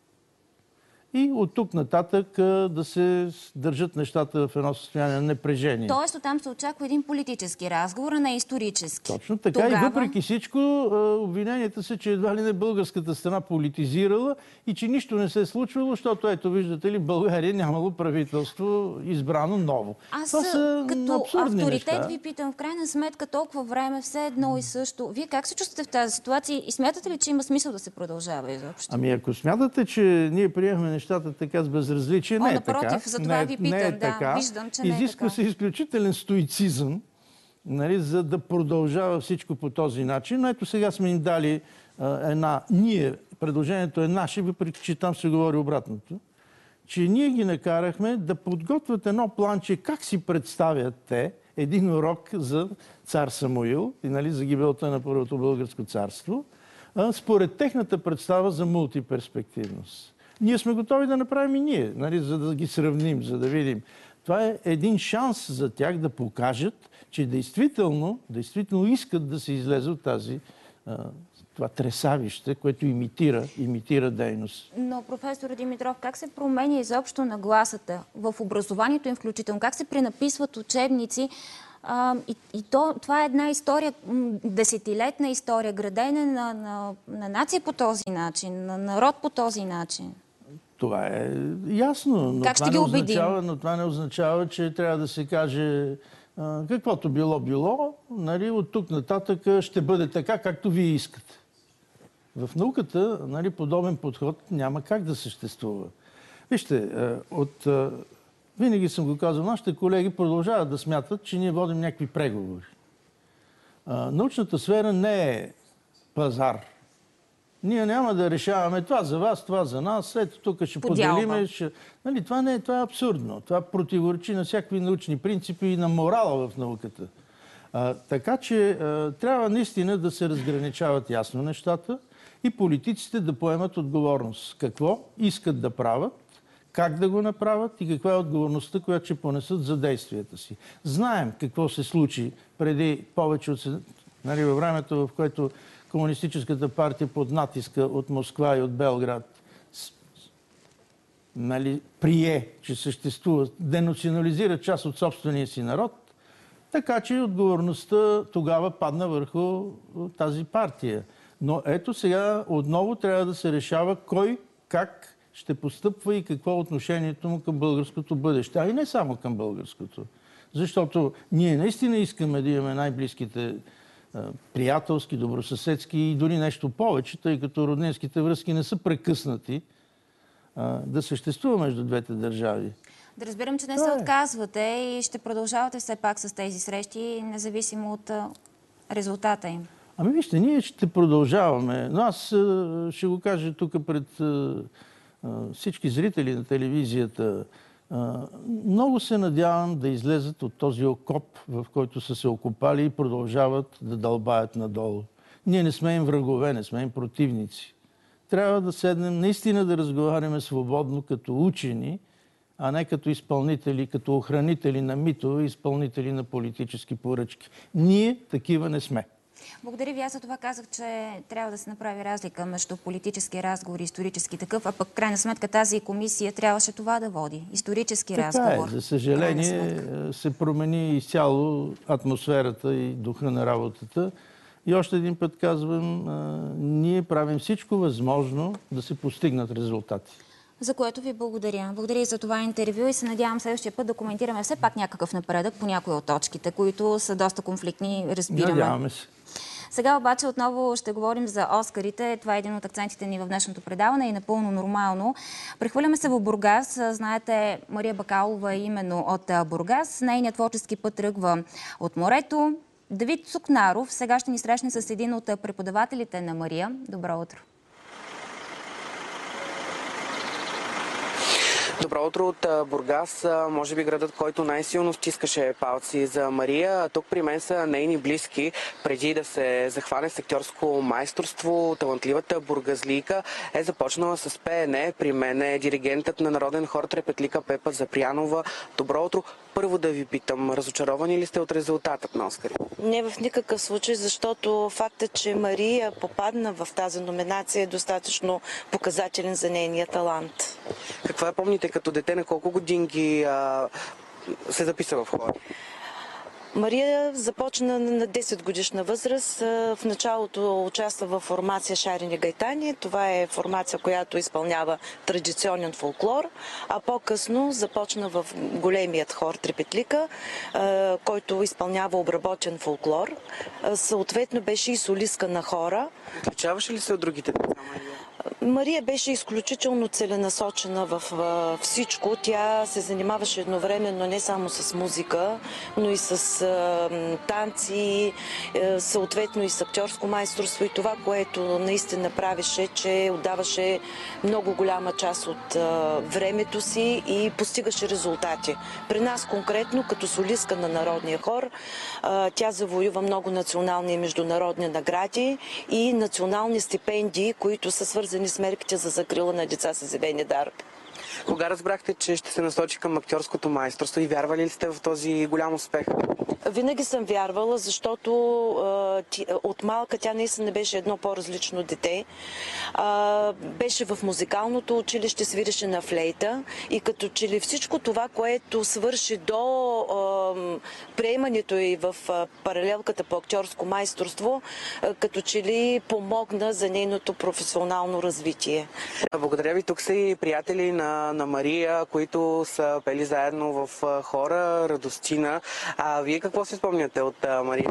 И от тук нататък а, да се държат нещата в едно състояние на напрежение. Тоест, оттам се очаква един политически разговор, а не исторически. Точно така. Тогава... И въпреки всичко, обвиненията са, че едва ли не българската страна политизирала и че нищо не се е случвало, защото ето, виждате ли, България нямало правителство избрано ново. Аз Това са като абсурдни авторитет неща. ви питам, в крайна сметка толкова време, все едно и също. Вие как се чувствате в тази ситуация и смятате ли, че има смисъл да се продължава изобщо? Ами ако смятате, че ние приехме нещата така с безразличие, О, не е напротив, така. за това не, ви питам, не е да. така. Виждам, че не е Изисква така. се изключителен стоицизъм, нали, за да продължава всичко по този начин. Но ето сега сме им дали а, една... Ние, предложението е наше, въпреки че там се говори обратното, че ние ги накарахме да подготвят едно планче как си представят те един урок за цар Самуил и, нали, за гибелта на Първото българско царство, а, според техната представа за мултиперспективност. Ние сме готови да направим и ние, нали, за да ги сравним, за да видим. Това е един шанс за тях да покажат, че действително, действително искат да се излезе от тази, а, това тресавище, което имитира, имитира дейност. Но, професор Димитров, как се променя изобщо нагласата в образованието им включително? Как се пренаписват учебници? А, и и то, това е една история, десетилетна история, градене на, на, на нация по този начин, на народ по този начин. Това е ясно, но, Как това, ще не ги убедим? означава, но това не означава, че трябва да се каже а, каквото било било, нали, от тук нататък ще бъде така, както вие искате. В науката, нали, подобен подход няма как да съществува. Вижте, от, винаги съм го казал, нашите колеги продължават да смятат, че ние водим някакви преговори. Научната сфера не е пазар. Ние няма да решаваме това за вас, това за нас, ето тук ще поделиме. Ще... Нали, това, не е, това е абсурдно. Това противоречи на всякакви научни принципи и на морала в науката. А, така че а, трябва наистина да се разграничават ясно нещата и политиците да поемат отговорност. Какво искат да правят, как да го направят и каква е отговорността, която ще понесат за действията си. Знаем какво се случи преди повече от... Нали, във времето, в което Комунистическата партия под натиска от Москва и от Белград, нали, прие, че съществува, денационализира част от собствения си народ, така че отговорността тогава падна върху тази партия. Но ето сега отново трябва да се решава кой, как ще постъпва и какво е отношението му към българското бъдеще. А и не само към българското. Защото ние наистина искаме да имаме най-близките приятелски, добросъседски и дори нещо повече, тъй като роднинските връзки не са прекъснати да съществува между двете държави. Да разбирам, че не се отказвате и ще продължавате все пак с тези срещи, независимо от резултата им. Ами вижте, ние ще продължаваме. Но аз ще го кажа тук пред всички зрители на телевизията. Много се надявам да излезат от този окоп, в който са се окопали и продължават да дълбаят надолу. Ние не сме им врагове, не сме им противници. Трябва да седнем, наистина да разговаряме свободно като учени, а не като изпълнители, като охранители на митове, изпълнители на политически поръчки. Ние такива не сме. Благодаря ви. Аз за това казах, че трябва да се направи разлика между политически разговор и исторически такъв, а пък крайна сметка тази комисия трябваше това да води. Исторически така разговор. Е. За съжаление се промени изцяло атмосферата и духа на работата. И още един път казвам, ние правим всичко възможно да се постигнат резултати. За което ви благодаря. Благодаря и за това интервю и се надявам следващия път да коментираме все пак някакъв напредък по някои от точките, които са доста конфликтни, разбираме. Надяваме се. Сега обаче отново ще говорим за Оскарите. Това е един от акцентите ни в днешното предаване и напълно нормално. Прехвърляме се в Бургас. Знаете, Мария Бакалова е именно от Бургас. Нейният творчески път тръгва от морето. Давид Сукнаров сега ще ни срещне с един от преподавателите на Мария. Добро утро! Добро утро от Бургас, може би градът, който най-силно стискаше палци за Мария. Тук при мен са нейни близки, преди да се захване с актьорско майсторство. Талантливата бургазлийка е започнала с пеене. При мен е диригентът на Народен хор Трепетлика Пепа Запрянова. Добро утро! Първо да ви питам, разочаровани ли сте от резултатът на Оскари? Не в никакъв случай, защото фактът, че Мария попадна в тази номинация е достатъчно показателен за нейния талант. Какво я помните като дете, на колко годинки а, се записа в хора? Мария започна на десет годишна възраст. В началото участва в формация Шарени Гайтани. Това е формация, която изпълнява традиционен фолклор, а по-късно започна в големият хор Трепетлика, който изпълнява обработен фолклор. Съответно беше и солистка на хора. Отличаваше ли се от другите деца, Мария? Мария беше изключително целенасочена в всичко. Тя се занимаваше едновременно не само с музика, но и с а, танци, съответно и с актьорско майсторство. И това, което наистина правеше, че отдаваше много голяма част от а, времето си и постигаше резултати. При нас конкретно, като солистка на Народния хор, а, тя завоюва много национални и международни награди и национални стипендии, които са свързани с мерките за закрила на деца с изявени дар. Кога разбрахте, че ще се насочи към актьорското майсторство и вярвали ли сте в този голям успех? Винаги съм вярвала, защото а, ти, от малка тя наистина беше едно по-различно дете. А, беше в музикалното училище, свиреше на флейта и като че ли всичко това, което свърши до а, приемането й в а, паралелката по актьорско майсторство, а, като че ли помогна за нейното професионално развитие. Благодаря ви. Тук са и приятели на, на Мария, които са пели заедно в а, хора Радостина. А вие какво си спомняте от а, Мария?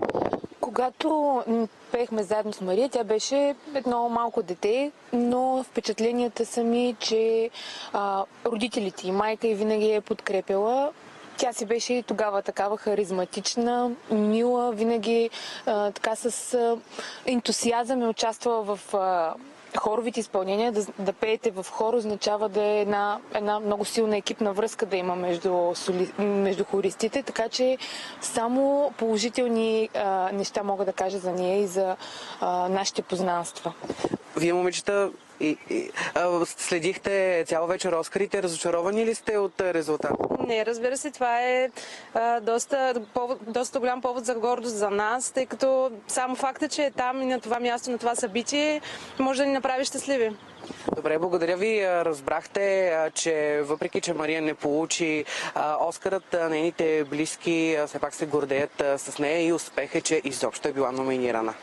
Когато пеехме заедно с Мария, тя беше едно малко дете, но впечатленията са ми, че а, родителите и майка и винаги е подкрепила. Тя си беше и тогава такава харизматична, мила, винаги а, така с а, ентусиазъм е участвала в а, хоровите изпълнения. Да, да пеете в хор означава да е една, една много силна екипна връзка да има между, соли, между хористите, така че само положителни а, неща мога да кажа за нея и за а, нашите познанства. Вие, момичета, и, и, а, следихте цяла вечер Оскарите. Разочаровани ли сте от резултата? Не, разбира се, това е а, доста, повод, доста голям повод за гордост за нас, тъй като само факта, че е там и на това място, на това събитие, може да ни направи щастливи. Добре, благодаря ви. Разбрахте, че въпреки, че Мария не получи Оскарът, нейните близки все пак се гордеят с нея и успех е, че изобщо е била номинирана.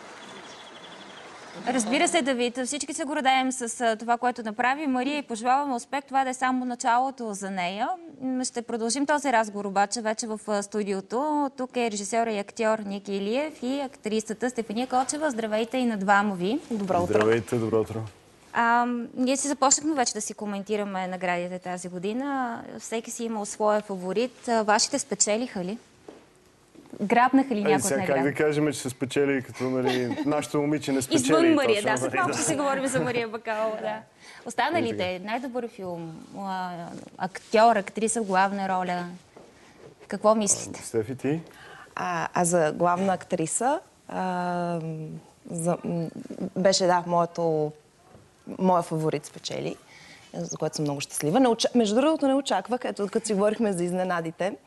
Разбира се, Давид, всички се гордеем с това, което направи Мария и пожелаваме успех. Това да е само началото за нея. Ще продължим този разговор обаче вече в студиото. Тук е режисьор и актьор Ники Илиев и актрисата Стефания Кочева. Здравейте и на двама ви. Добро утро. Здравейте, добро утро. А, ние си започнахме вече да си коментираме наградите тази година. Всеки си имал своя фаворит. Вашите спечелиха ли? Грабнаха ли някой от награда? Как да кажем, че се спечели, като нали, нашето момиче не спечели. Извън Мария, да, след малко ще си говорим за Мария Бакалова, да. Останалите, най-добър филм, актьор, актриса в главна роля. Какво мислите? Стефи, ти? А, а за главна актриса а, за, беше, да, моето, моя фаворит спечели. за което съм много щастлива. Не оча... Между другото не очаквах, ето като си говорихме за изненадите.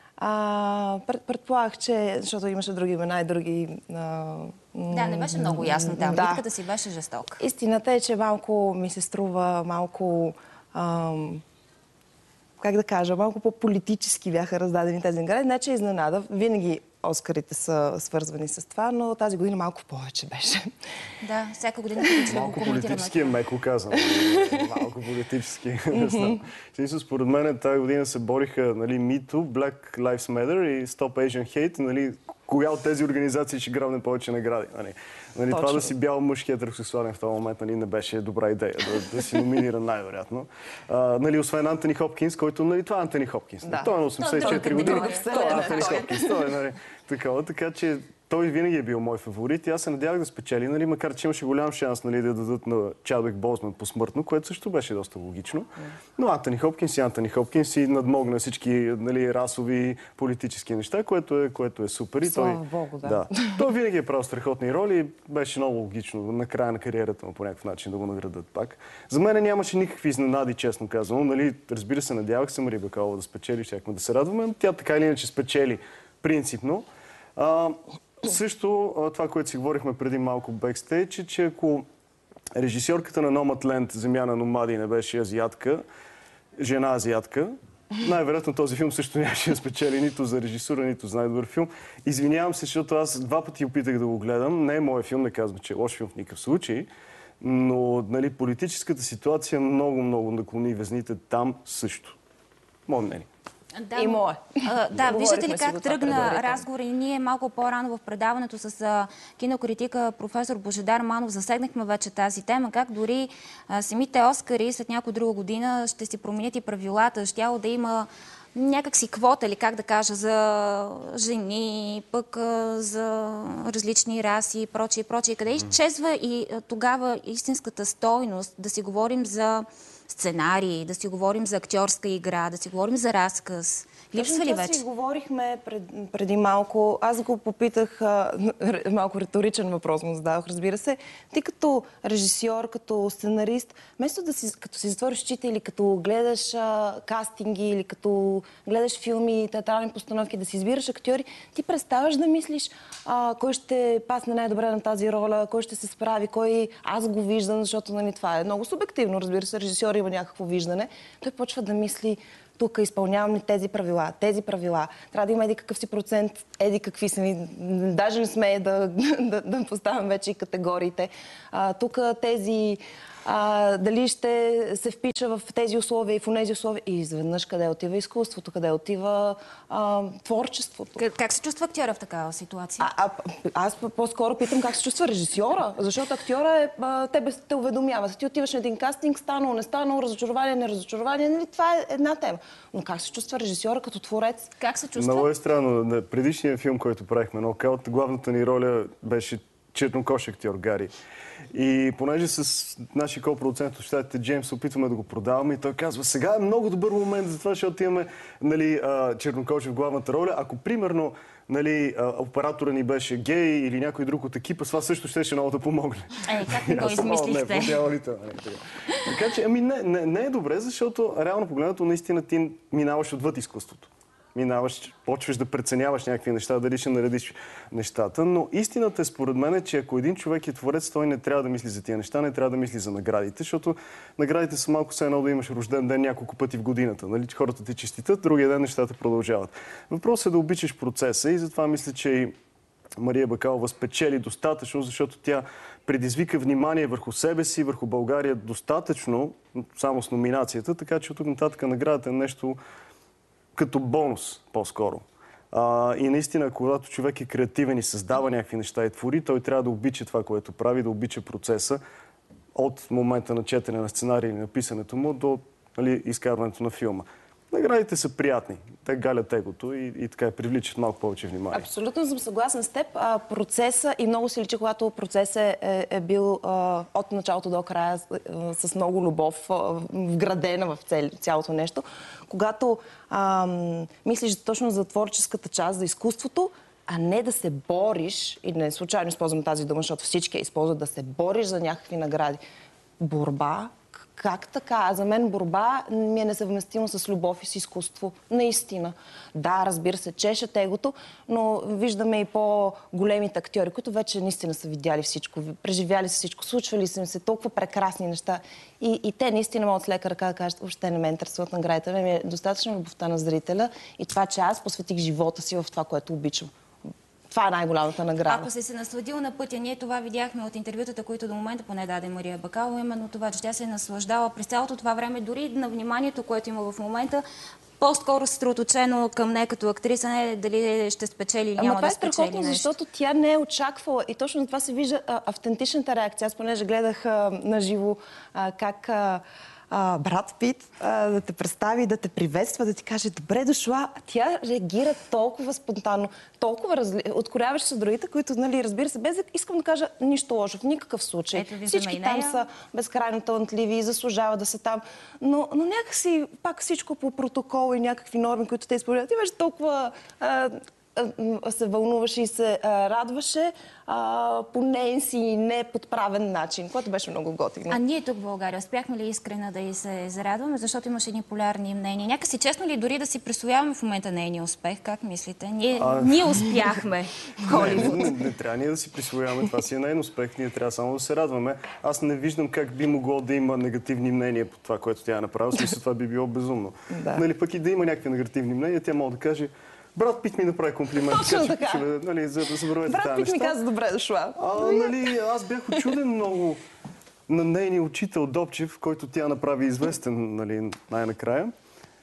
А, пред, предполагах, че, защото имаше други имена и други... А, да, не беше много ясно там. Да. Битката си беше жестока. Истината е, че малко ми се струва, малко... Ам, как да кажа, малко по-политически бяха раздадени тези награди. Не, че е изненада. Винаги Оскарите са свързвани с това, но тази година малко повече беше. Да, всяка година като малко политически е меко казано. Малко политически. Според мен тази година се бориха, нали, Me Too, Black Lives Matter и Stop Asian Hate. Нали, коя от тези организации ще грабне повече награди? Нали, нали, това да си бял мъж хетеросексуален в този момент, нали, не беше добра идея да, да си номинира най-вероятно. Нали, освен Антони Хопкинс, който, нали, това е Антони Хопкинс. Да. Той е на осемдесет и четири години. Той е Антони Хопкинс. Той е, нали, такова, така че той винаги е бил мой фаворит и аз се надявах да спечели, нали, макар че имаше голям шанс, нали, да дадат на Чадуик Бозман посмъртно, което също беше доста логично. Но Антони Хопкинс и Антони Хопкинс и надмогна всички, нали, расови, политически неща, което е, което е супер. И той, Богу, да. Да. Той винаги е правил страхотни роли и беше много логично на края на кариерата му по някакъв начин да го наградат пак. За мен нямаше никакви изненади, честно казано. Нали, разбира се, надявах се Мария Бакалова да спечели, щяхме да се радваме. Тя така или иначе спечели принципно. А, също това, което си говорихме преди малко бекстейдж, е, че ако режисьорката на Номадленд, Земя на номади, не беше азиатка, жена азиатка, най-вероятно този филм също нямаше да спечели нито за режисура, нито за най-добър филм. Извинявам се, защото аз два пъти опитах да го гледам. Не е моят филм, не казвам, че е лош филм в никакъв случай, но, нали, политическата ситуация много-много наклони везните там също. Мое мнение. Да, и мое. А, да, виждате ли как тръгна разговор и ние малко по-рано в предаването с а, кинокритика професор Божидар Манов засегнахме вече тази тема, как дори а, самите Оскари след някоя друга година ще си променят и правилата, щяло да има някакси квота, или как да кажа, за жени, пък а, за различни раси и прочее и прочее. Къде изчезва и а, тогава истинската стойност да си говорим за сценарии, да си говорим за актьорска игра, да си говорим за разказ. Липсва ли вече? Си говорихме пред, преди малко. Аз го попитах, а, малко риторичен въпрос му задавах, разбира се. Ти като режисьор, като сценарист, вместо да си, като си затвориш очите или като гледаш а, кастинги, или като гледаш филми, театрални постановки, да си избираш актьори, ти преставаш да мислиш а, кой ще пасне най-добре на тази роля, кой ще се справи, кой аз го виждам, защото, нали, това е много субективно. Разбира се, режисьор има някакво виждане. Той почва да мисли: тук изпълнявам ли тези правила, тези правила. Трябва да има еди какъв си процент, еди какви са. Даже не смея да, да, да поставям вече и категориите. А, тук тези... А, дали ще се впиша в тези условия и в тези условия. И изведнъж къде отива изкуството, къде отива а, творчеството. Как, как се чувства актьора в такава ситуация? А, а, аз по-скоро питам как се чувства режисьора, защото актьора е, а, тебе те уведомява. Ти отиваш на един кастинг, станало, не станало, разочарование, не разочарование, нали? Това е една тема. Но как се чувства режисьора като творец? Как се чувства? Много е странно. На предишния филм, който правихме, Нокаут, главната ни роля беше чернокош актьор Гари. И понеже с нашия копродуцент от щатите Джеймс опитваме да го продаваме, и той казва: сега е много добър момент за това, защото имаме, нали, чернокош в главната роля. Ако примерно, нали, оператора ни беше гей или някой друг от екипа, това също щеше много да помогне. Е, как не го измислихте? Не, така че, ами не, не, не е добре, защото реално погледнато наистина ти минаваш отвъд изкуството. Минаваш, почваш да преценяваш някакви неща, дали ще наредиш нещата. Но истината е, според мен, че ако един човек е творец, той не трябва да мисли за тия неща, не трябва да мисли за наградите, защото наградите са малко все едно да имаш рожден ден няколко пъти в годината. Нали? Хората ти честитат, другия ден нещата продължават. Въпросът е да обичаш процеса и затова мисля, че и Мария Бакалова спечели достатъчно, защото тя предизвика внимание върху себе си, върху България достатъчно, само с номинацията, така че от тук нататък наградата е нещо като бонус, по-скоро. А, и наистина, когато човек е креативен и създава някакви неща и твори, той трябва да обича това, което прави, да обича процеса от момента на четене на сценария или написането му до, нали, изкарването на филма. Наградите са приятни. Те галят егото и, и така привличат малко повече внимание. Абсолютно съм съгласна с теб. А, процеса и много се личи, когато процесът е, е бил а, от началото до края а, с много любов, а, вградена в цел, цялото нещо. Когато а, мислиш точно за творческата част, за изкуството, а не да се бориш, и не случайно използвам тази дума, защото всички използват, да се бориш за някакви награди. Борба Как така? За мен борба ми е несъвместимо с любов и с изкуство. Наистина. Да, разбира се, чешат егото, но виждаме и по-големите актьори, които вече наистина са видяли всичко, преживяли са всичко, случвали са им се толкова прекрасни неща. И, и те наистина могат с лека ръка да кажат, въобще не ме интересуват наградите. Ми е достатъчно любовта на зрителя и това, че аз посветих живота си в това, което обичам. Това е най-голямата награда. Ако си се насладил на пътя, ние това видяхме от интервютата, които до момента поне даде Мария Бакалова, именно това, че тя се е наслаждала през цялото това време, дори на вниманието, което има в момента, по-скоро съсредоточено към нея като актриса, не дали ще спечели или няма да спечели нещо. Това е страхотно, защото тя не е очаквала и точно това се вижда а, автентичната реакция. Аз понеже гледах а, наживо а, как... А, Uh, Брат Пит uh, да те представи, да те приветства, да ти каже добре дошла. Тя реагира толкова спонтанно, толкова разли... откоряваше се другите, които, нали, разбира се, без да искам да кажа нищо лошо, в никакъв случай. Ето, всички там са безкрайно талантливи и заслужават да са там. Но, но някакси пак всичко по протокол и някакви норми, които те изпълняват. Ти беше толкова... Uh, се вълнуваше и се а, радваше а, по неин си неподправен начин, което беше много готино. А ние тук в България успяхме ли искрено да и се зарадваме, защото имаше едни полярни мнения? Някакси честно ли дори да си присвояваме в момента нейния успех? Как мислите? Ние, а... ние успяхме в Холивуд. Не, не, не трябва ние да си присвояваме. Това си е нейн успех. Ние трябва само да се радваме. Аз не виждам как би могло да има негативни мнения по това, което тя е направила. Смисъл, това би било безумно. Да. Нали, пък и да има някакви негативни мнения, тя може да каже: Брат Пит ми направи комплимент. Точно така. Че, нали, за да забравете Брат тази Пит неща. ми каза добре дошла. А, нали, аз бях очуден много на нейния учител Добчев, който тя направи известен, нали, най-накрая,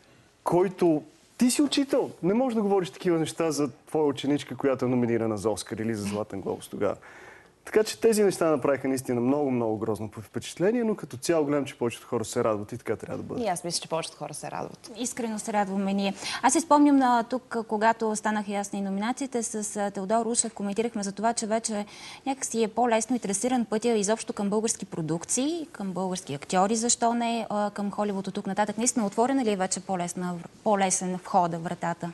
който... Ти си учител. Не можеш да говориш такива неща за твоя ученичка, която е номинирана за Оскар или за Златен глобус тогава. Така че тези неща направиха наистина много, много грозно впечатление, но като цяло гледам, че повечето хора се радват и така трябва да бъде. И аз мисля, че повечето хора се радват. Искрено се радваме ние. Аз си спомням на тук, когато станаха ясни номинациите, с Теодор Ушев коментирахме за това, че вече някакси е по-лесно и трасиран пътя изобщо към български продукции, към български актьори, защо не, към Холивуд от тук нататък. Наистина отворена ли е вече по-лесен входа, вратата?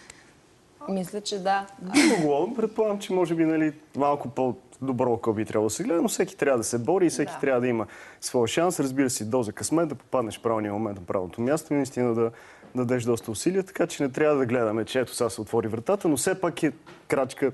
Мисля, че да. Би могло. Предполагам, че може би, нали, малко по-добро око би трябвало да се гледа, но всеки трябва да се бори и всеки да. трябва да има своя шанс. Разбира се, доза късмет, да попаднеш в правилния момент на правилното място и наистина да, да дадеш доста усилия, така че не трябва да гледаме, че ето сега се отвори вратата, но все пак е крачка,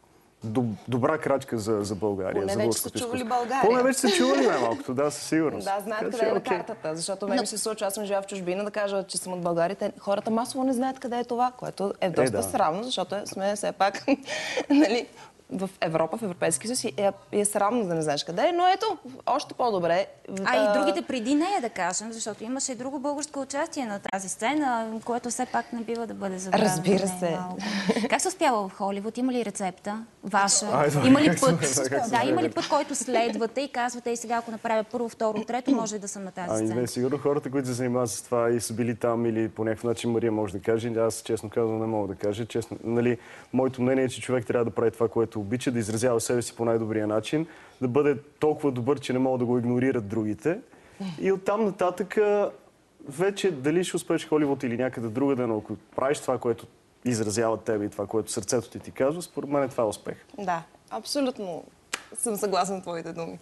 добра крачка за, за България. Поне за вече са чували България. Поне вече са чували най-малкото, да, със сигурност. Да, знаят къде е на картата, защото мен ми се случва, аз съм живяла в чужбина, да кажа, че съм от България. Хората масово не знаят къде е това, което е доста е, да. срамно, защото сме все пак, нали, в Европа, в Европейския съюз, е, е срамно да не знаеш къде е, но ето, още по-добре. А и другите преди нея, да кажем, защото имаше и друго българско участие на тази сцена, което все пак не бива да бъде забравено. Разбира се. Как се успява в Холивуд? Има ли рецепта ваша? Ай, това, има ли път? да, да, има ли път, който следвате и казвате и сега, ако направя първо, второ, трето, може да съм на тази сцена? А, не, сигурно хората, които се занимават с това и са били там или по някакъв начин Мария може да каже, аз честно казвам не мога да кажа. Честно, нали, моето мнение е, че човек трябва да прави това, което обича, да изразява себе си по най-добрия начин, да бъде толкова добър, че не могат да го игнорират другите. И оттам нататък вече дали ще успееш в Холивуд или някъде другаде, но ако правиш това, което изразява тебе и това, което сърцето ти ти казва, според мен това е успех. Да, абсолютно съм съгласна с твоите думи.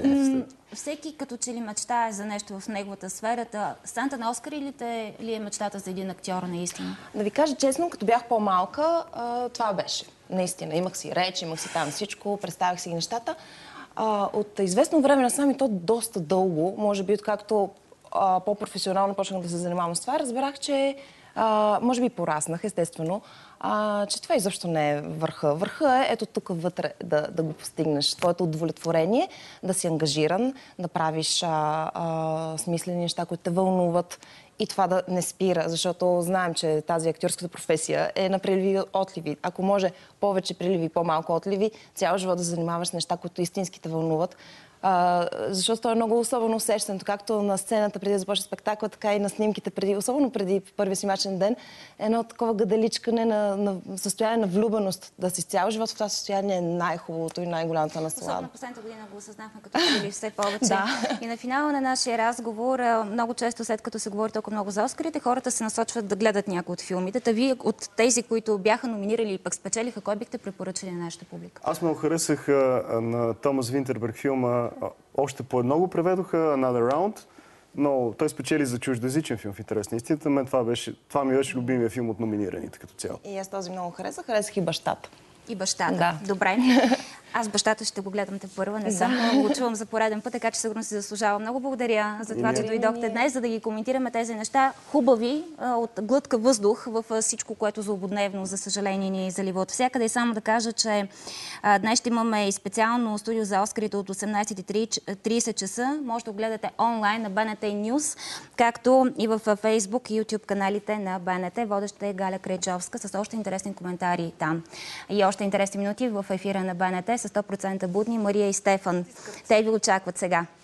Всеки като че ли мечтае за нещо в неговата сферата. Сцената на Оскар или те, ли е мечтата за един актьор наистина? Да ви кажа честно, като бях по-малка, това беше. Наистина, имах си реч, имах си там всичко, представях си нещата. От известно време насам и то доста дълго, може би откакто по-професионално почнах да се занимавам с това, разбрах, че Uh, може би пораснах, естествено, uh, че това изобщо не е върха. Върха е ето тук вътре да, да го постигнеш. Твоето удовлетворение, да си ангажиран, да правиш uh, uh, смислени неща, които те вълнуват и това да не спира, защото знаем, че тази актьорската професия е на приливи и отливи. Ако може повече приливи и по-малко отливи, цял живот да се занимаваш с неща, които истински те вълнуват. Uh, защото той е много особено усещането, както на сцената преди да започне спектакъл, така и на снимките преди, особено преди първия си мачен ден, едно такова гаделичкане на, на състояние на влюбеност. Да си цял живот в това състояние е най-хубавото и най-голямата наслада. Особено последната година го осъзнахме като че все повече. Да. И на финала на нашия разговор, много често след като се говори толкова много за Оскарите, хората се насочват да гледат някои от филмите. Та вие от тези, които бяха номинирали и пък спечелиха, кой бихте препоръчали на нашата публика? Аз много харесах а, на Томас Винтерберг филма. Още по едно го преведоха, Another Round. Но той спечели за чуждоязичен филм в интерес на истината. Мен това, беше, това ми беше любимия филм от номинираните като цяло. И аз този много харесах. Харесах и бащата. И бащата. Да. Добре. Аз бащата ще го гледам те първа, не съм, но го чувам за пореден път, така че сигурно си заслужава. Много благодаря за това, че дойдохте днес, за да ги коментираме тези неща. Хубави, от глътка въздух в всичко, което злободневно, за съжаление, ни залива от всякъде. И само да кажа, че днес ще имаме и специално студио за Оскарите от осемнайсет и трийсет часа. Може да го гледате онлайн на Б Н Т News, както и в Facebook и YouTube каналите на Б Н Т. Водеща е Галя Крейчовска с още интересни коментари там. И още интересни минути в ефира на Б Н Т с сто процента будни Мария и Стефан. Те ви очакват сега.